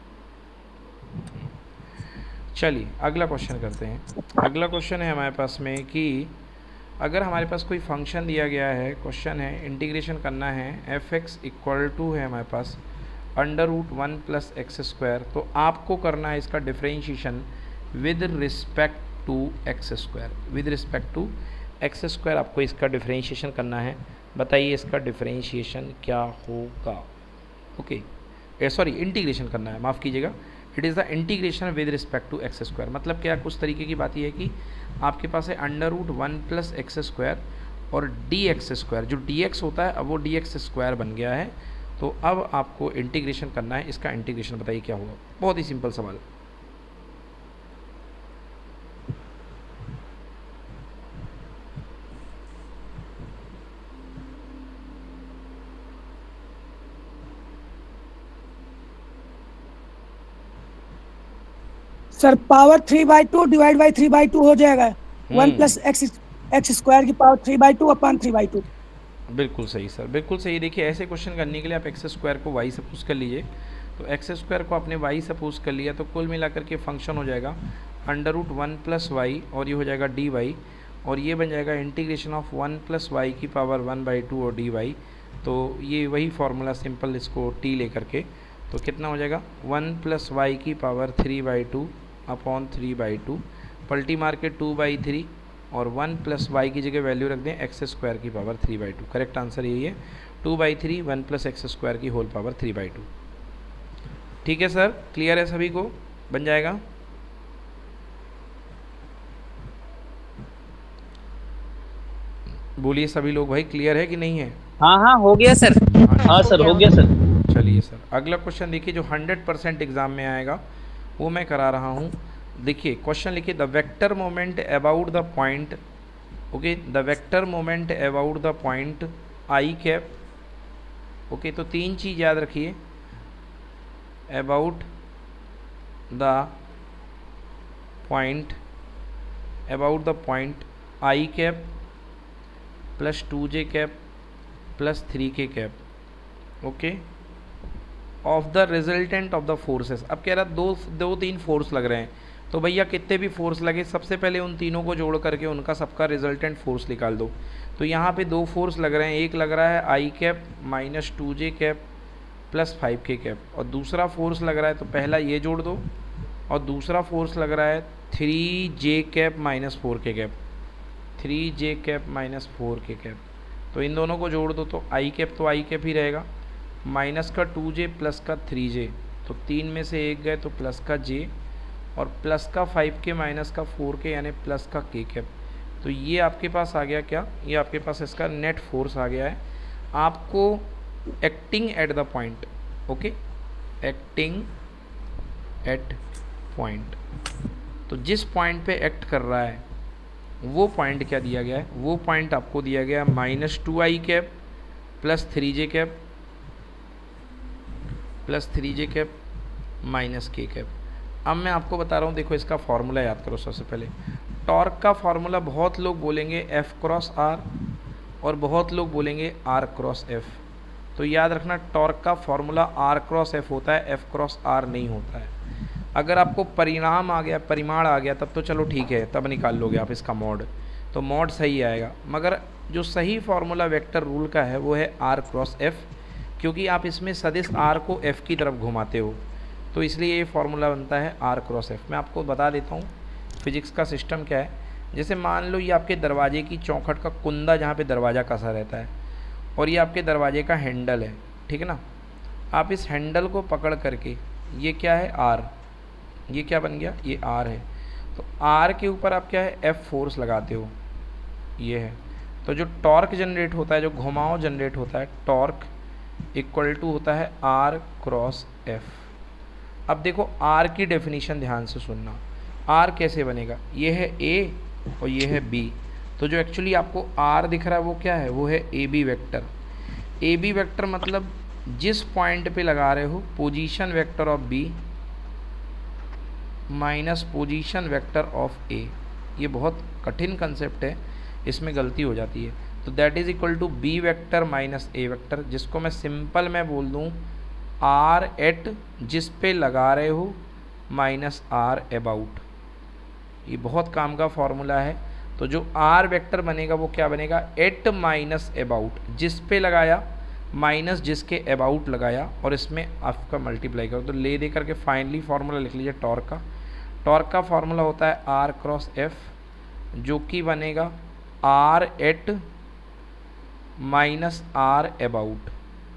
Speaker 1: चलिए अगला क्वेश्चन करते हैं। अगला क्वेश्चन है हमारे पास में कि अगर हमारे पास कोई फंक्शन दिया गया है, क्वेश्चन है इंटीग्रेशन करना है, f(x) इक्वल टू है हमारे पास √1 + x², तो आपको करना है इसका differentiation with respect to x²। With respect to x² आपको इसका डिफरेंशिएशन करना है। बताइए इसका डिफरेंशिएशन क्या होगा। ओके, सॉरी इंटीग्रेशन करना है, माफ़ कीजिएगा। It is the integration with respect to x²। मतलब क्या, कुछ तरीके की बात यह है कि आपके पास है √1 + x² और dx², जो dx होता है अब वो dx² बन गया है। तो अब आपको इंटीग्रेशन करना है, इसका इंटीग्रेशन बताइए क्या होगा। बहुत ही सिंपल सवाल।
Speaker 8: सर पावर 3/2 डिवाइड बाई 3/2 हो जाएगा। 1 + x² की पावर 3/2 अपन 3/2।
Speaker 1: बिल्कुल सही सर, बिल्कुल सही। देखिए ऐसे क्वेश्चन करने के लिए आप x² को y सपोज कर लीजिए, तो x² को आपने y सपोज कर लिया, तो कुल मिलाकर के फंक्शन हो जाएगा √1 + y और ये हो जाएगा dy, और ये बन जाएगा इंटीग्रेशन ऑफ 1 + y की पावर 1/2 और dy। तो ये वही फार्मूला सिंपल, इसको t लेकर के, तो कितना हो जाएगा 1 + y की पावर 3/2 अपॉन 3/2, पलटी मार के 2/3 और 1 + y की जगह वैल्यू रख दें x² की पावर 3/2। करेक्ट आंसर यही है, 2/3 1 + x² की होल पावर 3/2। ठीक है सर, क्लियर है सभी को, बन जाएगा। बोलिए सभी लोग, भाई क्लियर है कि नहीं है।
Speaker 3: हाँ हाँ हो गया सर।
Speaker 6: हाँ सर हो गया सर।
Speaker 1: चलिए सर अगला क्वेश्चन देखिए, जो 100% एग्जाम में आएगा वो मैं करा रहा हूँ। देखिए क्वेश्चन लिखिए, the vector moment about the point, okay, the vector moment about the point i cap. Okay, तो तीन चीज़ याद रखिए, about the point, about the point i cap plus 2j cap plus 3k cap, okay, of the resultant of the forces. अब कह रहा दो तीन फोर्स लग रहे हैं, तो भैया कितने भी फोर्स लगे सबसे पहले उन तीनों को जोड़ करके उनका सबका रिजल्टेंट फोर्स निकाल दो। तो यहाँ पे दो फोर्स लग रहे हैं, एक लग रहा है i cap minus 2j cap plus 5k cap, और दूसरा फोर्स लग रहा है, तो पहला ये जोड़ दो, और दूसरा फोर्स लग रहा है 3j cap minus 4k cap, 3j cap minus 4k cap. तो इन दोनों को जोड़ दो, तो आई कैप तो आई कैप ही रहेगा, माइनस का 2j प्लस का 3j, तो 3 में से एक गए तो प्लस का j, और प्लस का 5k माइनस का 4k यानी प्लस का k कैप। तो ये आपके पास आ गया क्या, ये आपके पास इसका नेट फोर्स आ गया है। आपको acting at the point, okay, acting at point, तो जिस पॉइंट पे एक्ट कर रहा है वो पॉइंट क्या दिया गया है, वो पॉइंट आपको दिया गया है -2i cap plus 3j cap plus 3j cap minus k cap. अब मैं आपको बता रहा हूँ, देखो इसका फॉर्मूला याद करो। सबसे पहले टॉर्क का फॉर्मूला बहुत लोग बोलेंगे F×R और बहुत लोग बोलेंगे R×F। तो याद रखना टॉर्क का फॉर्मूला R×F होता है, F×R नहीं होता है। अगर आपको परिणाम आ गया, परिमाण आ गया, तब तो चलो ठीक है, तब निकाल लोगे आप इसका मॉड, तो मॉड सही आएगा। मगर जो सही फार्मूला वेक्टर रूल का है वो है R×F, क्योंकि आप इसमें सदिश R को F की तरफ घुमाते हो, तो इसलिए ये फार्मूला बनता है R×F। मैं आपको बता देता हूँ फिजिक्स का सिस्टम क्या है। जैसे मान लो ये आपके दरवाजे की चौखट का कुंदा, जहाँ पे दरवाज़ा कसा रहता है, और ये आपके दरवाजे का हैंडल है, ठीक है ना। आप इस हैंडल को पकड़ करके, ये क्या है R, ये क्या बन गया, ये R है, तो R के ऊपर आप क्या है F फोर्स लगाते हो, ये है। तो जो टॉर्क जनरेट होता है, जो घुमाव जनरेट होता है, टॉर्क इक्वल टू होता है R×F। अब देखो R की डेफिनेशन ध्यान से सुनना, R कैसे बनेगा, ये है A और ये है B, तो जो एक्चुअली आपको R दिख रहा है वो क्या है, वो है AB वेक्टर। AB वेक्टर मतलब जिस पॉइंट पे लगा रहे हो position vector of B minus position vector of A। ये बहुत कठिन कंसेप्ट है, इसमें गलती हो जाती है। तो that is equal to B vector minus A vector, जिसको मैं सिंपल में बोल दूँ आर एट जिस पे लगा रहे हो माइनस आर अबाउट। ये बहुत काम का फॉर्मूला है। तो जो आर वेक्टर बनेगा वो क्या बनेगा, एट माइनस अबाउट, जिस पे लगाया माइनस जिसके अबाउट लगाया और इसमें आपका मल्टीप्लाई करो। तो ले दे करके फाइनली फार्मूला लिख लीजिए टॉर्क का। टॉर्क का फार्मूला होता है आर क्रॉस एफ, जो कि बनेगा R at minus R about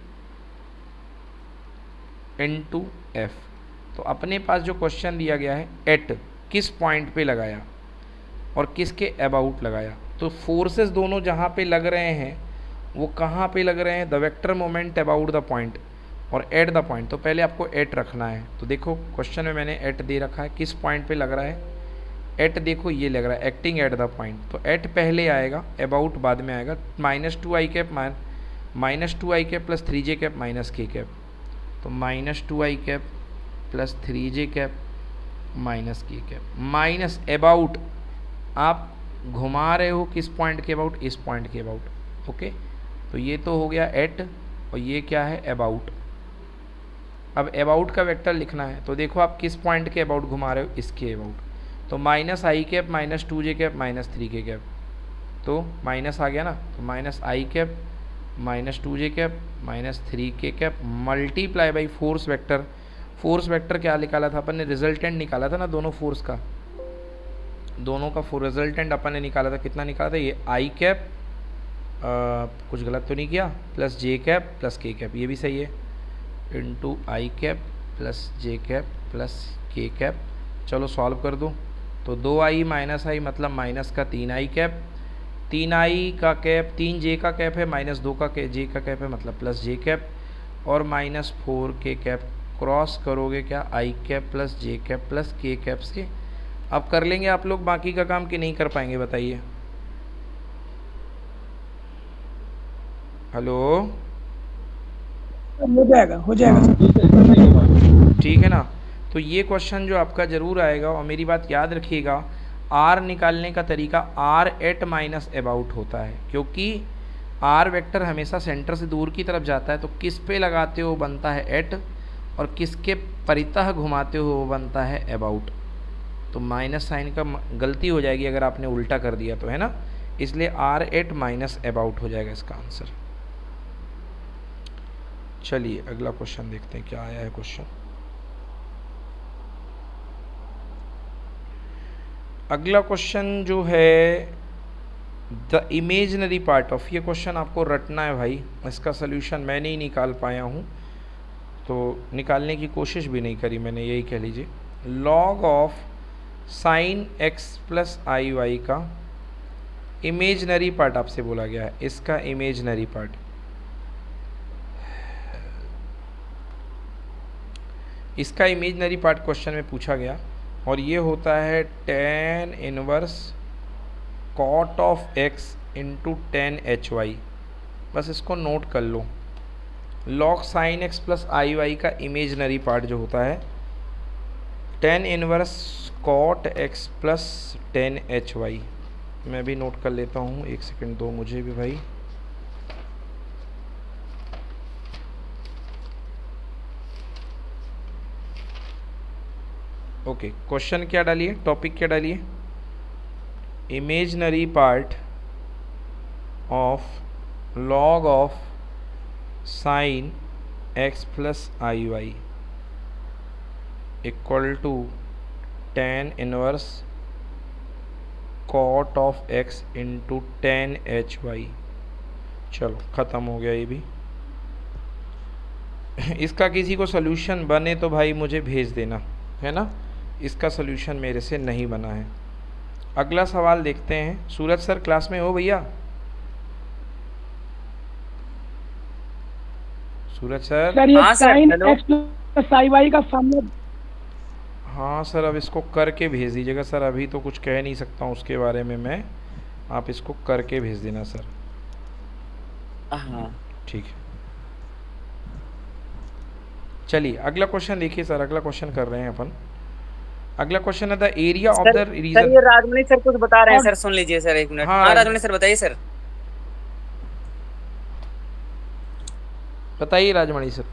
Speaker 1: into F. तो अपने पास जो क्वेश्चन दिया गया है एट किस पॉइंट पे लगाया और किसके अबाउट लगाया, तो फोर्सेस दोनों जहाँ पे लग रहे हैं वो कहाँ पे लग रहे हैं, the vector moment about the point और एट द पॉइंट। तो पहले आपको एट रखना है। तो देखो क्वेश्चन में मैंने एट दे रखा है, किस पॉइंट पे लग रहा है एट, देखो ये लग रहा है एक्टिंग एट द पॉइंट, तो एट पहले आएगा अबाउट बाद में आएगा। Minus two i cap plus three j cap minus k cap, तो minus two i cap plus three j cap minus k cap minus about, आप घुमा रहे हो किस पॉइंट के अबाउट, इस पॉइंट के अबाउट। ओके, तो ये तो हो गया एट और ये क्या है अबाउट। अब अबाउट का वेक्टर लिखना है, तो देखो आप किस पॉइंट के अबाउट घुमा रहे हो, इसके अबाउट। तो minus i cap minus two j cap minus three k cap, तो माइनस आ गया ना, तो minus i cap minus two j cap minus three k cap multiply by force vector. Force vector क्या निकाला था अपन ने, रिजल्टेंट निकाला था ना दोनों फोर्स का, दोनों का रिजल्टेंट अपन ने निकाला था, कितना निकाला था, ये आई कैप कुछ गलत तो नहीं किया, plus j cap plus k cap, ये भी सही है, into i cap plus j cap plus k cap. चलो सॉल्व कर दो, तो दो आई माइनस आई मतलब माइनस का तीन आई कैप, तीन आई का कैप तीन जे का कैप है माइनस दो का जे का कैप है मतलब प्लस जे कैप, और minus four k cap cross करोगे क्या i cap plus j cap plus k cap से। अब कर लेंगे आप लोग बाकी का काम कि नहीं कर पाएंगे बताइए। हेलो,
Speaker 8: हो जाएगा
Speaker 1: ठीक है ना। तो ये क्वेश्चन जो आपका ज़रूर आएगा, और मेरी बात याद रखिएगा, आर निकालने का तरीका आर एट माइनस अबाउट होता है, क्योंकि आर वेक्टर हमेशा सेंटर से दूर की तरफ जाता है, तो किस पे लगाते हो बनता है एट, और किसके परितः घुमाते हो वो बनता है अबाउट। तो माइनस साइन का गलती हो जाएगी अगर आपने उल्टा कर दिया तो, है ना, इसलिए आर एट माइनस अबाउट हो जाएगा इसका आंसर। चलिए अगला क्वेश्चन देखते हैं क्या आया है क्वेश्चन। अगला क्वेश्चन जो है द इमेजनरी पार्ट ऑफ, ये क्वेश्चन आपको रटना है भाई, इसका सल्यूशन मैं नहीं निकाल पाया हूँ तो निकालने की कोशिश भी नहीं करी मैंने, यही कह लीजिए। Log of sine x plus i y का इमेजनरी पार्ट आपसे बोला गया है, इसका इमेजनरी पार्ट। इसका इमेजनरी पार्ट क्वेश्चन में पूछा गया और ये होता है tan inverse cot of x into tan h y. बस इसको नोट कर लो, log sine x plus i y का इमेजनरी पार्ट जो होता है tan inverse cot x plus tan h y. मैं भी नोट कर लेता हूँ, एक सेकंड दो मुझे भी भाई। ओके, क्वेश्चन क्या डालिए, टॉपिक क्या डालिए, imaginary part of log of sine x plus i y equal to tan inverse cot of x into tan h y. चलो ख़त्म हो गया ये भी। इसका किसी को सॉल्यूशन बने तो भाई मुझे भेज देना, है ना। इसका सॉल्यूशन मेरे से नहीं बना है। अगला सवाल देखते हैं। सूरज सर क्लास में हो भैया? सूरज सर,
Speaker 7: ये sine x plus i y का फॉर्मूला।
Speaker 1: हाँ सर, अब इसको करके भेज दीजिएगा सर, अभी तो कुछ कह नहीं सकता हूँ उसके बारे में मैं, आप इसको करके भेज देना सर।
Speaker 3: हाँ
Speaker 1: ठीक है, चलिए अगला क्वेश्चन देखिए सर। अगला क्वेश्चन कर रहे हैं अपन। अगला क्वेश्चन है the area of the region.
Speaker 3: ये राजमणि सर कुछ बता रहे हैं सर, सुन लीजिए सर एक मिनट। हाँ राजमणि सर बताइए सर।
Speaker 1: बताइए राजमणि सर।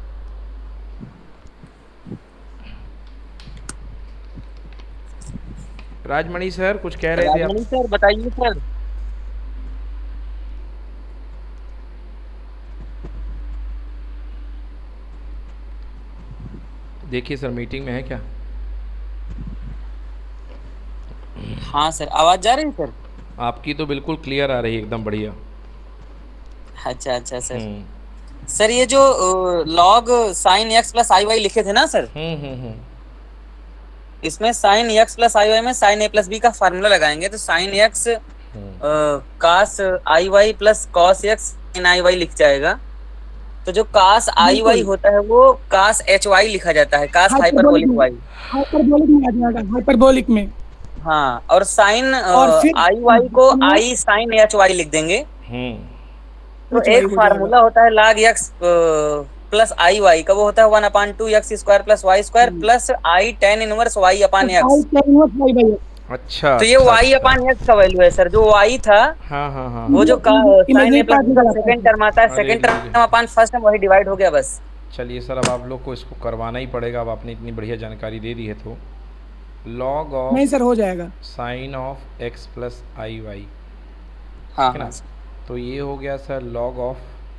Speaker 1: राजमणि सर कुछ कह रहे थे आप?
Speaker 3: राजमणि सर बताइए सर।
Speaker 1: देखिए सर मीटिंग में है क्या?
Speaker 3: हाँ सर, आवाज जा रही है सर?
Speaker 1: आपकी तो बिल्कुल क्लियर आ रही है, एकदम बढ़िया।
Speaker 3: अच्छा अच्छा सर। सर ये जो log sine x plus i y लिखे थे ना सर, इसमें sine x plus i y में साइन ए प्लस बी का फार्मूला लगाएंगे तो sine x cos i y plus cos x sine i y लिख जाएगा। तो जो कास आई वाई होता है वो कास एच वाई लिखा जाता है, कास हाइपरबोलिक वाई।
Speaker 8: हाइपरबोलिक में आ जाएगा, हाइपरबोलिक में।
Speaker 3: हाँ, और साइन आई वाई को आई साइन एच वाई लिख देंगे। तो एक फार्मूला होता है log x plus i y का, वो होता है 1/2 x square plus y square plus i tan inverse y upon x।
Speaker 1: अच्छा,
Speaker 3: तो ये y अपान x का वैल्यू है सर, जो y था। हाँ, वो जो साइन ए प्लस का सेकंड टर्म आता है, second term upon first term, वही डिवाइड हो गया बस।
Speaker 1: चलिए सर, अब आप लोग को इसको करवाना ही पड़ेगा, अब आपने इतनी बढ़िया जानकारी दे दी है तो लॉग ऑफ
Speaker 8: नहीं सर हो जाएगा
Speaker 1: sine of x plus i y.
Speaker 3: हाँ,
Speaker 1: तो ये हो गया sir log of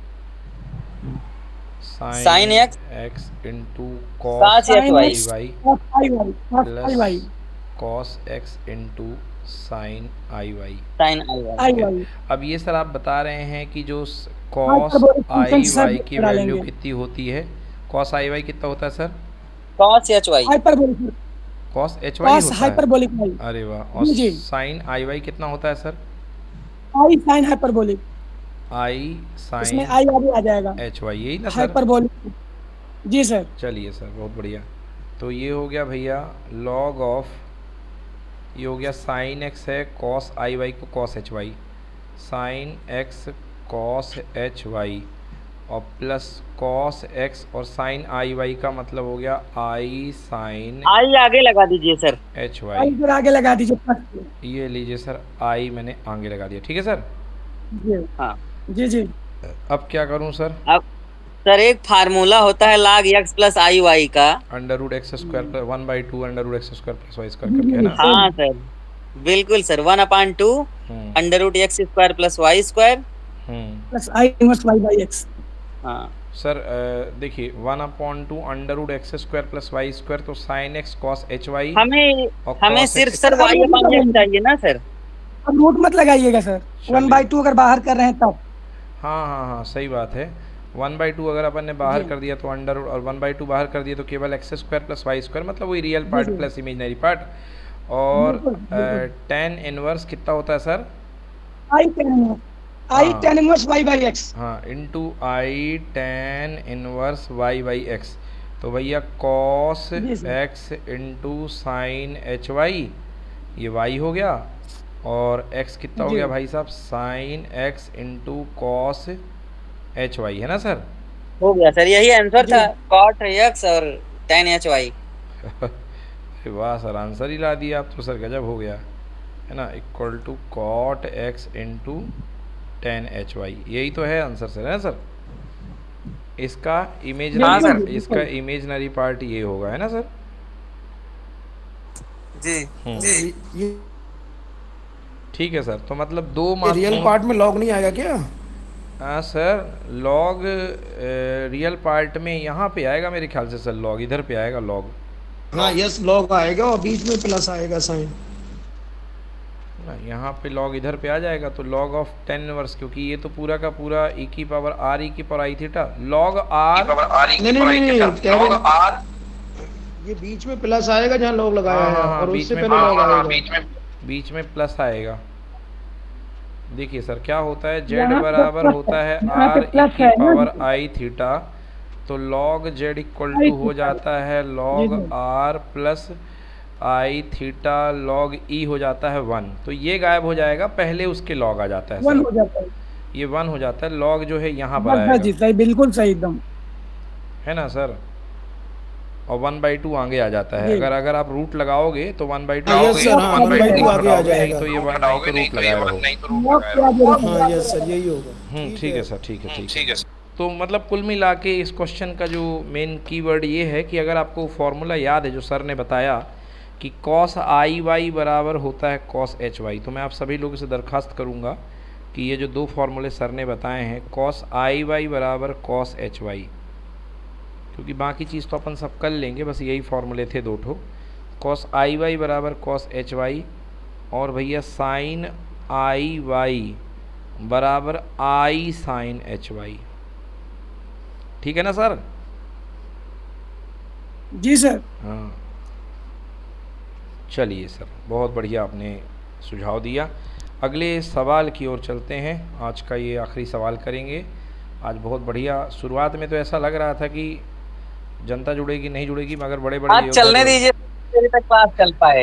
Speaker 3: sine
Speaker 1: x into cos i y plus cos x into sine i y. अब ये सर आप बता रहे हैं कि जो कॉस आई वाई की वैल्यू कितनी होती है? कॉस आई वाई कितना होता है sir?
Speaker 3: Cos h y,
Speaker 1: cos h y होता
Speaker 8: है।
Speaker 1: अरे वाह। और साइन आई वाई कितना होता है sir?
Speaker 8: I sine hyperbolic,
Speaker 1: i sine
Speaker 8: इसमें आई आगे आ जाएगा,
Speaker 1: एच वाई, यही ना सर?
Speaker 8: हाइपरबोलिक। जी सर।
Speaker 1: चलिए सर, बहुत बढ़िया। तो ये हो गया भैया लॉग ऑफ, ये हो गया साइन एक्स है कॉस आई वाई को cos h y, sine x cos h y और प्लस कॉस एक्स और साइन आई वाई का मतलब हो गया आई साइन,
Speaker 3: आई आगे लगा दीजिए सर,
Speaker 1: एच वाई
Speaker 8: आगे लगा दीजिए।
Speaker 1: ये लीजिए सर, आई मैंने आगे लगा दिया, ठीक है सर?
Speaker 3: हाँ
Speaker 8: जी जी।
Speaker 1: अब क्या करूं सर?
Speaker 3: अब सर एक फार्मूला होता है log x plus i y का,
Speaker 1: under root x square plus 1/2 under root x square plus y square करके, है ना?
Speaker 3: हाँ सर बिल्कुल sir, 1/2 under root x square plus y square
Speaker 8: plus i inverse y by x.
Speaker 3: हाँ
Speaker 1: सर देखिए 1/2 under root x square plus y square, तो sine x cos h y,
Speaker 3: हमें सिर्फ सर वाई अपान एक्स चाहिए ना सर?
Speaker 8: अब रूट मत लगाइएगा सर, 1/2 अगर बाहर कर रहे हैं तब।
Speaker 1: हाँ सही बात है। 1/2 अगर अपन ने बाहर कर दिया तो अंडर रूट, और 1/2 बाहर कर दिया तो केवल x square plus y square, मतलब वही real part plus imaginary part. और tan इनवर्स कितना होता है sir?
Speaker 8: I tan inverse y by x।
Speaker 1: हाँ, into i tan inverse y by x। तो भैया cos x into sine h y, ये y हो गया, और x कितना हो गया भाई साहब? Sine x into cos h y, है ना सर?
Speaker 3: हो गया सर, यही आंसर था, cot x और tan एच वाई।
Speaker 1: वाह सर, आंसर ही ला दिया आप तो सर, गजब हो गया, है ना? Equal to cot x into tan h y, यही तो है आंसर सर, है ना सर? इसका इमेजिनरी पार्ट ये होगा, है ना सर?
Speaker 3: जी
Speaker 1: ठीक है सर। तो मतलब दो मार्क्स
Speaker 9: रियल पार्ट में लॉग नहीं आएगा क्या?
Speaker 1: हाँ सर, लॉग रियल पार्ट में यहाँ पे आएगा मेरे ख्याल से सर, लॉग इधर पे आएगा लॉग।
Speaker 9: हाँ यस, लॉग आएगा और बीच में प्लस आएगा साइन।
Speaker 1: यहाँ पे लॉग इधर पे आ जाएगा, तो लॉग ऑफ tan इनवर्स, क्योंकि ये तो पूरा का पूरा e की पावर r e की power i theta, log r
Speaker 9: नहीं ये बीच में प्लस आएगा जहाँ लॉग लगाया है, और उससे पहले लॉग आएगा,
Speaker 1: बीच में प्लस आएगा। देखिए सर क्या होता है, z बराबर होता है r e की पावर आई थीटा, तो log z इक्वल टू हो जाता है log r plus i theta log e हो जाता है 1। तो ये गायब हो जाएगा, पहले उसके log आ जाता है सर,
Speaker 8: 1 हो जाता है,
Speaker 1: ये 1 हो जाता है, log जो है यहाँ पर आएगा
Speaker 8: जी, सही, बिल्कुल सही एकदम,
Speaker 1: है ना सर? और 1/2 आगे आ जाता है, अगर आप रूट लगाओगे तो 1/2
Speaker 9: आगे आ जाएगा,
Speaker 1: तो ये 1/2 रूट लगाया होगा।
Speaker 9: हाँ यस सर, यही होगा।
Speaker 1: ठीक है सर, ठीक है। तो मतलब कुल मिला के इस क्वेश्चन का जो मेन कीवर्ड ये है कि अगर आपको फॉर्मूला याद है जो सर ने बताया कि cos आई वाई बराबर होता है cos एच वाई, तो मैं आप सभी लोगों से दरख्वास्त करूँगा कि ये जो दो फार्मूले सर ने बताए हैं cos आई वाई बराबर cos एच वाई, क्योंकि बाकी चीज़ तो अपन सब कर लेंगे, बस यही फार्मूले थे दो ठो, cos आई वाई बराबर cos एच वाई और भैया sin आई वाई बराबर आई sin एच वाई। ठीक है ना सर?
Speaker 8: जी सर।
Speaker 1: हाँ चलिए सर, बहुत बढ़िया आपने सुझाव दिया। अगले सवाल की ओर चलते हैं। आज का ये आखिरी सवाल करेंगे। आज बहुत बढ़िया, शुरुआत में तो ऐसा लग रहा था कि जनता जुड़ेगी नहीं जुड़ेगी, मगर बड़े बड़े
Speaker 3: आज चलने दीजिए, देर तक क्लास चल पाए।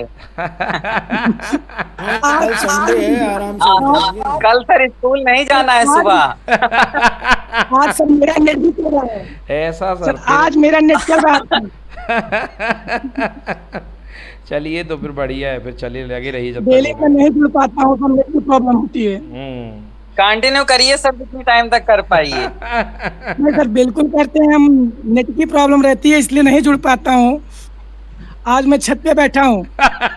Speaker 9: कल संडे है, आराम से
Speaker 3: कल सर स्कूल नहीं जाना है सुबह।
Speaker 8: आज सर मेरा नेट भी चल रहा है।
Speaker 1: ऐसा सर,
Speaker 8: आज मेरा नेट चल रहा है।
Speaker 1: चलिए तो फिर बढ़िया है, फिर चलिए लगे रहिए जब
Speaker 8: डेली में नहीं जुड़ पाता हूँ तो नेट की प्रॉब्लम होती है।
Speaker 3: कंटिन्यू करिए सर, जितनी टाइम तक कर पाइए।
Speaker 8: नहीं सर बिल्कुल करते हैं, हम नेट की प्रॉब्लम रहती है इसलिए नहीं जुड़ पाता हूँ। आज मैं छत पे बैठा हूँ।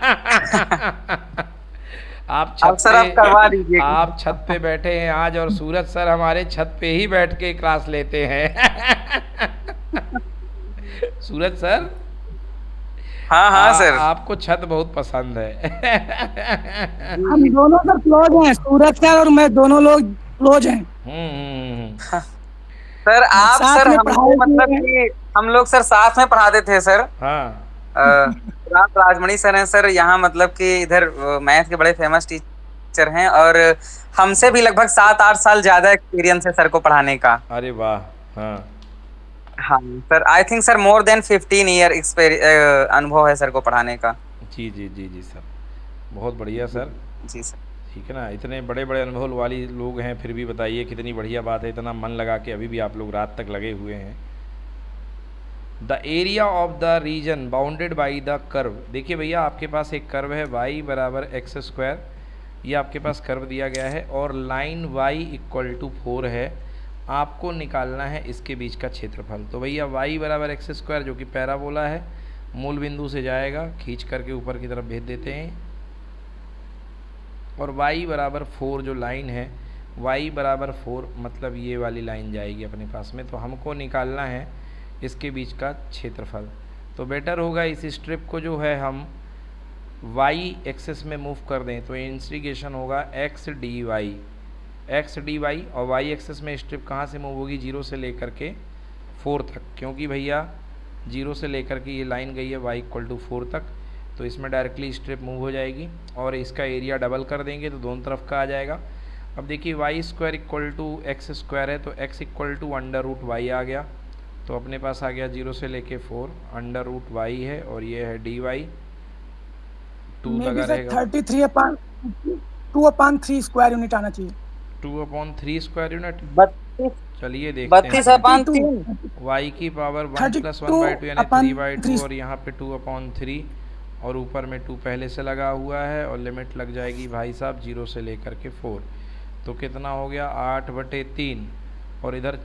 Speaker 1: आप छत
Speaker 3: सर आप करवा दीजिए।
Speaker 1: आप छत पे बैठे हैं आज, और सूरज सर हमारे छत पे ही बैठ के क्लास लेते हैं। सूरज सर,
Speaker 3: हाँ हाँ सर,
Speaker 1: आपको छत बहुत पसंद है।
Speaker 8: हम दोनों सर क्लोज हैं, सूरज सर और मैं दोनों लोग क्लोज हैं।
Speaker 3: सर आप सर हमको मतलब कि हम लोग सर साथ में पढ़ाते थे सर।
Speaker 1: हाँ
Speaker 3: राजमणि सर हैं सर यहाँ, मतलब कि इधर मैथ के बड़े फेमस टीचर हैं और हमसे भी लगभग 7-8 साल ज्यादा एक्सपीरियंस है सर को पढ़ाने का।
Speaker 1: अरे वाह। हाँ
Speaker 3: हाँ sir, I think sir more than 15 year अनुभव है सर को पढ़ाने का।
Speaker 1: जी जी जी जी सर, बहुत बढ़िया सर।
Speaker 3: जी सर,
Speaker 1: ठीक है ना, इतने बड़े बड़े अनुभव वाली लोग हैं, फिर भी बताइए कितनी बढ़िया बात है, इतना मन लगा के अभी भी आप लोग रात तक लगे हुए हैं। The area of the region bounded by the curve. देखिए भैया, आपके पास एक कर्व है y बराबर एक्स स्क्वायर, ये आपके पास कर्व दिया गया है, और लाइन y इक्वल टू 4 है। आपको निकालना है इसके बीच का क्षेत्रफल। तो भैया y बराबर एक्स स्क्वायर जो कि पैराबोला है, मूल बिंदु से जाएगा, खींच करके ऊपर की तरफ भेज देते हैं, और y बराबर 4 जो लाइन है, y बराबर 4 मतलब ये वाली लाइन जाएगी अपने पास में। तो हमको निकालना है इसके बीच का क्षेत्रफल। तो बेटर होगा इस स्ट्रिप को जो है हम y एक्सिस में मूव कर दें, तो इंटीग्रेशन होगा x dy, और y एक्सिस में स्ट्रिप कहाँ से मूव होगी, 0 से लेकर के 4 तक, क्योंकि भैया 0 से लेकर के ये लाइन गई है y इक्वल टू 4 तक, तो इसमें डायरेक्टली स्ट्रिप मूव हो जाएगी, और इसका एरिया डबल कर देंगे तो दोनों तरफ का आ जाएगा। अब देखिए y square equal to x square है, तो x equal to under root y आ गया, तो अपने पास आ गया 0 से लेके 4 अंडर रूट वाई है, और ये है dy 2 लगा रहेगा।
Speaker 8: 2/3 स्क्वायर यूनिट आना चाहिए।
Speaker 1: 2/3 स्क्वायर यूनिट, चलिए देखते हैं।
Speaker 3: 32/3
Speaker 1: y की पावर 1 + 1/2 यानी 3/2, और यहाँ पे 2/3, और ऊपर में 2 पहले से लगा हुआ है, और लिमिट लग जाएगी भाई साहब 0 से लेकर के 4, तो कितना हो गया 8/3, और इधर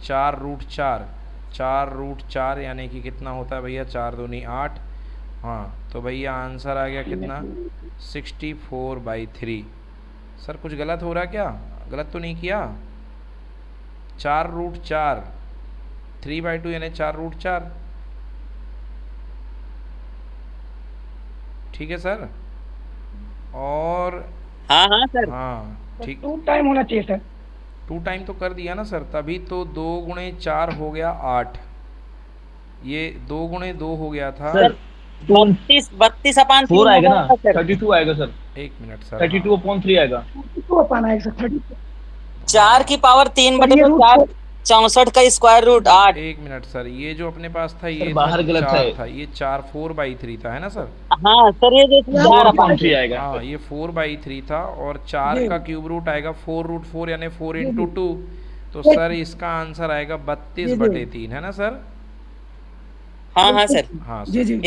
Speaker 1: 4√4 यानी कि कितना होता है भैया, 4 दूनी 8। हाँ तो भैया आंसर आ गया कितना, 64/3। सर कुछ गलत हो रहा है क्या, गलत तो नहीं किया? 4√4, 3/2 यानी 4√4। ठीक है सर, और
Speaker 3: हाँ हाँ सर,
Speaker 1: हाँ ठीक,
Speaker 7: 2 टाइम होना चाहिए सर।
Speaker 1: 2 टाइम तो कर दिया ना सर, तभी तो 2 गुणे 4 हो गया 8, ये 2 गुणे 2 हो गया था
Speaker 6: सर
Speaker 3: 32/3
Speaker 6: आएगा ना, 32 आएगा सर।
Speaker 1: 1 मिनट सर,
Speaker 6: 32/3 आएगा।
Speaker 3: 4 की पावर 3/4, 64 का स्क्वायर रूट 8।
Speaker 1: 1 मिनट सर, ये जो अपने पास था ये
Speaker 6: बाहर गलत
Speaker 1: 4 था, ये 4/4/3 था, है ना सर?
Speaker 3: हाँ सर, ये जो
Speaker 6: 4/3 आएगा।
Speaker 1: हाँ ये 4/3 था, और 4 का क्यूब रूट आएगा 4√4 यानी 4 × 2, तो सर इसका आंसर आएगा 32/3, है ना सर?
Speaker 3: हाँ हाँ सर,
Speaker 1: हाँ
Speaker 8: जी जी,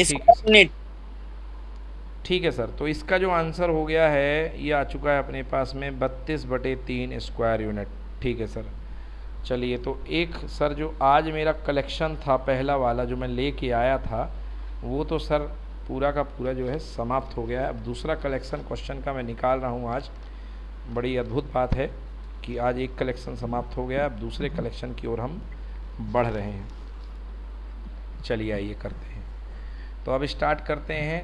Speaker 1: ठीक है सर। तो इसका जो आंसर हो गया है ये आ चुका है अपने पास में 32/3 स्क्वायर यूनिट। ठीक है सर, चलिए, तो एक सर जो आज मेरा कलेक्शन था पहला वाला जो मैं लेके आया था वो तो सर पूरा का पूरा जो है समाप्त हो गया है। अब दूसरा कलेक्शन क्वेश्चन का मैं निकाल रहा हूँ आज। बड़ी अद्भुत बात है कि आज एक कलेक्शन समाप्त हो गया, अब दूसरे कलेक्शन की ओर हम बढ़ रहे हैं। चलिए आइए करते हैं। तो अब स्टार्ट करते हैं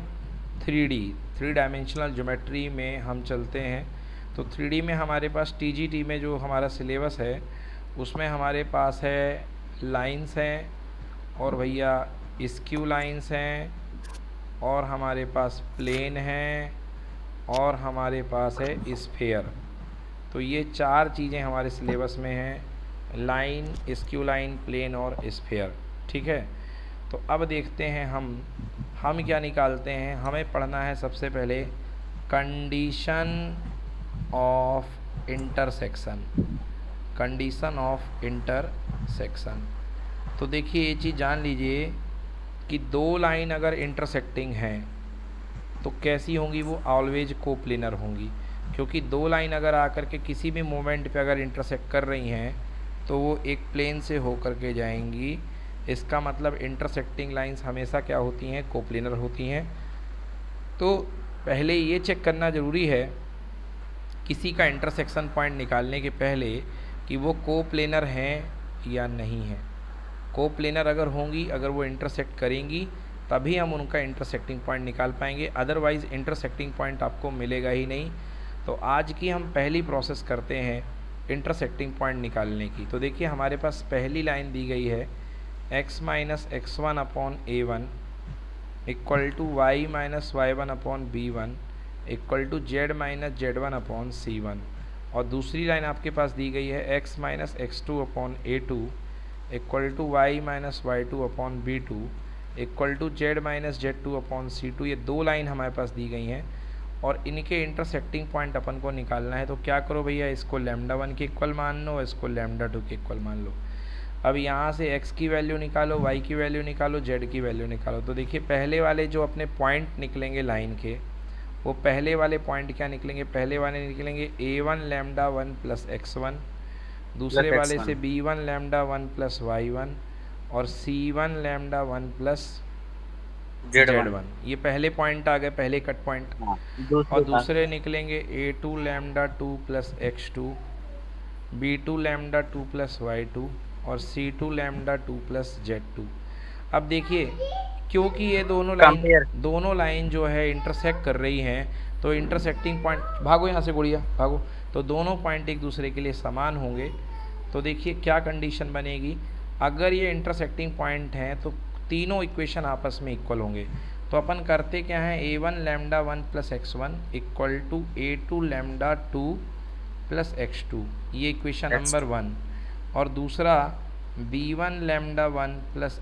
Speaker 1: 3 डायमेंशनल ज्योमेट्री में हम चलते हैं। तो 3D में हमारे पास TGT में जो हमारा सिलेबस है उसमें हमारे पास है लाइंस हैं और भैया स्क्यू लाइंस हैं और हमारे पास प्लेन हैं और हमारे पास है स्फीयर। तो ये 4 चीज़ें हमारे सिलेबस में हैं, लाइन, स्क्यू लाइन, प्लेन और स्फीयर। ठीक है, तो अब देखते हैं हम क्या निकालते हैं। हमें पढ़ना है सबसे पहले condition of intersection. Condition of intersection. तो देखिए ये चीज़ जान लीजिए कि 2 लाइन अगर इंटरसेक्टिंग हैं तो कैसी होंगी, वो ऑलवेज कोप्लेनर होंगी, क्योंकि 2 लाइन अगर आकर के किसी भी मोमेंट पे अगर इंटरसेक्ट कर रही हैं तो वो एक प्लेन से होकर के जाएंगी। इसका मतलब इंटरसेक्टिंग लाइंस हमेशा क्या होती हैं, कोप्लेनर होती हैं। तो पहले ये चेक करना ज़रूरी है किसी का इंटरसेक्शन पॉइंट निकालने के पहले कि वो कोप्लेनर हैं या नहीं हैं। कोप्लेनर अगर होंगी, अगर वो इंटरसेक्ट करेंगी तभी हम उनका इंटरसेक्टिंग पॉइंट निकाल पाएंगे, अदरवाइज़ इंटरसेक्टिंग पॉइंट आपको मिलेगा ही नहीं। तो आज की हम पहली प्रोसेस करते हैं इंटरसेक्टिंग पॉइंट निकालने की। तो देखिए हमारे पास पहली लाइन दी गई है x minus x1 upon a1 equal to y minus y1 upon b1 equal to z minus z1 upon c1। और दूसरी लाइन आपके पास दी गई है x minus x2 upon a2 equal to y minus y2 upon b2 equal to z minus z2 upon c2। ये 2 लाइन हमारे पास दी गई हैं और इनके इंटरसेक्टिंग पॉइंट अपन को निकालना है। तो क्या करो भैया, इसको λ1 के इक्वल मान लो, इसको λ2 के इक्वल मान लो। अब यहाँ से x की वैल्यू निकालो, y की वैल्यू निकालो, z की वैल्यू निकालो। तो देखिए पहले वाले जो अपने पॉइंट निकलेंगे लाइन के, वो पहले वाले पॉइंट क्या निकलेंगे, पहले वाले निकलेंगे a1 λ1 प्लस x1, दूसरे वाले से b1 λ1 प्लस y1 और c1 λ1 प्लस z1। ये पहले पॉइंट आ गए, पहले कट पॉइंट। और दूसरे निकलेंगे a2 λ2 plus x2, b2 λ2 plus y2 और c2 λ2 प्लस z2। अब देखिए क्योंकि ये दोनों लाइन जो है इंटरसेक्ट कर रही हैं तो इंटरसेक्टिंग पॉइंट, भागो यहाँ से गुड़िया भागो, तो दोनों पॉइंट एक दूसरे के लिए समान होंगे। तो देखिए क्या कंडीशन बनेगी, अगर ये इंटरसेक्टिंग पॉइंट हैं तो तीनों इक्वेशन आपस में इक्वल होंगे। तो अपन करते क्या है, a1 λ1 plus x1 equal to a2 λ2 plus x2, ये इक्वेशन नंबर 1। और दूसरा b1 λ1 plus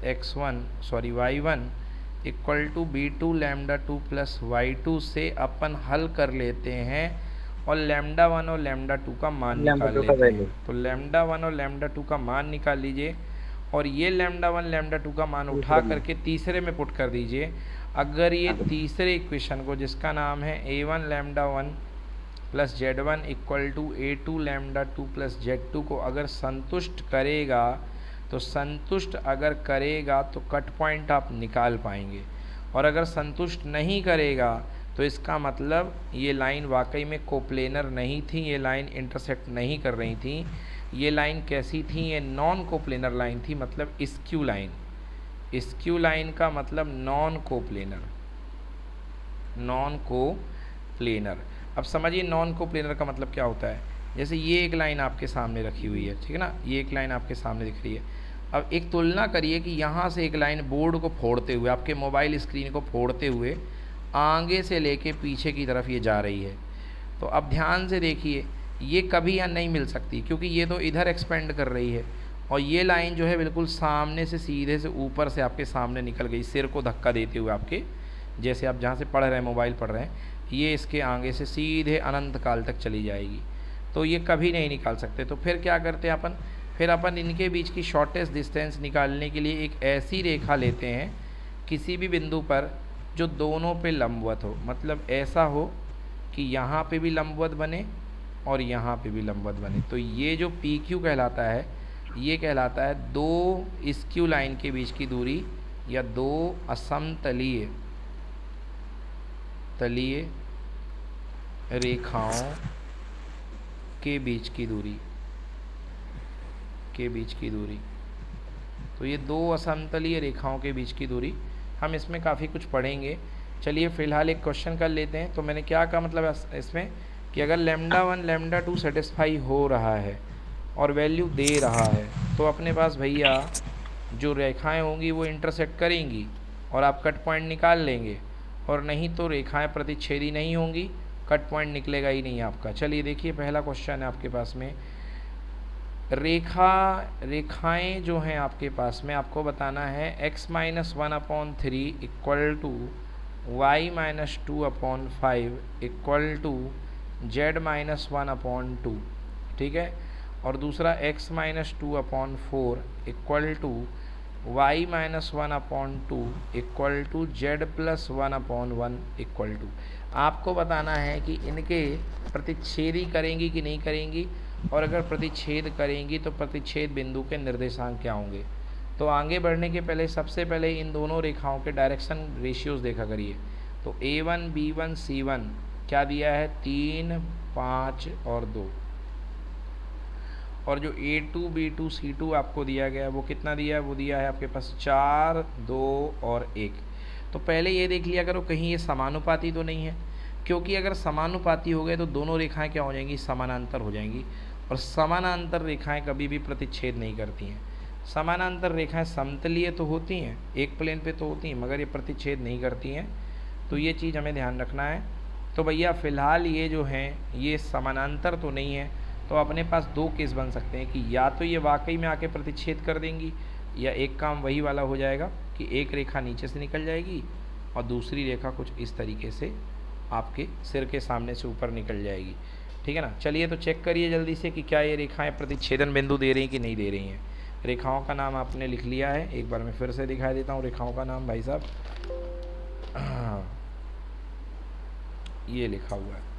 Speaker 1: y1 equal to b2 λ2 plus y2 से अपन हल कर लेते हैं और λ1 और λ2 का मान निकाल लेते हैं। तो λ1 और λ2 का मान निकाल लीजिए और ये λ1 λ2 का मान उठा करके तीसरे में पुट कर दीजिए। अगर ये तीसरे इक्वेशन को, जिसका नाम है a1 λ1 plus z1 equal to a2 λ2 plus z2 को अगर संतुष्ट करेगा, तो संतुष्ट अगर करेगा तो कट पॉइंट आप निकाल पाएंगे, और अगर संतुष्ट नहीं करेगा तो इसका मतलब ये लाइन वाकई में कोप्लेनर नहीं थी, ये लाइन इंटरसेक्ट नहीं कर रही थी। ये लाइन कैसी थी, ये नॉन कोप्लेनर लाइन थी, मतलब स्क्यू लाइन। स्क्यू लाइन का मतलब नॉन कोप्लेनर। अब समझिए नॉन कोप्लेनर का मतलब क्या होता है। जैसे ये एक लाइन आपके सामने रखी हुई है, ठीक है ना, ये एक लाइन आपके सामने दिख रही है। अब एक तुलना करिए कि यहाँ से एक लाइन बोर्ड को फोड़ते हुए, आपके मोबाइल स्क्रीन को फोड़ते हुए आगे से लेके पीछे की तरफ ये जा रही है। तो अब ध्यान से देखिए, ये कभी यहाँ नहीं मिल सकती क्योंकि ये तो इधर एक्सपेंड कर रही है और ये लाइन जो है बिल्कुल सामने से सीधे से ऊपर से आपके सामने निकल गई, सिर को धक्का देते हुए आपके, जैसे आप जहाँ से पढ़ रहे हैं, मोबाइल पढ़ रहे हैं, ये इसके आगे से सीधे अनंत काल तक चली जाएगी। तो ये कभी नहीं निकाल सकते। तो फिर क्या करते हैं अपन, फिर अपन इनके बीच की शॉर्टेस्ट डिस्टेंस निकालने के लिए एक ऐसी रेखा लेते हैं किसी भी बिंदु पर जो दोनों पे लंबवत हो। मतलब ऐसा हो कि यहाँ पे भी लंबवत बने और यहाँ पे भी लंबवत बने। तो ये जो PQ कहलाता है, ये कहलाता है दो स्क्यू लाइन के बीच की दूरी या दो असमतलीय रेखाओं के बीच की दूरी तो ये दो असमतलीय रेखाओं के बीच की दूरी, हम इसमें काफ़ी कुछ पढ़ेंगे। चलिए फ़िलहाल एक क्वेश्चन कर लेते हैं। तो मैंने क्या कहा, मतलब इसमें कि अगर λ1 λ2 सेटिस्फाई हो रहा है और वैल्यू दे रहा है तो अपने पास भैया जो रेखाएं होंगी वो इंटरसेक्ट करेंगी और आप कट पॉइंट निकाल लेंगे, और नहीं तो रेखाएं प्रतिच्छेदी नहीं होंगी, कट पॉइंट निकलेगा ही नहीं आपका। चलिए देखिए पहला क्वेश्चन है आपके पास में, रेखाएं जो हैं आपके पास में, आपको बताना है x-1/3 equal to y-2/5 equal to z-1/2, ठीक है। और दूसरा x-2/4 equal to y-1/2 equal to z+1/1 equal to. आपको बताना है कि इनके प्रतिच्छेदी करेंगी कि नहीं करेंगी, और अगर प्रतिच्छेद करेंगी तो प्रतिच्छेद बिंदु के निर्देशांक क्या होंगे। तो आगे बढ़ने के पहले सबसे पहले इन दोनों रेखाओं के डायरेक्शन रेशियोज़ देखा करिए। तो A1 B1 C1 क्या दिया है, 3 5 और 2, और जो A2 B2 C2 आपको दिया गया है वो कितना दिया है, वो दिया है आपके पास 4 2 और 1। तो पहले ये देख लिया करो कहीं ये समानुपाती तो नहीं है, क्योंकि अगर समानुपाती हो गए तो दोनों रेखाएं क्या हो जाएंगी, समानांतर हो जाएंगी, और समानांतर रेखाएं कभी भी प्रतिच्छेद नहीं करती हैं। समानांतर रेखाएं समतलीय तो होती हैं, एक प्लेन पे तो होती हैं, मगर ये प्रतिच्छेद नहीं करती हैं, तो ये चीज़ हमें ध्यान रखना है। तो भैया फ़िलहाल ये जो हैं ये समानांतर तो नहीं है, तो अपने पास दो केस बन सकते हैं कि या तो ये वाकई में आके प्रतिच्छेद कर देंगी, या एक काम वही वाला हो जाएगा कि एक रेखा नीचे से निकल जाएगी और दूसरी रेखा कुछ इस तरीके से आपके सिर के सामने से ऊपर निकल जाएगी, ठीक है ना। चलिए तो चेक करिए जल्दी से कि क्या ये रेखाएं प्रतिच्छेदन बिंदु दे रही हैं कि नहीं दे रही हैं। रेखाओं का नाम आपने लिख लिया है, एक बार मैं फिर से दिखा देता हूँ रेखाओं का नाम भाई साहब। ये लिखा हुआ है,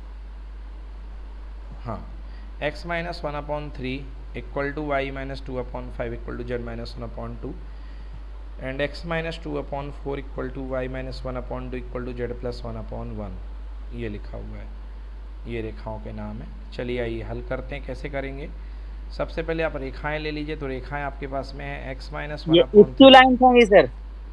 Speaker 1: हाँ, x-1/3 equal to y-2/5 equal to z-1/2 and x-2/4 equal to y-1/2 equal to z+1/1, ये लिखा हुआ है। ये रेखाओं के नाम है। चलिए आइए हल करते हैं, कैसे करेंगे। सबसे पहले आप रेखाएं ले लीजिए। तो रेखाएं आपके पास में है x-1/3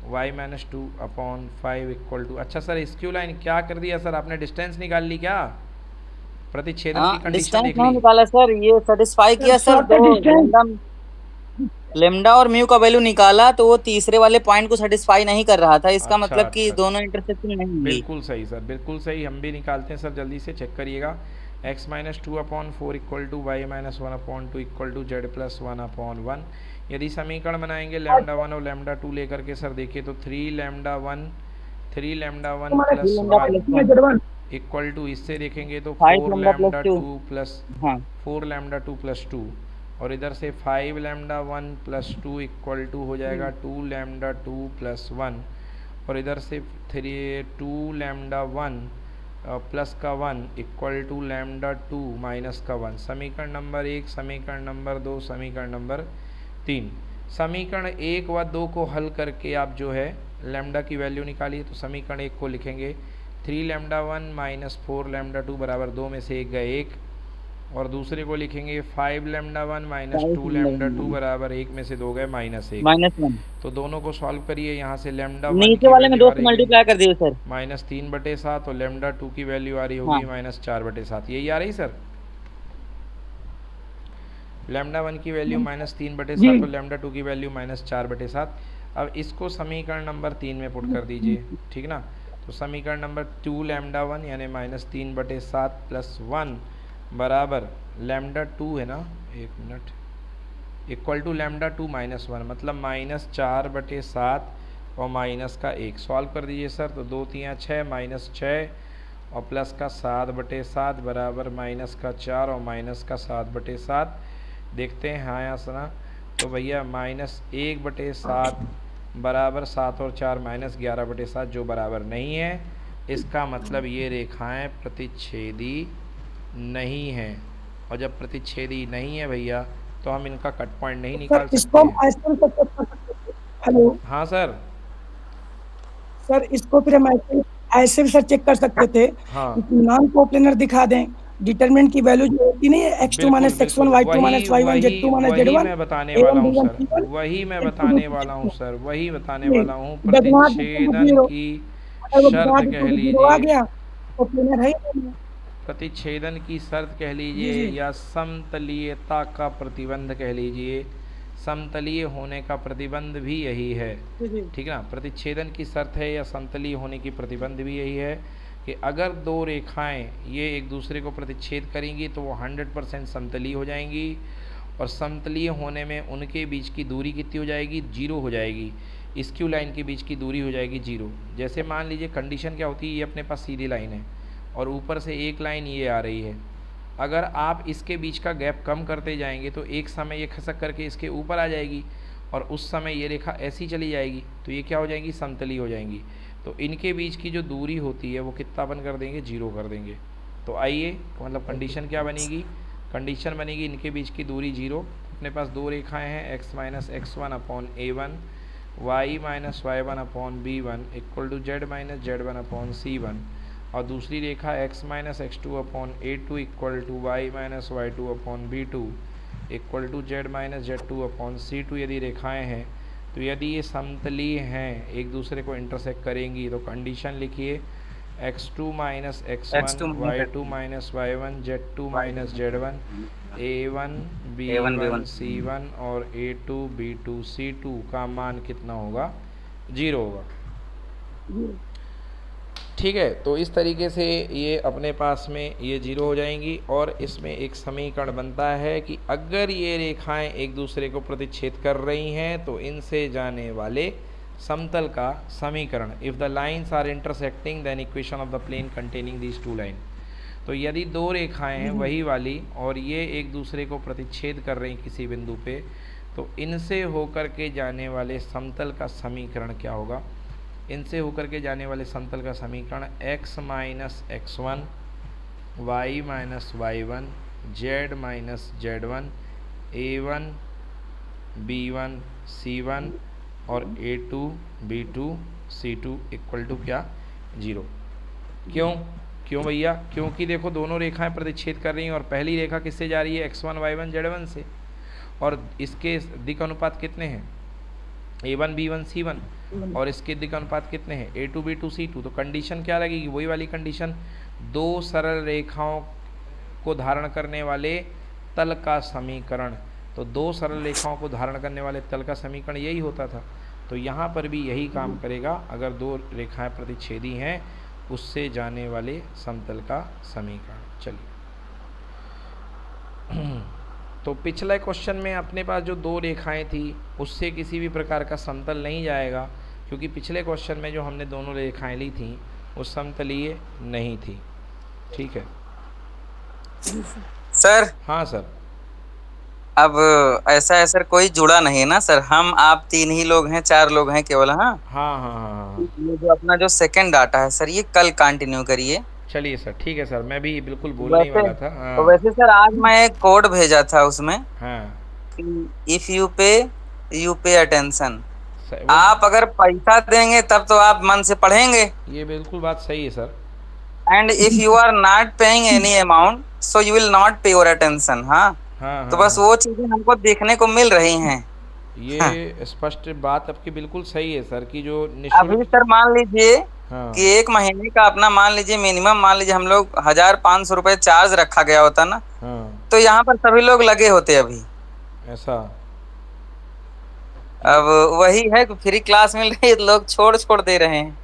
Speaker 1: y-2/5 इक्वल टू, अच्छा सर स्क्यू लाइन क्या कर दिया सर आपने, डिस्टेंस निकाल ली क्या, प्रतिच्छेदन की कंडीशन देख ली।
Speaker 3: निकाला सर, ये सेटिस्फाई किया सर, दो लेमडा और म्यू का वैल्यू निकाला तो वो तीसरे वाले पॉइंट को सेटिस्फाई नहीं कर रहा था, इसका मतलब कि दोनों इंटरसेक्शन नहीं होंगे।
Speaker 1: बिल्कुल सही सर, बिल्कुल सही, हम भी निकालते हैं सर, जल्दी से चेक करिएगा। x-2/4 equal to y-1/2 equal to z+1/1। यदि समीकरण बनाएंगे λ1 और λ2 लेकर के सर, देखिए तो 3λ1 + 1 इक्वल टू, इससे देखेंगे तो 4λ2 + 2, और इधर से 5λ1 + 2 इक्वल टू हो जाएगा 2λ2 + 1, और इधर से 2λ1 प्लस का 1 इक्वल टू λ2 माइनस का 1। समीकरण नंबर 1, समीकरण नंबर 2, समीकरण नंबर 3। समीकरण 1 व 2 को हल करके आप जो है लैम्डा की वैल्यू निकालिए। तो समीकरण 1 को लिखेंगे 3λ1 - 4λ2 बराबर 2 में से 1 गए 1, और दूसरे को लिखेंगे 5λ1 - 2λ2 बराबर 1 में से 2 गए -1। तो दोनों को सॉल्व करिए। यहाँ से लैम्डा
Speaker 3: नीचे वाले में 2 से मल्टीप्लाई कर दिए सर,
Speaker 1: -3/7, और λ2 की वैल्यू आ रही होगी -4/7, यही आ रही सर। λ1 की वैल्यू -3/7 और λ2 की वैल्यू -4/7। अब इसको समीकरण नंबर 3 में पुट कर दीजिए, ठीक ना। तो समीकरण नंबर 2λ1 यानी -3/7 + 1 बराबर λ2 है ना, एक मिनट, इक्वल टू λ2 - 1 मतलब -4/7 और माइनस का 1। सॉल्व कर दीजिए सर। तो 2 3 6 -6 और प्लस का 7/7 बराबर -4 और -7/7। देखते हैं हाँ या सना। तो भैया -1/7 बराबर 7 और 4 -11/7 जो बराबर नहीं है। इसका मतलब ये रेखाएं प्रतिच्छेदी नहीं हैं, और जब प्रतिच्छेदी नहीं है भैया तो तो हम इनका कट पॉइंट नहीं
Speaker 8: सर
Speaker 1: निकाल
Speaker 8: इसको हम
Speaker 1: सकते
Speaker 8: ऐसे भी check कर सकते थे। हेलो
Speaker 1: हाँ सर।
Speaker 8: सर, इसको फिर हम ऐसे भी सर चेक कर सकते थे,
Speaker 1: हाँ
Speaker 8: नॉन कोप्लेनर दिखा दें, डिटरमिनेंट की वैल्यू जो होती नहीं है x2 minus x1 y2 minus y1 z2 minus z1
Speaker 1: मैं बताने वाला हूँ सर, वही मैं बताने वाला हूँ सर, वही बताने वाला हूँ। प्रतिच्छेदन की शर्त कह लीजिए,
Speaker 8: कोप्लेनर है ही नहीं।
Speaker 1: प्रतिच्छेदन की शर्त कह लीजिए या समतलीयता का प्रतिबंध कह लीजिए, समतलीय होने का प्रतिबंध भी यही है, ठीक ना। प्रतिच्छेदन की शर्त है या समतलीय होने की प्रतिबंध भी यही है कि अगर दो रेखाएं ये एक दूसरे को प्रतिच्छेद करेंगी तो वो 100% समतलीय हो जाएंगी, और समतलीय होने में उनके बीच की दूरी कितनी हो जाएगी, 0 हो जाएगी। स्क्यू लाइन के बीच की दूरी हो जाएगी 0। जैसे मान लीजिए कंडीशन क्या होती है, ये अपने पास सीधी लाइन है और ऊपर से एक लाइन ये आ रही है, अगर आप इसके बीच का गैप कम करते जाएंगे तो एक समय ये खसक करके इसके ऊपर आ जाएगी और उस समय ये रेखा ऐसी चली जाएगी, तो ये क्या हो जाएंगी, समतली हो जाएंगी। तो इनके बीच की जो दूरी होती है वो कितना बन कर देंगे, 0 कर देंगे। तो आइए, मतलब कंडीशन क्या बनेगी, कंडीशन बनेगी इनके बीच की दूरी 0। अपने पास दो रेखाएँ हैं, x minus x1 upon a1, y minus y1 upon b1 equal to z minus z1 upon c1, और दूसरी रेखा x minus x2 upon a2 equal to y minus y2 upon b2 equal to z minus z2 upon c2। यदि रेखाएं हैं तो यदि ये समतलीय हैं, एक दूसरे को इंटरसेक्ट करेंगी, तो कंडीशन लिखिए x2 minus x1 y2 minus y1 z2 minus z1 a1 b1 c1 और a2 b2 c2 का मान कितना होगा, 0 होगा। ठीक है, तो इस तरीके से ये अपने पास में ये 0 हो जाएंगी, और इसमें एक समीकरण बनता है कि अगर ये रेखाएं एक दूसरे को प्रतिच्छेद कर रही हैं तो इनसे जाने वाले समतल का समीकरण, if the lines are intersecting then equation of the plane containing these two line. तो यदि दो रेखाएं हैं वही वाली और ये एक दूसरे को प्रतिच्छेद कर रही किसी बिंदु पे, तो इनसे होकर के जाने वाले समतल का समीकरण क्या होगा, इनसे होकर के जाने वाले समतल का समीकरण x minus x1 y minus y1 z minus z1 a1 b1 c1 और a2 b2 c2 equal to क्या, 0। क्यों भैया, क्योंकि देखो दोनों रेखाएं प्रतिच्छेद कर रही हैं और पहली रेखा किससे जा रही है, x1 y1 z1 से, और इसके दिक् अनुपात कितने हैं, a1 b1 c1, और इसके दिक् अनुपात कितने हैं, a2 b2 c2। तो कंडीशन क्या लगेगी, वही वाली कंडीशन, दो सरल रेखाओं को धारण करने वाले तल का समीकरण। तो दो सरल रेखाओं को धारण करने वाले तल का समीकरण यही होता था, तो यहाँ पर भी यही काम करेगा। अगर दो रेखाएं प्रतिच्छेदी हैं उससे जाने वाले समतल का समीकरण। चलिए, तो पिछले क्वेश्चन में अपने पास जो दो रेखाएं थी उससे किसी भी प्रकार का समतल नहीं जाएगा, क्योंकि पिछले क्वेश्चन में जो हमने दोनों रेखाएं ली थी वो समतलीय नहीं थी। ठीक है
Speaker 3: सर।
Speaker 1: हाँ सर।
Speaker 3: अब ऐसा है सर, कोई जुड़ा नहीं है ना सर, हम आप 3 ही लोग हैं, 4 लोग हैं केवल। हाँ
Speaker 1: हाँ हाँ हाँ।
Speaker 3: ये जो अपना जो सेकंड डाटा है सर, ये कल कंटिन्यू करिए।
Speaker 1: चलिए सर, ठीक है सर, मैं भी बिल्कुल बोलने ही वाला था। हाँ।
Speaker 3: तो वैसे सर आज मैं एक कोड भेजा था उसमें,
Speaker 1: हाँ,
Speaker 3: इफ यू पे अटेंशन। आप अगर पैसा देंगे तब तो आप मन से पढ़ेंगे,
Speaker 1: ये बिल्कुल बात सही है sir.
Speaker 3: And if you are not paying any amount so you will not pay your attention. हाँ, तो बस वो चीजें हमको देखने को मिल रही हैं।
Speaker 1: ये स्पष्ट बात आपकी बिल्कुल सही है सर, कि जो
Speaker 3: अभी सर मान लीजिए कि 1 महीने का अपना मान लीजिए मिनिमम, मान लीजिए हम लोग 1500 रुपए चार्ज रखा गया होता ना, तो यहाँ पर सभी लोग लगे होते अभी।
Speaker 1: ऐसा
Speaker 3: अब वही है कि फ्री क्लास मिल रही है, लोग छोड़ दे रहे हैं।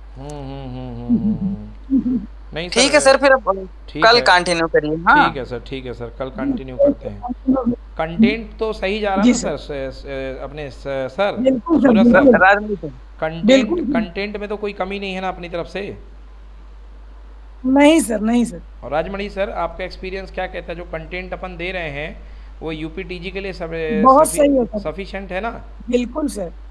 Speaker 1: नहीं
Speaker 3: ठीक है सर, फिर कल कंटिन्यू करिए। हाँ
Speaker 1: ठीक है सर, ठीक है सर, कल कंटिन्यू करते हैं। कंटेंट तो सही जा रहा है सर, अपने सर
Speaker 3: राजनीति
Speaker 1: कंटेंट में तो कोई कमी नहीं है ना अपनी तरफ से?
Speaker 8: नहीं सर, नहीं सर।
Speaker 1: और राजमणि सर, आपका एक्सपीरियंस क्या कहता है, जो कंटेंट अपन दे रहे हैं वो यूपीटीजी के लिए
Speaker 8: बहुत सही है,
Speaker 1: सफिशिएंट है ना?
Speaker 8: बिल्कुल सर।